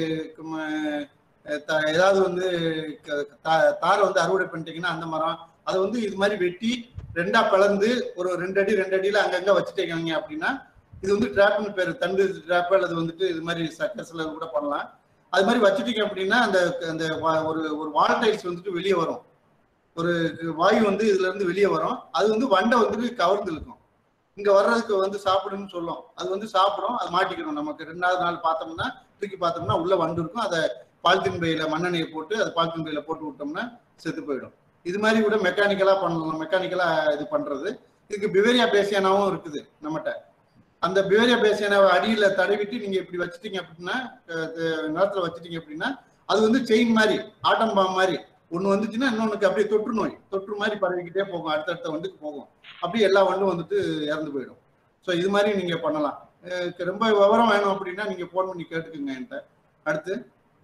ஏதாவது வந்து தாரை வந்து அறுவடை பண்ணிட்டீங்கன்னா அந்த மரம் அதை வந்து இது மாதிரி வெட்டி 2ஆ பிளந்து ஒரு 2 அடி 2 அடியில அங்கங்க வச்சுட்டீங்க அப்படின்னா இது வந்து ட்ராப்னு பேரு. தண்டு ட்ராப் அல்லது வந்துட்டு இது மாதிரி சக்கஸ்ல கூட பண்ணலாம். அது மாதிரி வச்சுட்டீங்க அப்படின்னா அந்த ஒரு வால்டைல்ஸ் வந்துட்டு வெளியே வரும். ஒரு வாயு வந்து இதுல இருந்து வெளியே வரும். அது வந்து வண்டை வந்து கவர்ந்து இழுக்கும். இங்க வர்றதுக்கு வந்து சாப்பிடுன்னு சொல்லும். அது வந்து சாப்பிடும், அது மாட்டிக்கணும். நமக்கு 2வது நாள் பார்த்தோம்னா தூக்கி பார்த்தோம்னா உள்ள வண்டு இருக்கும். அதை பாலித்தீன் பையில மண்ணெண்ணெயை போட்டு அதை பாலித்தீன் பையில போட்டு விட்டோம்னா செத்து போயிடும். இது மாதிரி கூட மெக்கானிக்கலா பண்ணலாம். மெக்கானிக்கலா இது பண்றது. இதுக்கு பிவேரியா பேசியானாவும் இருக்குது நம்மகிட்ட. அந்த பிவேரியா பேசியானாவை அடியில தடவிட்டு நீங்க இப்படி வச்சுட்டீங்க அப்படின்னா, நிலத்துல வச்சுட்டீங்க அப்படின்னா அது வந்து செயின் மாதிரி, ஆட்டம் பாம் மாதிரி ஒண்ணு வந்துச்சுன்னா இன்னொன்னுக்கு அப்படியே தொற்று மாதிரி பரவிக்கிட்டே போகும். அடுத்தடுத்த வண்டுக்கு போகும். அப்படியே எல்லா வண்டும் வந்துட்டு இறந்து போயிடும். ஸோ இது மாதிரி நீங்க பண்ணலாம். ரொம்ப விவரம் வேணும் அப்படின்னா நீங்க போன் பண்ணி கேட்டுக்குங்க என்கிட்ட. அடுத்து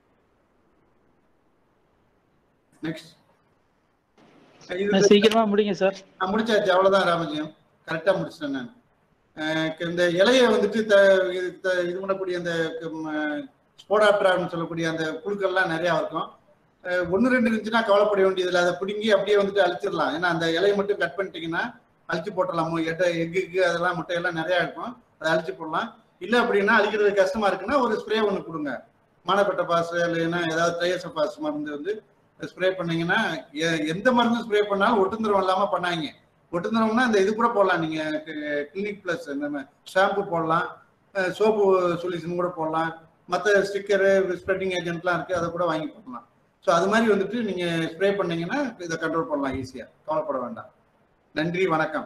நெக்ஸ்ட்
சீக்கிரமா முடிங்க சார்.
நான் முடிச்சாச்சு, அவ்வளவுதான் ராமஜியம். கரெக்டா முடிச்சிட்டேன் நான். இந்த இலையை வந்துட்டு இது பண்ணக்கூடிய அந்த ஸ்போடாப்டரான்னு சொல்லக்கூடிய அந்த புழுக்கள்லாம் நிறைய இருக்கும். 1 2 இருந்துச்சுன்னா கவலைப்பட வேண்டியதில்லை. அதை பிடுங்கி அப்படியே வந்துட்டு அழிச்சிடலாம். ஏன்னா அந்த இலையை மட்டும் கட் பண்ணிட்டீங்கன்னா அழிச்சு போட்டலாம். எக்கு அதெல்லாம் முட்டையெல்லாம் நிறைய இருக்கும், அதை அழிச்சு போடலாம். இல்லை அப்படின்னா அழிக்கிறது கஷ்டமா இருக்குன்னா ஒரு ஸ்ப்ரே ஒன்று கொடுங்க. மானப்பட்ட பாஸ் இல்லைன்னா ஏதாவது ட்ரையசபாஸ் மருந்து வந்து ஸ்ப்ரே பண்ணீங்கன்னா, எந்த மருந்து ஸ்ப்ரே பண்ணாலும் ஒட்டுந்திரம் இல்லாம பண்ணாங்க. ஒட்டுந்திரம்னா இந்த இது கூட போடலாம். நீங்க கிளினிக் பிளஸ் இந்த ஷாம்பு போடலாம், சோப்பு சொல்யூஷன் கூட போடலாம், மற்ற ஸ்டிக்கரு ஸ்ப்ரெட்டிங் ஏஜென்ட்லாம் இருக்கு, அதை கூட வாங்கி போடலாம். ஸோ அது மாதிரி வந்துட்டு நீங்க ஸ்ப்ரே பண்ணீங்கன்னா இதை கண்ட்ரோல் பண்ணலாம் ஈஸியா. கவலைப்பட வேண்டாம். நன்றி, வணக்கம்.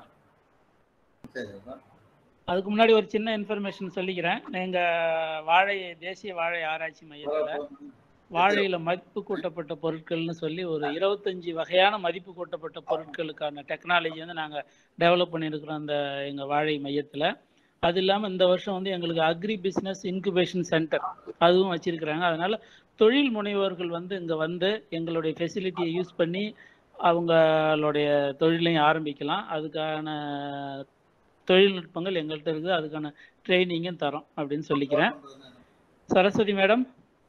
அதுக்கு முன்னாடி ஒரு சின்ன இன்ஃபர்மேஷன் சொல்லிக்கிறேன். எங்க தேசிய வாழை ஆராய்ச்சி மையத்துல வாழையில மதிப்பு கூட்டப்பட்ட பொருட்கள்னு சொல்லி ஒரு 25 வகையான மதிப்பு கூட்டப்பட்ட பொருட்களுக்கான டெக்னாலஜி வந்து நாங்க டெவலப் பண்ணியிருக்கிறோம் அந்த எங்க வாழை மையத்துல. அது இல்லாம இந்த வருஷம் வந்து எங்களுக்கு அக்ரி பிசினஸ் இன்குபேஷன் சென்டர் அதுவும் வச்சிருக்கிறாங்க. அதனால தொழில் முனைவோர்கள் வந்து இங்க வந்து எங்களுடைய ஃபெசிலிட்டியை யூஸ் பண்ணி அவங்களுடைய தொழிலையும் ஆரம்பிக்கலாம். அதுக்கான தொழில்நுட்பங்கள் எங்கள்கிட்ட இருக்குது, அதுக்கான ட்ரைனிங்கும் தரோம் அப்படின்னு சொல்லிக்கிறேன். சரஸ்வதி மேடம்.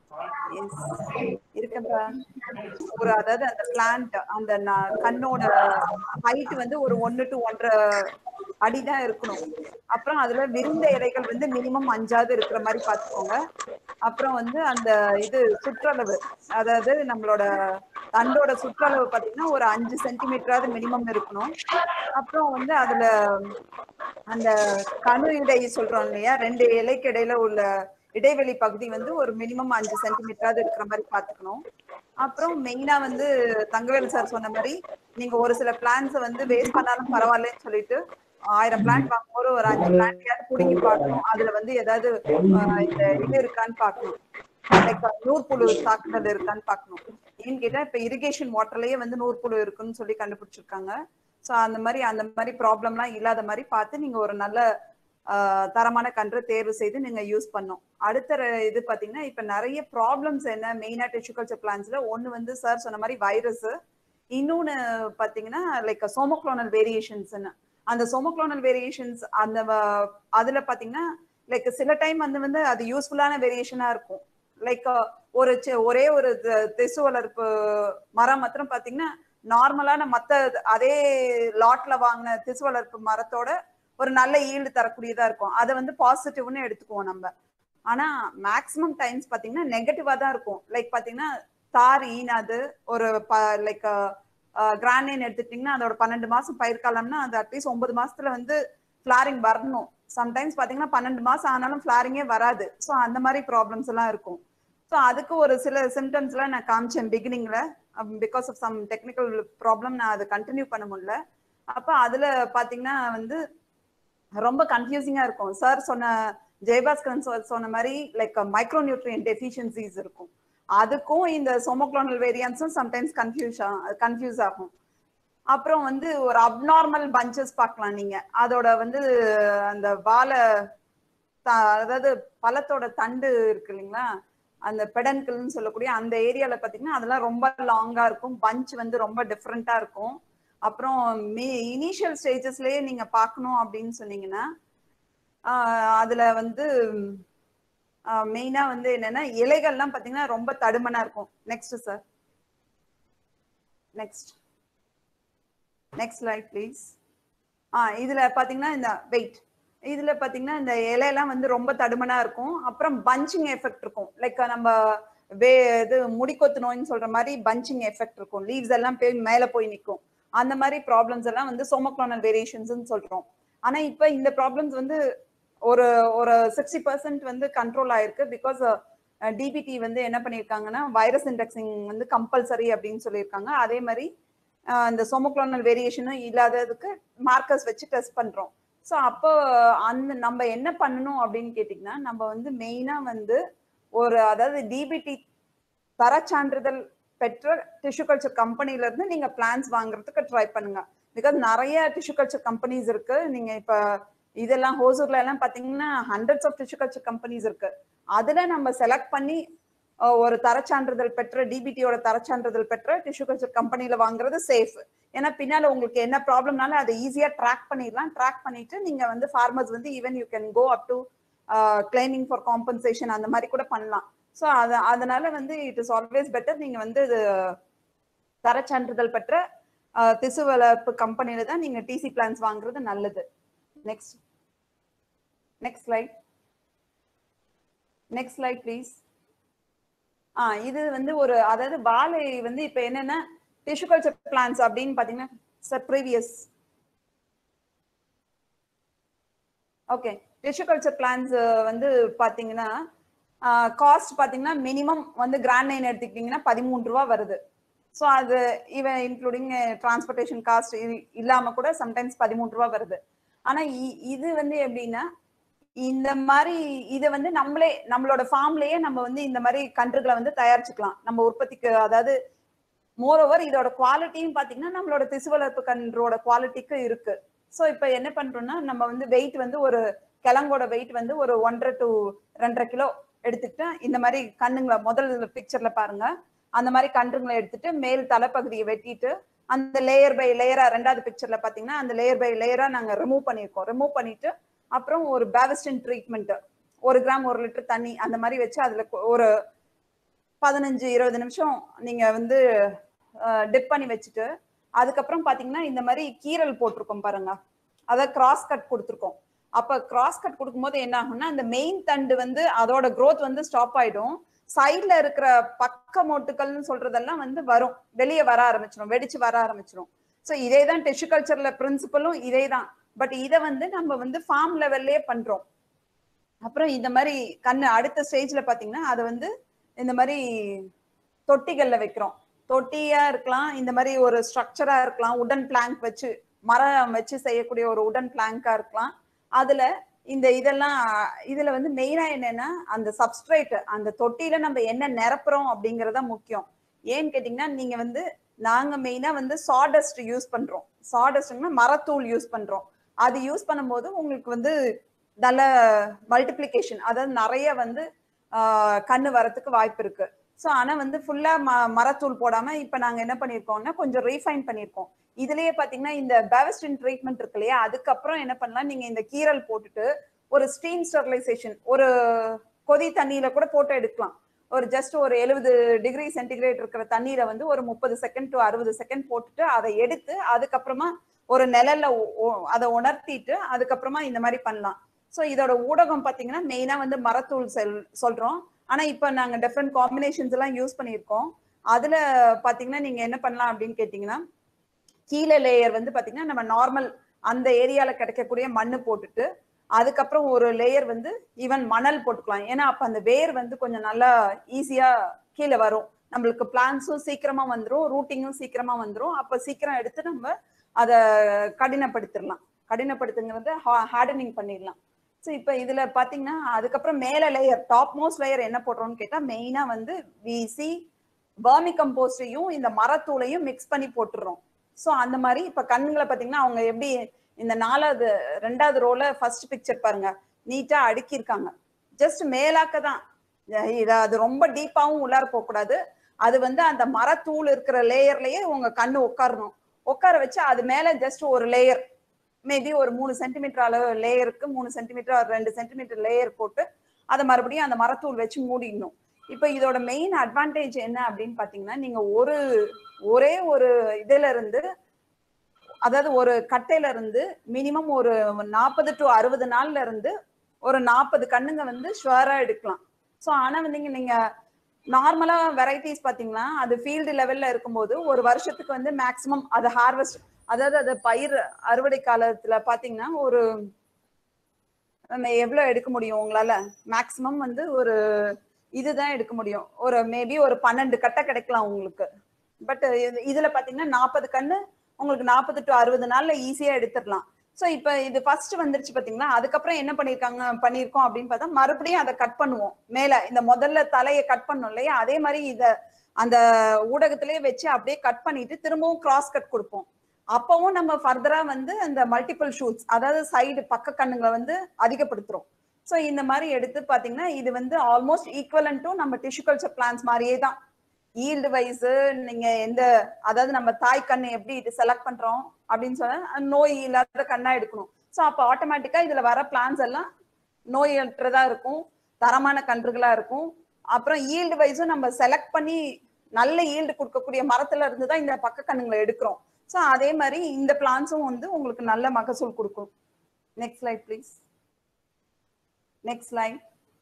இருக்கா ஒரு அதாவது அந்த பிளான்ட் அந்த கண்ணோட ஹைட் வந்து ஒரு 1 to 1.5 அடிதான் இருக்கணும். அப்புறம் அதுல விருந்த இலைகள் வந்து மினிமம் 5ஆவது இருக்கிற மாதிரி பாத்துக்கோங்க. அப்புறம் வந்து அந்த இது சுற்றளவு, அதாவது நம்மளோட தண்டோட சுற்றளவு பாத்தீங்கன்னா ஒரு 5 சென்டிமீட்டராவது மினிமம் இருக்கணும். அப்புறம் வந்து அதுல அந்த கணு இடை சொல்றோம் இல்லையா, 2 இலைக்கு இடையில உள்ள இடைவெளி பகுதி வந்து ஒரு மினிமம் 5 சென்டிமீட்டராவது இருக்கிற மாதிரி பாத்துக்கணும். அப்புறம் மெயினா வந்து தங்கவேல் சார் சொன்ன மாதிரி நீங்க ஒரு சில பிளான்ஸ் வந்து வேஸ்ட் பண்ணாலும் பரவாயில்லன்னு சொல்லிட்டு 1000 பிளான்ட் வாங்கும்போது ஒரு 5 பிளான்ட் புடுங்கி பார்க்கணும். அதுல வந்து ஏதாவது இந்த இது இருக்கான்னு பார்க்கணும், லைக் நூற்புழு தாக்குதல் இருக்கான்னு பார்க்கணும். ஏன்னு கேட்டா இப்ப இரிகேஷன் வாட்டர்லயே வந்து நூற்புழு இருக்குன்னு சொல்லி கண்டுபிடிச்சிருக்காங்க. ஸோ அந்த மாதிரி ப்ராப்ளம்லாம் இல்லாத மாதிரி பார்த்து நீங்க ஒரு நல்ல தரமான கன்றை தேர்வு செய்து நீங்க யூஸ் பண்ணும். அடுத்த இது பாத்தீங்கன்னா இப்ப நிறைய ப்ராப்ளம்ஸ் என்ன மெயினா டிஷ்யூ கல்ச்சர் பிளான்ஸ்ல ஒண்ணு வந்து சார் சொன்ன மாதிரி வைரஸ், இன்னொன்னு பாத்தீங்கன்னா லைக் சோமோக்ளோனல் வேரியேஷன்ஸ். அந்த சோமோக்ளோனல் வேரியேஷன்ஸ் அந்த அதுல பாத்தீங்கன்னா லைக் சில டைம் வந்து அது யூஸ்ஃபுல்லான வேரியேஷனா இருக்கும். லைக் ஒரே ஒரு திசு வளர்ப்பு மரம் மாத்திரம் பாத்தீங்கன்னா நார்மலான மத்த அதே லாட்ல வாங்கின திசு வளர்ப்பு மரத்தோட ஒரு நல்ல ஈல்டு தரக்கூடியதா இருக்கும். அதை வந்து பாசிட்டிவ்னு எடுத்துக்குவோம் நம்ம. ஆனா மேக்சிமம் டைம்ஸ் பாத்தீங்கன்னா நெகட்டிவா தான் இருக்கும். லைக் பாத்தீங்கன்னா தார் ஈனாது ஒரு லைக் கிராண்டின் எடுத்துட்டீங்கன்னா அதோட 12 மாசம் பயிர் காலம்னா அது அட்லீஸ்ட் 9 மாசத்துல வந்து ஃபிளாரிங் வரணும். சம்டைம்ஸ் பாத்தீங்கன்னா 12 மாசம் ஆனாலும் ஃபிளாரிங்கே வராது. ஸோ அந்த மாதிரி ப்ராப்ளம்ஸ் எல்லாம் இருக்கும். ஸோ அதுக்கு ஒரு சில சிம்டம்ஸ் எல்லாம் நான் காமிச்சேன் பிகினிங்ல. Because of some technical problem நான் அதை கண்டினியூ பண்ண முடியல. அப்ப அதுல பாத்தீங்கன்னா வந்து ரொம்ப கன்ஃபியூசிங்கா இருக்கும். சார் சொன்ன ஜெயபாஸ்கரன் சார் சொன்ன மாதிரி லைக் மைக்ரோ நியூட்ரியன்ட் டெஃபிஷியன்சிஸ் இருக்கும். அதுக்கும் இந்த சோமோக்ளோனல் வேரியன்ஸும் சம்டைம்ஸ் கன்ஃபியூஸ் ஆகும். அப்புறம் வந்து ஒரு அப்நார்மல் பஞ்சஸ் பார்க்கலாம் நீங்க. அதோட வந்து அந்த அதாவது பழத்தோட தண்டு இருக்கு இல்லைங்களா, அந்த பெடன்கிள்னு சொல்லக்கூடிய அந்த ஏரியால பாத்தீங்கன்னா அதெல்லாம் ரொம்ப லாங்கா இருக்கும். பஞ்ச் வந்து ரொம்ப டிஃப்ரெண்டா இருக்கும். அப்புறம் இனிஷியல் ஸ்டேஜஸ்லயே நீங்க பார்க்கணும் அப்படின்னு சொன்னீங்கன்னா அதுல வந்து மெயினா வந்து என்னன்னா இலைகள்லாம் பாத்தீங்கன்னா ரொம்ப தடுமனா இருக்கும். Next sir, next slide please. இதுல பாத்தீங்கன்னா இந்த வெயிட், இதுல பாத்தீங்கன்னா இந்த இலையெல்லாம் வந்து ரொம்ப தடுமனா இருக்கும். அப்புறம் பஞ்சிங் எஃபெக்ட் இருக்கும். லைக் நம்ம இது முடிக்கொத்து நோய்னு சொல்ற மாதிரி பஞ்சிங் எஃபெக்ட் இருக்கும், லீவ்ஸ் எல்லாம் போய் மேல போய் நிற்கும். அந்த மாதிரி ப்ராப்ளம்ஸ் எல்லாம் வந்து சோமோக்ளோனல் வேரியேஷன்ஸ் சொல்றோம். ஆனா இப்ப இந்த ப்ராப்ளம்ஸ் வந்து ஒரு ஒரு 60% வந்து கண்ட்ரோல் ஆயிருக்கு. பிகாஸ் டிபிடி வந்து என்ன பண்ணியிருக்காங்கன்னா வைரஸ் இண்டெக்சிங் வந்து கம்பல்சரி அப்படின்னு சொல்லியிருக்காங்க. அதே மாதிரி இந்த சோமோக்ளோனல் வேரியேஷனும் இல்லாததுக்கு மார்க்கர்ஸ் வச்சு டெஸ்ட் பண்றோம். ஸோ அப்போ நம்ம என்ன பண்ணணும் அப்படின்னு கேட்டிங்கன்னா, நம்ம வந்து மெயினா வந்து அதாவது டிபிடி தர சான்றிதழ் பெற்ற டிஷ்யூ கல்ச்சர் கம்பெனில இருந்து நீங்க பிளான்ஸ் வாங்குறதுக்கு ட்ரை பண்ணுங்க. பிகாஸ் நிறைய டிஷ்யூ கல்ச்சர் கம்பெனிஸ் இருக்கு. நீங்க இப்ப இதெல்லாம் ஹோசூர்ல எல்லாம் பாத்தீங்கன்னா hundreds of tissue culture companies இருக்கு. அதுல நம்ம செலக்ட் பண்ணி ஒரு தரச்சான்றிதழ் பெற்ற டிபிடியோட தரச்சான்றிதழ் பெற்ற டிஷ்யூ கல்ச்சர் கம்பெனில வாங்குறது சேஃப். ஏன்னா பின்னால உங்களுக்கு என்ன ப்ராப்ளம்னாலும் அதை ஈஸியா ட்ராக் பண்ணிடலாம். ட்ராக் பண்ணிட்டு நீங்க வந்து ஃபார்மர்ஸ் வந்து even you can go up to claiming for compensation அந்த மாதிரி கூட பண்ணலாம். ஸோ அதனால வந்து இட் இஸ் ஆல்வேஸ் பெட்டர் நீங்க வந்து தரச்சான்றிதழ் பெற்ற திசு வளர்ப்பு கம்பெனில தான் நீங்க டிசி பிளான்ஸ் வாங்குறது நல்லது. Next slide please. இது வந்து அதாவது வாழை வந்து இப்ப என்னன்னா டிஷ்யூ கல்ச்சர் பிளான்ஸ் அப்படின்னு பாத்தீங்கன்னா sir previous okay tissue culture plants வந்து பாத்தீங்கன்னா காஸ்ட் பாத்தீங்கன்னா மினிமம் வந்து கிராண்ட் லைன் எடுத்துக்கிட்டீங்கன்னா 13 ரூபா வருது. ஸோ அது ஈவன் இன்க்ளூடிங் டிரான்ஸ்போர்டேஷன் காஸ்ட் இல்லாம கூட சம்டைம்ஸ் 13 ரூபா வருது. ஆனா இது வந்து எப்படின்னா இந்த மாதிரி இதை வந்து நம்மளோட ஃபார்ம்லயே நம்ம வந்து இந்த மாதிரி கன்றுகளை வந்து தயாரிச்சுக்கலாம் நம்ம உற்பத்திக்கு. அதாவது மோரோவர் இதோட குவாலிட்டியும் பாத்தீங்கன்னா நம்மளோட திசு வளர்ப்பு கன்றோட குவாலிட்டிக்கு இருக்கு. ஸோ இப்ப என்ன பண்றோம்னா நம்ம வந்து வெயிட் வந்து ஒரு கிழங்கோட வெயிட் வந்து ஒரு 1.5 to 2.5 கிலோ எடுத்துக்கிட்டு இந்த மாதிரி கண்ணுங்களை முதல் பிக்சர்ல பாருங்க அந்த மாதிரி கன்றுங்களை எடுத்துட்டு மேல் தலைப்பகுதியை வெட்டிட்டு அந்த லேயர் பை லேயரா ரெண்டாவது பிக்சர்ல பாத்தீங்கன்னா அந்த லேயர் பை லேயரா நாங்க ரிமூவ் பண்ணிட்டு அப்புறம் ஒரு பேவஸ்டின் ட்ரீட்மெண்ட் 1 கிராம் 1 லிட்டர் தண்ணி அந்த மாதிரி வச்சு அதுல ஒரு 15-20 நிமிஷம் நீங்க வந்து டிப் பண்ணி வச்சுட்டு அதுக்கப்புறம் பாத்தீங்கன்னா இந்த மாதிரி கீரல் போட்டிருக்கோம் பாருங்க, அத கிராஸ் கட் கொடுத்துருக்கோம். அப்ப கிராஸ் கட் கொடுக்கும்போது என்ன ஆகும்னா அந்த மெயின் தண்டு வந்து அதோட growth வந்து ஸ்டாப் ஆயிடும். சைட்ல இருக்கிற பக்க மோட்டுக்கள்னு சொல்றதெல்லாம் வந்து வரும், வெளியே வர ஆரம்பிச்சிடும், வெடிச்சு வர ஆரம்பிச்சிடும். ஸோ இதே தான் டிஷ்யூ கல்ச்சர்ல பிரின்சிபலும் இதே தான். பட் இதை வந்து நம்ம வந்து ஃபார்ம் லெவல்லே பண்றோம். அப்புறம் இந்த மாதிரி கண்ணு அடுத்த ஸ்டேஜ்ல பாத்தீங்கன்னா அதை வந்து இந்த மாதிரி தொட்டிகள்ல வைக்கிறோம். தொட்டியா இருக்கலாம், இந்த மாதிரி ஒரு ஸ்ட்ரக்சரா இருக்கலாம், உடன் பிளாங்க் வச்சு மரம் வச்சு செய்யக்கூடிய ஒரு உடன் பிளாங்கா இருக்கலாம். அதுல இதுல வந்து மெயினா என்னன்னா அந்த சப்ஸ்ட்ரேட் அந்த தொட்டியில நம்ம என்ன நிரப்புறோம் அப்படிங்கறத முக்கியம். ஏன்னு கேட்டீங்கன்னா நீங்க வந்து நாங்க மெயினா வந்து சாடஸ்ட் யூஸ் பண்றோம். சாடஸ்ட்னா மரத்தூள் யூஸ் பண்றோம். அது யூஸ் பண்ணும்போது உங்களுக்கு வந்து நல்ல மல்டிப்ளிகேஷன், அதாவது நிறைய வந்து கண்ணு வரத்துக்கு வாய்ப்பு இருக்கு. ஸோ ஆனா வந்து ஃபுல்லா மரத்தூள் போடாம இப்ப நாங்க என்ன பண்ணிருக்கோம்னா கொஞ்சம் ரீஃபைன் பண்ணிருக்கோம். இதுலயே பாத்தீங்கன்னா இந்த பேவஸ்டின் ட்ரீட்மெண்ட் இருக்கு இல்லையா, அதுக்கப்புறம் என்ன பண்ணலாம், நீங்க இந்த கீரல் போட்டுட்டு ஒரு ஸ்டீம் ஸ்டெரிலைசேஷன் ஒரு கொதி தண்ணியில கூட போட்டு எடுக்கலாம். ஒரு ஜஸ்ட் ஒரு 70 டிகிரி சென்டிகிரேட் இருக்கிற தண்ணீரை வந்து ஒரு 30 செகண்ட் to 60 செகண்ட் போட்டுட்டு அதை எடுத்து அதுக்கப்புறமா ஒரு நிழல்ல அதை உணர்த்திட்டு அதுக்கப்புறமா இந்த மாதிரி பண்ணலாம். ஸோ இதோட ஊடகம் பாத்தீங்கன்னா மெயினா வந்து மரத்தூள் சொல்றோம். ஆனா இப்ப நாங்க டிஃப்ரெண்ட் காம்பினேஷன்ஸ் எல்லாம் யூஸ் பண்ணியிருக்கோம். அதுல பாத்தீங்கன்னா நீங்க என்ன பண்ணலாம் அப்படின்னு கேட்டீங்கன்னா கீழே லேயர் வந்து பாத்தீங்கன்னா நம்ம நார்மல் அந்த ஏரியால கிடைக்கக்கூடிய மண்ணு போட்டுட்டு அதுக்கப்புறம் ஒரு லேயர் வந்து ஈவன் மணல் போட்டுக்கலாம். ஏன்னா அப்ப அந்த வேர் வந்து கொஞ்சம் நல்லா ஈஸியா கீழே வரும், நம்மளுக்கு பிளான்ஸும் சீக்கிரமா வந்துடும், ரூட்டிங்கும் சீக்கிரமா வந்துடும். அப்ப சீக்கிரம் எடுத்து நம்ம அதை கடினப்படுத்துங்கிறது ஹார்டனிங் பண்ணிடலாம். ஸோ இப்போ இதுல பாத்தீங்கன்னா அதுக்கப்புறம் மேல லேயர் டாப் மோஸ்ட் லேயர் என்ன போடுறோம்னு கேட்டா மெயினா வந்து விசி வர்மி கம்போஸ்டையும் இந்த மரத்தூளையும் மிக்ஸ் பண்ணி போட்டுடுறோம். ஸோ அந்த மாதிரி இப்ப கண்ணுங்களை பாத்தீங்கன்னா அவங்க எப்படி இந்த 2வது ரோல ஃபர்ஸ்ட் பிக்சர் பாருங்க நீட்டா அடுக்கியிருக்காங்க. ஜஸ்ட் மேலாக்க தான், அது ரொம்ப டீப்பாவும் உள்ளார போக கூடாது. அது வந்து அந்த மரத்தூள் இருக்கிற லேயர்லயே உங்க கண்ணு உட்கார வச்சு அது மேல ஜஸ்ட் ஒரு லேயர் மேபி ஒரு 3 சென்டிமீட்டர் அளவு லேயருக்கு 3 சென்டிமீட்டர் 2 சென்டிமீட்டர் லேயர் போட்டு அதை மறுபடியும் அந்த மரத்தூள் வச்சு மூடிடணும். இப்ப இதோட மெயின் அட்வான்டேஜ் என்ன அப்படின்னு பாத்தீங்கன்னா நீங்க ஒரே ஒரு இதுல இருந்து அதாவது ஒரு கட்டையில இருந்து மினிமம் ஒரு 40 to 60 நாள்ல இருந்து ஒரு 40 கண்ணுங்க வந்து ஷுவரா எடுக்கலாம். ஸோ ஆனா வந்து நீங்க நார்மலா வெரைட்டிஸ் பாத்தீங்கன்னா அது ஃபீல்டு லெவல்ல இருக்கும்போது ஒரு வருஷத்துக்கு வந்து மேக்சிமம் அது ஹார்வெஸ்ட், அதாவது அது பயிர் அறுவடை காலத்துல பாத்தீங்கன்னா ஒரு எவ்வளவு எடுக்க முடியும் உங்களால? மேக்சிமம் வந்து ஒரு இதுதான் எடுக்க முடியும், ஒரு மேபி ஒரு 12 கட்டை கிடைக்கலாம் உங்களுக்கு. பட் இதுல பாத்தீங்கன்னா 40 கண்ணு உங்களுக்கு 40 to 60 நாள்ல ஈஸியா எடுத்துடலாம். சோ இப்ப இது ஃபர்ஸ்ட் வந்துருச்சு பாத்தீங்களா, அதுக்கப்புறம் என்ன பண்ணிருக்கோம் அப்படின்னு பார்த்தா மறுபடியும் அதை கட் பண்ணுவோம். மேல இந்த முதல்ல தலையை கட் பண்ணோம் இல்லையா, அதே மாதிரி இத அந்த ஊடகத்திலேயே வச்சு அப்படியே கட் பண்ணிட்டு திரும்பவும் கிராஸ் கட் கொடுப்போம். அப்பவும் நம்ம ஃபர்தரா வந்து அந்த மல்டிபிள் ஷூட்ஸ், அதாவது சைடு பக்க கண்ணுங்களை வந்து அதிகப்படுத்துறோம். ஸோ இந்த மாதிரி எடுத்து பாத்தீங்கன்னா இது வந்து ஆல்மோஸ்ட் ஈக்குவலன் டு நம்ம டிஷ்யூ கல்ச்சர் பிளான்ஸ் மாதிரியே தான். ஈல்டு வைஸ் நீங்க எந்த, அதாவது நம்ம தாய் கண்ணு எப்படி இது செலக்ட் பண்றோம் அப்படின்னு சொன்னா நோய் இல்லாத கண்ணா எடுக்கணும். ஸோ அப்போ ஆட்டோமேட்டிக்கா இதுல வர பிளான்ஸ் எல்லாம் நோயற்றதா இருக்கும், தரமான கன்றுகளா இருக்கும். அப்புறம் ஈல்டு வைஸும் நம்ம செலக்ட் பண்ணி நல்ல ஈல்டு கொடுக்கக்கூடிய மரத்துல இருந்து தான் இந்த பக்க கண்ணுங்களை எடுக்கிறோம். ஸோ அதே மாதிரி இந்த பிளான்ஸும் வந்து உங்களுக்கு நல்ல மகசூல் கொடுக்கும். Next slide please. Next slide.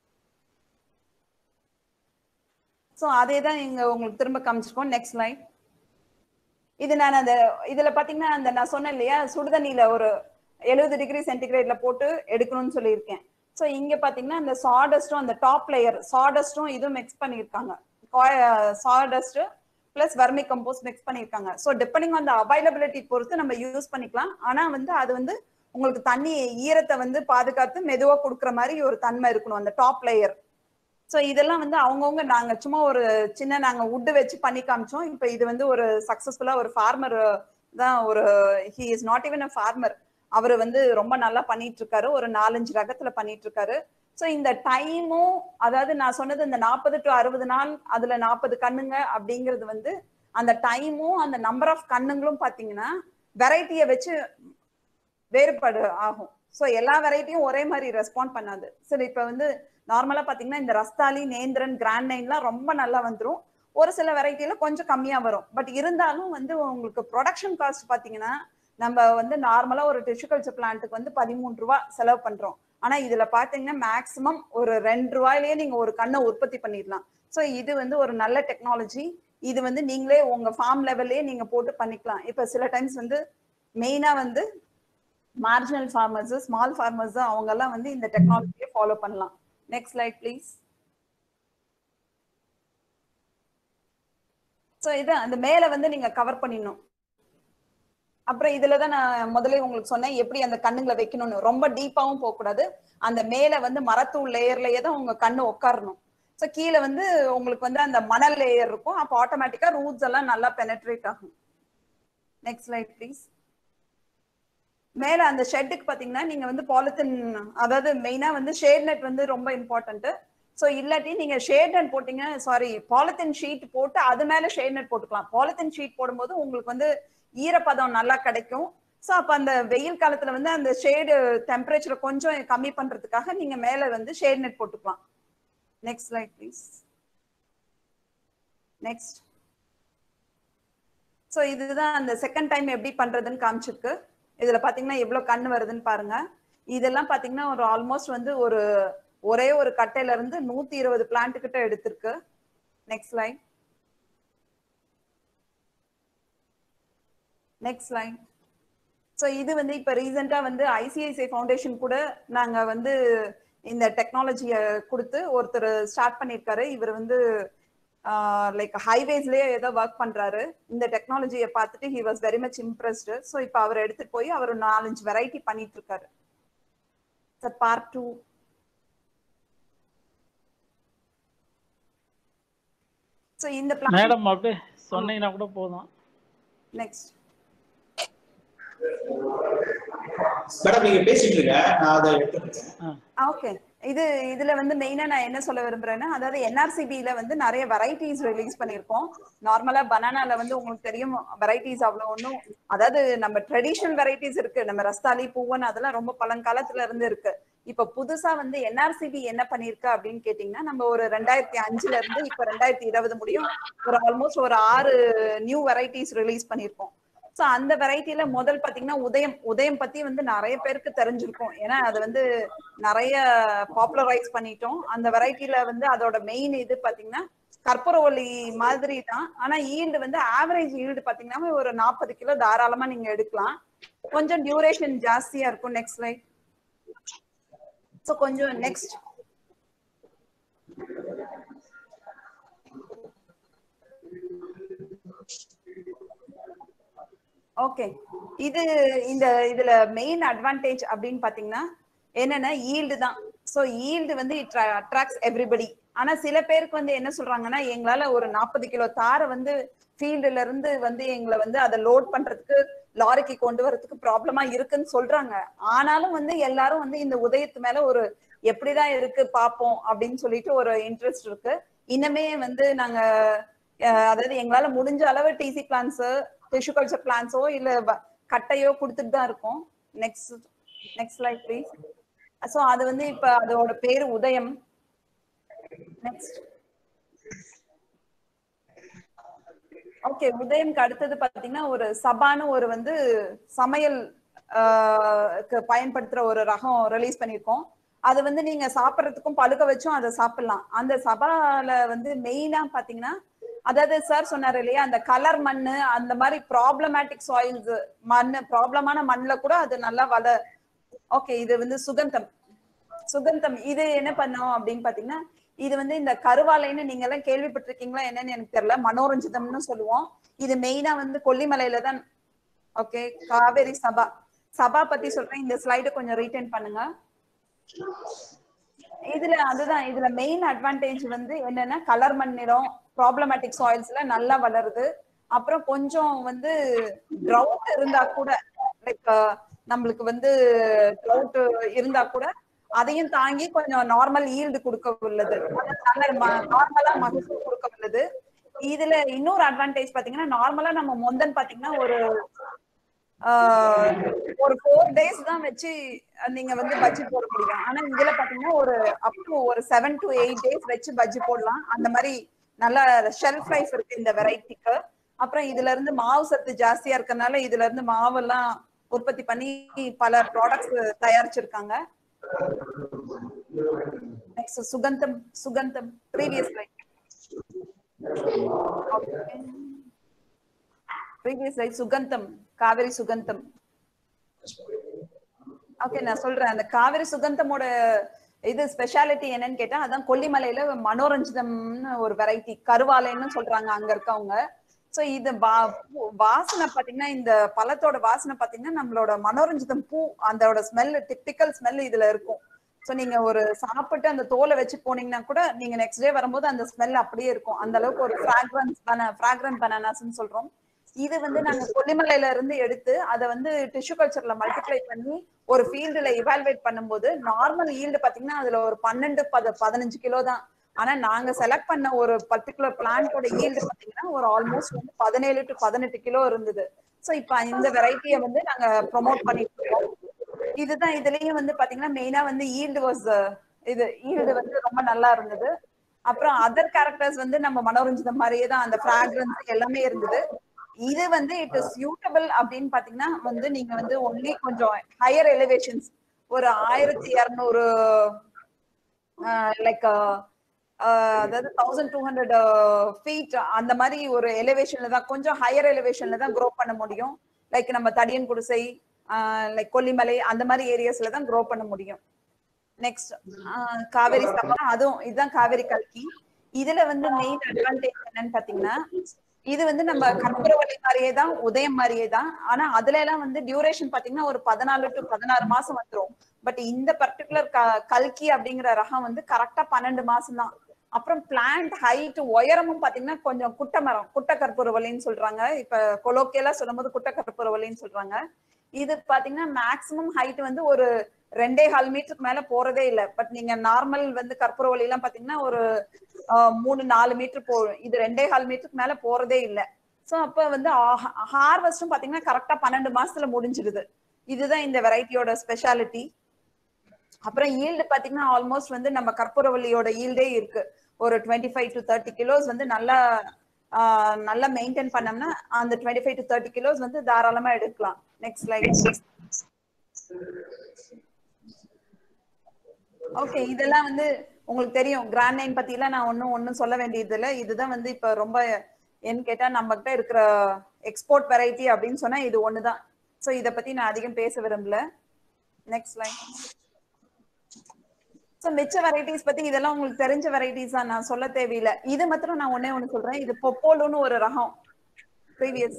So அதே தான் இங்க உங்களுக்கு திரும்ப காமிச்சிருக்கோம். Next slide. இது நான் அந்த இதுல பாத்தீங்கன்னா அந்த நான் சொன்னேன் இல்லையா, சுடுதண்ணியில ஒரு 70 டிகிரி சென்டிகிரேட்ல போட்டு எடுக்கணும்னு சொல்லியிருக்கேன். ஸோ இங்க பாத்தீங்கன்னா அந்த சாடஸ்டும் அந்த டாப் லேயர் சாடஸ்டும் இதுவும் மிக்ஸ் பண்ணியிருக்காங்க. Sawdust plus vermi compost mix பண்ணியிருக்காங்க. So depending on the availability பொறுத்து நம்ம யூஸ் பண்ணிக்கலாம். ஆனா வந்து அது வந்து உங்களுக்கு தண்ணி ஈரத்தை வந்து பாதுகாத்து மெதுவா கொடுக்குற மாதிரி ஒரு தன்மை இருக்கணும் அந்த டாப் லேயர். ஸோ இதெல்லாம் வந்து அவங்கவுங்க நாங்க சும்மா ஒரு சின்ன நாங்க வுட்டு வச்சு பண்ணி காமிச்சோம். இப்போ இது வந்து ஒரு சக்சஸ்ஃபுல்லா ஒரு ஃபார்மர் தான், ஒரு he is not even a farmer, அவர் வந்து ரொம்ப நல்லா பண்ணிட்டு இருக்காரு, ஒரு 4-5 ரகத்துல பண்ணிட்டு இருக்காரு. ஸோ இந்த டைமும், அதாவது நான் சொன்னது இந்த 40 to 60 நாள் அதுல 40 கண்ணுங்க அப்படிங்கிறது வந்து அந்த டைமும் அந்த நம்பர் ஆஃப் கண்ணுங்களும் பாத்தீங்கன்னா வெரைட்டியை வச்சு வேறுபாடு ஆகும். ஸோ எல்லா வெரைட்டியும் ஒரே மாதிரி ரெஸ்பாண்ட் பண்ணாது. சரி இப்ப வந்து நார்மலா பாத்தீங்கன்னா இந்த ரஸ்தாலி, நேந்திரன், கிராண்ட் நைன்லாம் ரொம்ப நல்லா வந்துடும். ஒரு சில வெரைட்டில கொஞ்சம் கம்மியா வரும். பட் இருந்தாலும் வந்து உங்களுக்கு ப்ரொடக்ஷன் காஸ்ட் பாத்தீங்கன்னா நம்ம வந்து நார்மலா ஒரு டிஷ்யூ கல்ச்சர் பிளான்ட்டுக்கு வந்து 13 ரூபாய் செலவு பண்றோம். ஆனா இதுல பாத்தீங்கன்னா மேக்சிமம் ஒரு 2 ரூபாயிலேயே நீங்க ஒரு கண்ணை உற்பத்தி பண்ணிடலாம். ஸோ இது வந்து ஒரு நல்ல டெக்னாலஜி. இது வந்து நீங்களே உங்க ஃபார்ம் லெவல்லே நீங்க போட்டு பண்ணிக்கலாம். இப்ப சில டைம்ஸ் வந்து மெயினா வந்து மார்ஜினல் ஃபார்மர்ஸ், ஸ்மால் ஃபார்மர்ஸ் அவங்க எல்லாம் வந்து இந்த டெக்னாலஜியை ஃபாலோ பண்ணலாம். Next slide please. ஸோ இது அந்த மேல வந்து நீங்க கவர் பண்ணிடணும். அப்புறம் இதுலதான் நான் முதல்ல உங்களுக்கு சொன்னேன் எப்படி அந்த கண்ணுங்களை வைக்கணும்னு. ரொம்ப டீப்பாவும் போக கூடாது, அந்த மேல வந்து மரத்தூள் லேயர்லயே தான் உங்க கண்ணு உட்காரணும். ஸோ கீழே வந்து உங்களுக்கு வந்து அந்த மணல் லேயர் இருக்கும், அப்போ ஆட்டோமேட்டிக்கா ரூட்ஸ் எல்லாம் நல்லா பெனட்ரேட் ஆகும். Next slide please. மேல அந்த ஷெட்டுக்கு பாத்தீங்கன்னா நீங்க வந்து பாலித்தின், அதாவது மெயினா வந்து ஷேட் நெட் வந்து ரொம்ப இம்பார்ட்டன்ட். ஸோ இல்லாட்டி நீங்க ஷேட் நெட் போட்டீங்க, சாரி பாலித்தின் ஷீட் போட்டு அது மேல ஷேட் நெட் போட்டுக்கலாம். பாலித்தின் ஷீட் போடும்போது உங்களுக்கு வந்து ஈரப்பதம் நல்லா கிடைக்கும். ஸோ அப்ப அந்த வெயில் காலத்துல வந்து அந்த ஷேடு டெம்பரேச்சரை கொஞ்சம் கம்மி பண்றதுக்காக நீங்க மேல வந்து ஷேட் நெட் போட்டுக்கலாம். Next slide please. Next. So இதுதான் அந்த செகண்ட் டைம் எப்படி பண்றதுன்னு காமிச்சிருக்கு. இதுல பாத்தீங்கன்னா எவ்வளவு கண்ணு வருதுன்னு பாருங்க. இதெல்லாம் பாத்தீங்கன்னா ஒரு ஆல்மோஸ்ட் வந்து ஒரே ஒரு கட்டையில இருந்து 120 பிளான்ட் கிட்ட எடுத்திருக்கு. Next slide. Next slide. So இது வந்து இப்ப ரீசெண்டா வந்து ஐசிஐசிஐ ஃபவுண்டேஷன் கூட நாங்க வந்து இந்த டெக்னாலஜியை கொடுத்து ஒருத்தர் ஸ்டார்ட் பண்ணியிருக்காரு. இவர் வந்து லைக் ஹைவேஸ்லயே ஏதோ ஒர்க் பண்றாரு. இந்த டெக்னாலஜியை பார்த்துட்டு he was very much impressed. So இப்போ அவர் எடுத்துட்டு போய் அவர் 4-5 வெரைட்டி பண்ணிட்டு இருக்காரு. Sir part 2. ஸோ இந்த
மேடம் அப்படியே சொன்னீங்கன்னா கூட போதும்.
நெக்ஸ்ட்.
மேடம் நீங்க பேசிட்டு இருங்க, நான் அதை எடுத்துக்கிறேன்.
ஓகே. இதுல வந்து மெயினா நான் என்ன சொல்ல விரும்புறேன்னா, அதாவது NRCBல வந்து நிறைய வெரைட்டிஸ் ரிலீஸ் பண்ணிருக்கோம். நார்மலா பனானால வந்து உங்களுக்கு தெரியும் வெரைட்டிஸ் அவ்வளவு ஒன்றும், அதாவது நம்ம ட்ரெடிஷனல் வெரைட்டிஸ் இருக்கு, நம்ம ரஸ்தாலி, பூவன் அதெல்லாம் ரொம்ப பழங்காலத்துல இருந்து இருக்கு. இப்ப புதுசா வந்து NRCB என்ன பண்ணிருக்கு அப்படின்னு கேட்டீங்கன்னா, நம்ம ஒரு 2005ல இருந்து இப்ப 2020 முடியும் ஒரு ஆல்மோஸ்ட் ஒரு 6 நியூ வெரைட்டிஸ் ரிலீஸ் பண்ணிருக்கோம். ஸோ அந்த வெரைட்டில முதல் பாத்தீங்கன்னா உதயம் பத்தி வந்து நிறைய பேருக்கு தெரிஞ்சிருக்கும். ஏன்னா அது வந்து நிறைய பாப்புலரைஸ் பண்ணிட்டோம். அந்த வெரைட்டில வந்து அதோட மெயின் இது பாத்தீங்கன்னா கற்பூரவள்ளி மாதிரி தான். ஆனா ஈல்டு வந்து ஆவரேஜ் ஈல்டு பாத்தீங்கன்னா ஒரு 40 கிலோ தாராளமா நீங்க எடுக்கலாம். கொஞ்சம் டியூரேஷன் ஜாஸ்தியா இருக்கும். Next slide. ஸோ கொஞ்சம் நெக்ஸ்ட். ஓகே, இதுல மெயின் அட்வான்டேஜ் அப்படின்னு பாத்தீங்கன்னா என்னன்னா ஈல்டு தான். சோ ஈல்டு வந்து இட் அட்ராக்ட்ஸ் எவ்ரிபடி. ஆனா சில பேருக்கு வந்து என்ன சொல்றாங்கன்னா, எங்களால ஒரு 40 கிலோ தாரை வந்து ஃபீல்டுல இருந்து வந்து எங்களை வந்து அதை லோட் பண்றதுக்கு லாரிக்கு கொண்டு வரதுக்கு ப்ராப்ளமா இருக்குன்னு சொல்றாங்க. ஆனாலும் வந்து எல்லாரும் வந்து இந்த உதயத்து மேல ஒரு எப்படிதான் இருக்கு பாப்போம் அப்படின்னு சொல்லிட்டு ஒரு இன்ட்ரெஸ்ட் இருக்கு. இன்னமே வந்து நாங்க அதாவது எங்களால முடிஞ்ச அளவு டிசி பிளான்ஸ், டிஷ்யூ கல்ச்சர் பிளான்ஸோ இல்ல கட்டையோ கொடுத்துட்டு தான் இருக்கோம். Next slide please. சோ அது வந்து இப்ப அதோட பேரு உதயம். நெக்ஸ்ட். ஓகே, உதயம்க்கு அடுத்தது பாத்தீங்கன்னா ஒரு சபான்னு ஒரு வந்து சமையல் பயன்படுத்துற ஒரு ரகம் ரிலீஸ் பண்ணிருக்கோம். அது வந்து நீங்க சாப்பிட்றதுக்கும் பழுக்க வச்சும் அதை சாப்பிடலாம். அந்த சபால வந்து மெயினா பாத்தீங்கன்னா, அதாவது சார் சொன்னாரு இல்லையா, அந்த கலர் மண்ணு அந்த மாதிரி ப்ராப்ளமேட்டிக் சாயில்ஸ் மண்ணு ப்ராப்ளமான மண்ணுல கூட அது நல்லா ஓகே, இது வந்து சுகந்தம் இது என்ன பண்ணோம் அப்படின்னு பாத்தீங்கன்னா, இது வந்து இந்த கருவாலைன்னு நீங்க எல்லாம் கேள்விப்பட்டிருக்கீங்களா என்னன்னு எனக்கு தெரியல, மனோரஞ்சிதம்னு சொல்லுவோம். இது மெயினா வந்து கொல்லிமலையில தான். ஓகே, காவேரி சபா பத்தி சொல்றேன். இந்த ஸ்லைடு கொஞ்சம் ரீடைன் பண்ணுங்க. இதுல மெயின் அட்வான்டேஜ் வந்து என்னன்னா, கலர் மண் நிறம் ப்ராப்ளமேட்டிக் சாயில்ஸ்ல நல்லா வளருது. அப்புறம் கொஞ்சம் வந்து ட்ரவுட் இருந்தா கூட, லைக் நம்மளுக்கு வந்து ட்ரவுட் இருந்தா கூட அதையும் தாங்கி கொஞ்சம் நார்மல் ஈல்டு கொடுக்க உள்ளது. நார்மலா மகசூல் கொடுக்க உள்ளது. இதுல இன்னொரு அட்வான்டேஜ் பாத்தீங்கன்னா, நார்மலா நம்ம மொந்தன் பாத்தீங்கன்னா ஒரு 4 days தான் வச்சு நீங்க வந்து பஜ்ஜி போட முடியும். ஆனா இதுல பாத்தீங்கன்னா ஒரு அப் டு ஒரு 7 to 8 days வச்சு பஜ்ஜி போடலாம். அந்த மாதிரி நல்ல ஷெல்ஃப் லைஃப் இருக்கு இந்த வெரைட்டிக்கு. அப்புறம் இதுல இருந்து மாவு சத்து ஜாஸ்தியா இருக்கறனால இதுல இருந்து மாவெல்லாம் உற்பத்தி பண்ணி பல ப்ராடக்ட்ஸ் தயாரிச்சிருக்காங்க. Next Sugandham previous slide. Previous slide. Sugandham, Kaveri Sugandham. Okay, நான் சொல்றேன். அந்த காவேரி சுகந்தமோட இது ஸ்பெஷாலிட்டி என்னன்னு கேட்டா, அதான் கொல்லிமலையில மனோரஞ்சிதம்னு ஒரு வெரைட்டி, கருவாலைன்னு சொல்றாங்க அங்க இருக்கவங்க. சோ இது வாசனை பாத்தீங்கன்னா, இந்த பழத்தோட வாசனை பாத்தீங்கன்னா நம்மளோட மனோரஞ்சிதம் பூ அதோட ஸ்மெல், டிப்பிக்கல் ஸ்மெல் இதுல இருக்கும். சோ நீங்க ஒரு சாப்பிட்டு அந்த தோலை வச்சு போனீங்கன்னா கூட நீங்க நெக்ஸ்ட் டே வரும்போது அந்த ஸ்மெல் அப்படியே இருக்கும். அந்த அளவுக்கு ஒரு ஃப்ராக்ரன்ட் பனானாஸ்ன்னு சொல்றோம். இது வந்து நாங்க கொல்லிமலையில இருந்து எடுத்து அதை வந்து டிஷ்யூ கல்ச்சர்ல மல்டிப்ளை பண்ணி ஒரு ஃபீல்டுல இவால்வேட் பண்ணும்போது நார்மல் ஈல்டு பாத்தீங்கன்னா அதுல ஒரு 12-15 கிலோ தான். ஆனா நாங்க செலக்ட் பண்ண ஒரு பர்டிகுலர் பிளான்டோட ஈல்டு பாத்தீங்கன்னா ஒரு ஆல்மோஸ்ட் வந்து 17 to 18 கிலோ இருந்தது. சோ இப்ப இந்த வெரைட்டியை வந்து நாங்க ப்ரொமோட் பண்ணிட்டு இருக்கோம். இதுதான் இதுலயும் வந்து பாத்தீங்கன்னா மெயினா வந்து ஈல்டு வந்து ரொம்ப நல்லா இருந்தது. அப்புறம் அதர் கேரக்டர்ஸ் வந்து நம்ம மனோரஞ்சிதம் மாதிரியே தான், அந்த ஃப்ராக்ரன்ஸ் எல்லாமே இருந்தது. இது வந்து இட் இஸ் சூட்டபிள் அப்படின்னு பாத்தீங்கன்னா வந்து நீங்க வந்து ஒன்லி கொஞ்சம் ஹையர் எலிவேஷன்ஸ் ஒரு 1200 லைக் அதாவது 1200 ஃபீட் அந்த மாதிரி ஒரு எலிவேஷன்ல தான், கொஞ்சம் ஹையர் எலிவேஷன்ல தான் க்ரோ பண்ண முடியும். லைக் நம்ம தடியன் குடிசை, லைக் கொல்லிமலை அந்த மாதிரி ஏரியாஸ்ல தான் க்ரோ பண்ண முடியும். நெக்ஸ்ட் காவேரி சபா, அதுவும் இதுதான் காவேரி கல்கி. இதுல வந்து மெயின் அட்வான்டேஜ் என்னன்னு பாத்தீங்கன்னா, இது வந்து நம்ம கற்பூரவள்ளி மாதிரியே தான், உதயம் மாதிரியே தான். ஆனா அதுல எல்லாம் வந்து டியூரேஷன் பாத்தீங்கன்னா ஒரு 14 to 16 மாசம் வந்துரும். பட் இந்த பர்டிகுலர் கல்கி அப்படிங்கிற ரகம் வந்து கரெக்டா 12 மாசம் தான். அப்புறம் பிளான்ட் ஹைட் உயரமும் பாத்தீங்கன்னா கொஞ்சம் குட்ட கற்பூரவள்ளின்னு சொல்றாங்க. இப்ப கொலோக்கியலா சொல்லும் போது குட்ட கற்பூரவள்ளின்னு சொல்றாங்க. இது பாத்தீங்கன்னா மேக்சிமம் ஹைட் வந்து ஒரு 2.25 மீட்டருக்கு மேல போறதே இல்லை. பட் நீங்க நார்மல் வந்து கற்பூரவள்ளி எல்லாம் பாத்தீங்கன்னா ஒரு 3-4 மீட்டர் போகும். இது 2.25 மீட்டருக்கு மேல போறதே இல்லை. சோ அப்ப வந்து ஹார்வெஸ்டும் பாத்தீங்கன்னா கரெக்டா 12 மாசத்துல முடிஞ்சிருது. இதுதான் இந்த வெரைட்டியோட ஸ்பெஷாலிட்டி. அப்புறம் ஈல்டு பாத்தீங்கன்னா ஆல்மோஸ்ட் வந்து நம்ம கற்பூரவள்ளியோட ஈல்டே இருக்கு. ஒரு 25 to 30 கிலோஸ் வந்து நல்லா நல்லா மெயின்டைன் பண்ணோம்னா அந்த 25 to 30 கிலோஸ் வந்து தாராளமா எடுக்கலாம். Next slide. ஓகே, இதெல்லாம் வந்து உங்களுக்கு தெரியும். கிராண்ட் நைன் பத்திலாம் நான் ஒன்னும் சொல்ல வேண்டியது இல்லை. இதுதான் வந்து இப்ப ரொம்ப என்ன கேட்டா நம்ம கிட்ட இருக்கிற எக்ஸ்போர்ட் வெரைட்டி அப்படின்னு சொன்னா இது ஒண்ணுதான். சோ இத பத்தி நான் அதிகம் பேச விரும்பல. Next slide. சோ மிச்ச வெரைட்டிஸ் பத்தி இதெல்லாம் உங்களுக்கு தெரிஞ்ச வெரைட்டிஸ் தான், நான் சொல்ல தேவையில்லை. இது மாத்திரம் நான் ஒண்ணு சொல்றேன். இது பொப்போலோன்னு ஒரு ரகம் ப்ரீவியஸ்.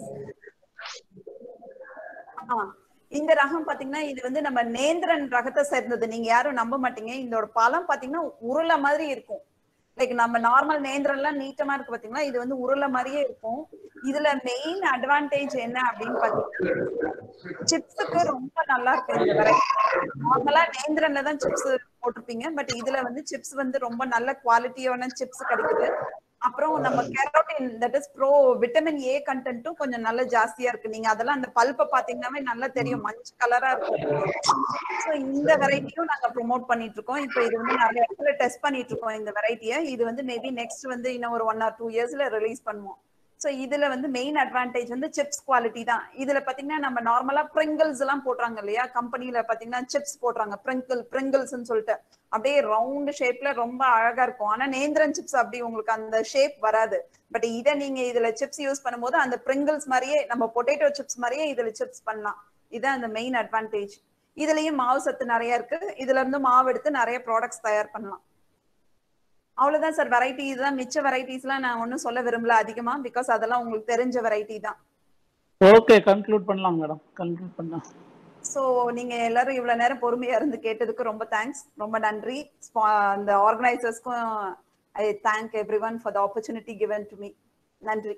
இந்த ரகம் பாத்தீங்கன்னா இது வந்து நம்ம நேந்திரன் ரகத்தை சேர்ந்தது. நீங்க யாரும் நம்ப மாட்டீங்க. இதோட பழம் பாத்தீங்கன்னா உருளை மாதிரி இருக்கும். லைக் நம்ம நார்மல் நேந்திரன் எல்லாம் நீட்டமா இருக்கு பாத்தீங்கன்னா, இது வந்து உருளை மாதிரியே இருக்கும். இதுல மெயின் அட்வான்டேஜ் என்ன அப்படின்னு பாத்தீங்கன்னா சிப்ஸுக்கு ரொம்ப நல்லா இருக்கு இந்த வெரைட்டி. நார்மலா நேந்திரன்ல தான் சிப்ஸ் போட்டிருப்பீங்க, பட் இதுல வந்து சிப்ஸ் வந்து ரொம்ப நல்ல குவாலிட்டியான சிப்ஸ் கிடைக்குது. அப்புறம் நம்ம carotene that is pro vitamin A கண்டென்ட்டும் கொஞ்சம் நல்ல ஜாஸ்தியா இருக்கு. நீங்க அதெல்லாம் அந்த பல்பை பாத்தீங்கன்னாவே நல்லா தெரியும், மஞ்சள் கலரா இருக்கும். சோ இந்த வெரைட்டியும் நாங்க ப்ரோமோட் பண்ணிட்டு இருக்கோம். இப்போ இது வந்து நிறைய இடத்துல டெஸ்ட் பண்ணிட்டு இருக்கோம் இந்த வெரைட்டியை. இது வந்து மேபி நெக்ஸ்ட் வந்து இன்னும் ஒரு 1 or 2 இயர்ஸ்ல ரிலீஸ் பண்ணுவோம். சோ இதுல வந்து மெயின் அட்வான்டேஜ் வந்து சிப்ஸ் குவாலிட்டி தான். இதுல பாத்தீங்கன்னா நம்ம நார்மலா பிரிங்கிள்ஸ் எல்லாம் போடுறாங்க இல்லையா, கம்பெனில பாத்தீங்கன்னா சிப்ஸ் போடுறாங்க பிரிங்கிள்ஸ் சொல்லிட்டு, அப்படியே ரவுண்ட் ஷேப்ல ரொம்ப அழகா இருக்கும். ஆனா நேந்திரன் சிப்ஸ் அப்படி உங்களுக்கு அந்த ஷேப் வராது. பட் இதை நீங்க இதுல சிப்ஸ் யூஸ் பண்ணும்போது அந்த பிரிங்கிள்ஸ் மாதிரியே, நம்ம பொட்டேட்டோ சிப்ஸ் மாதிரியே இதுல சிப்ஸ் பண்ணலாம். இதுதான் அந்த மெயின் அட்வான்டேஜ். இதுலயும் மாவு சத்து நிறைய இருக்கு. இதுல இருந்து மாவு எடுத்து நிறைய ப்ராடக்ட்ஸ் தயார் பண்ணலாம். அவ்வளவுதான் சார் வெரைட்டி. இதுதான். மிச்ச வெரைட்டிஸ் எல்லாம் நான் ஒன்னும் சொல்ல விரும்பல அதிகமா, பிகாஸ் அதெல்லாம் உங்களுக்கு தெரிஞ்ச வெரைட்டி தான்.
ஓகே, கன்க்ளூட் பண்ணலாம் மேடம், கன்க்ளூட் பண்ணலாம்.
சோ நீங்க எல்லாரும் இவ்வளவு நேரம் பொறுமையா இருந்து கேட்டதுக்கு ரொம்ப தேங்க்ஸ், ரொம்ப நன்றி. அந்த ஆர்கனைசர்ஸ்க்கும் I thank everyone for the opportunity given to me. நன்றி.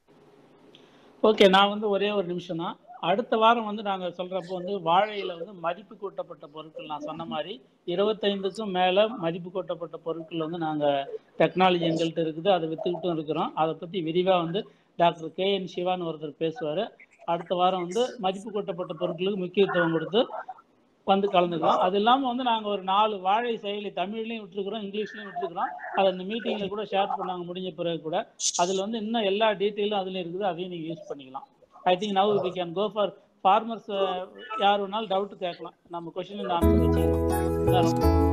ஓகே, நான் வந்து ஒரே ஒரு நிமிஷம் தான். அடுத்த வாரம் வந்து நாங்கள் சொல்கிறப்போ வந்து வாழையில் வந்து மதிப்பு கூட்டப்பட்ட பொருட்கள், நான் சொன்ன மாதிரி 25க்கும் மேலே மதிப்பு கூட்டப்பட்ட பொருட்கள் வந்து நாங்கள் டெக்னாலஜி எங்கள்கிட்ட இருக்குது, அதை விற்றுக்கிட்டும் இருக்கிறோம். அதை பற்றி விரிவாக வந்து டாக்டர் KN சிவான்னு ஒருத்தர் பேசுவார். அடுத்த வாரம் வந்து மதிப்பு கூட்டப்பட்ட பொருட்களுக்கு முக்கியத்துவம் கொடுத்து வந்து கலந்துக்கலாம். அது இல்லாமல் வந்து நாங்கள் ஒரு 4 வாழை செயலி தமிழ்லையும் விட்டுருக்குறோம், இங்கிலீஷ்லையும் விட்டுருக்குறோம். அதை அந்த மீட்டிங்கில் கூட ஷேர் பண்ணாங்க முடிஞ்ச பிறகு கூட. அதில் வந்து இன்னும் எல்லா டீட்டெயிலும் அதில் இருக்குது, அதையும் நீங்கள் யூஸ் பண்ணிக்கலாம். I think now we can go for farmers. யார் வேணாலும் டவுட் கேட்கலாம், நம்ம கொஸ்டின் ஆன்சர் வச்சுக்கலாம்.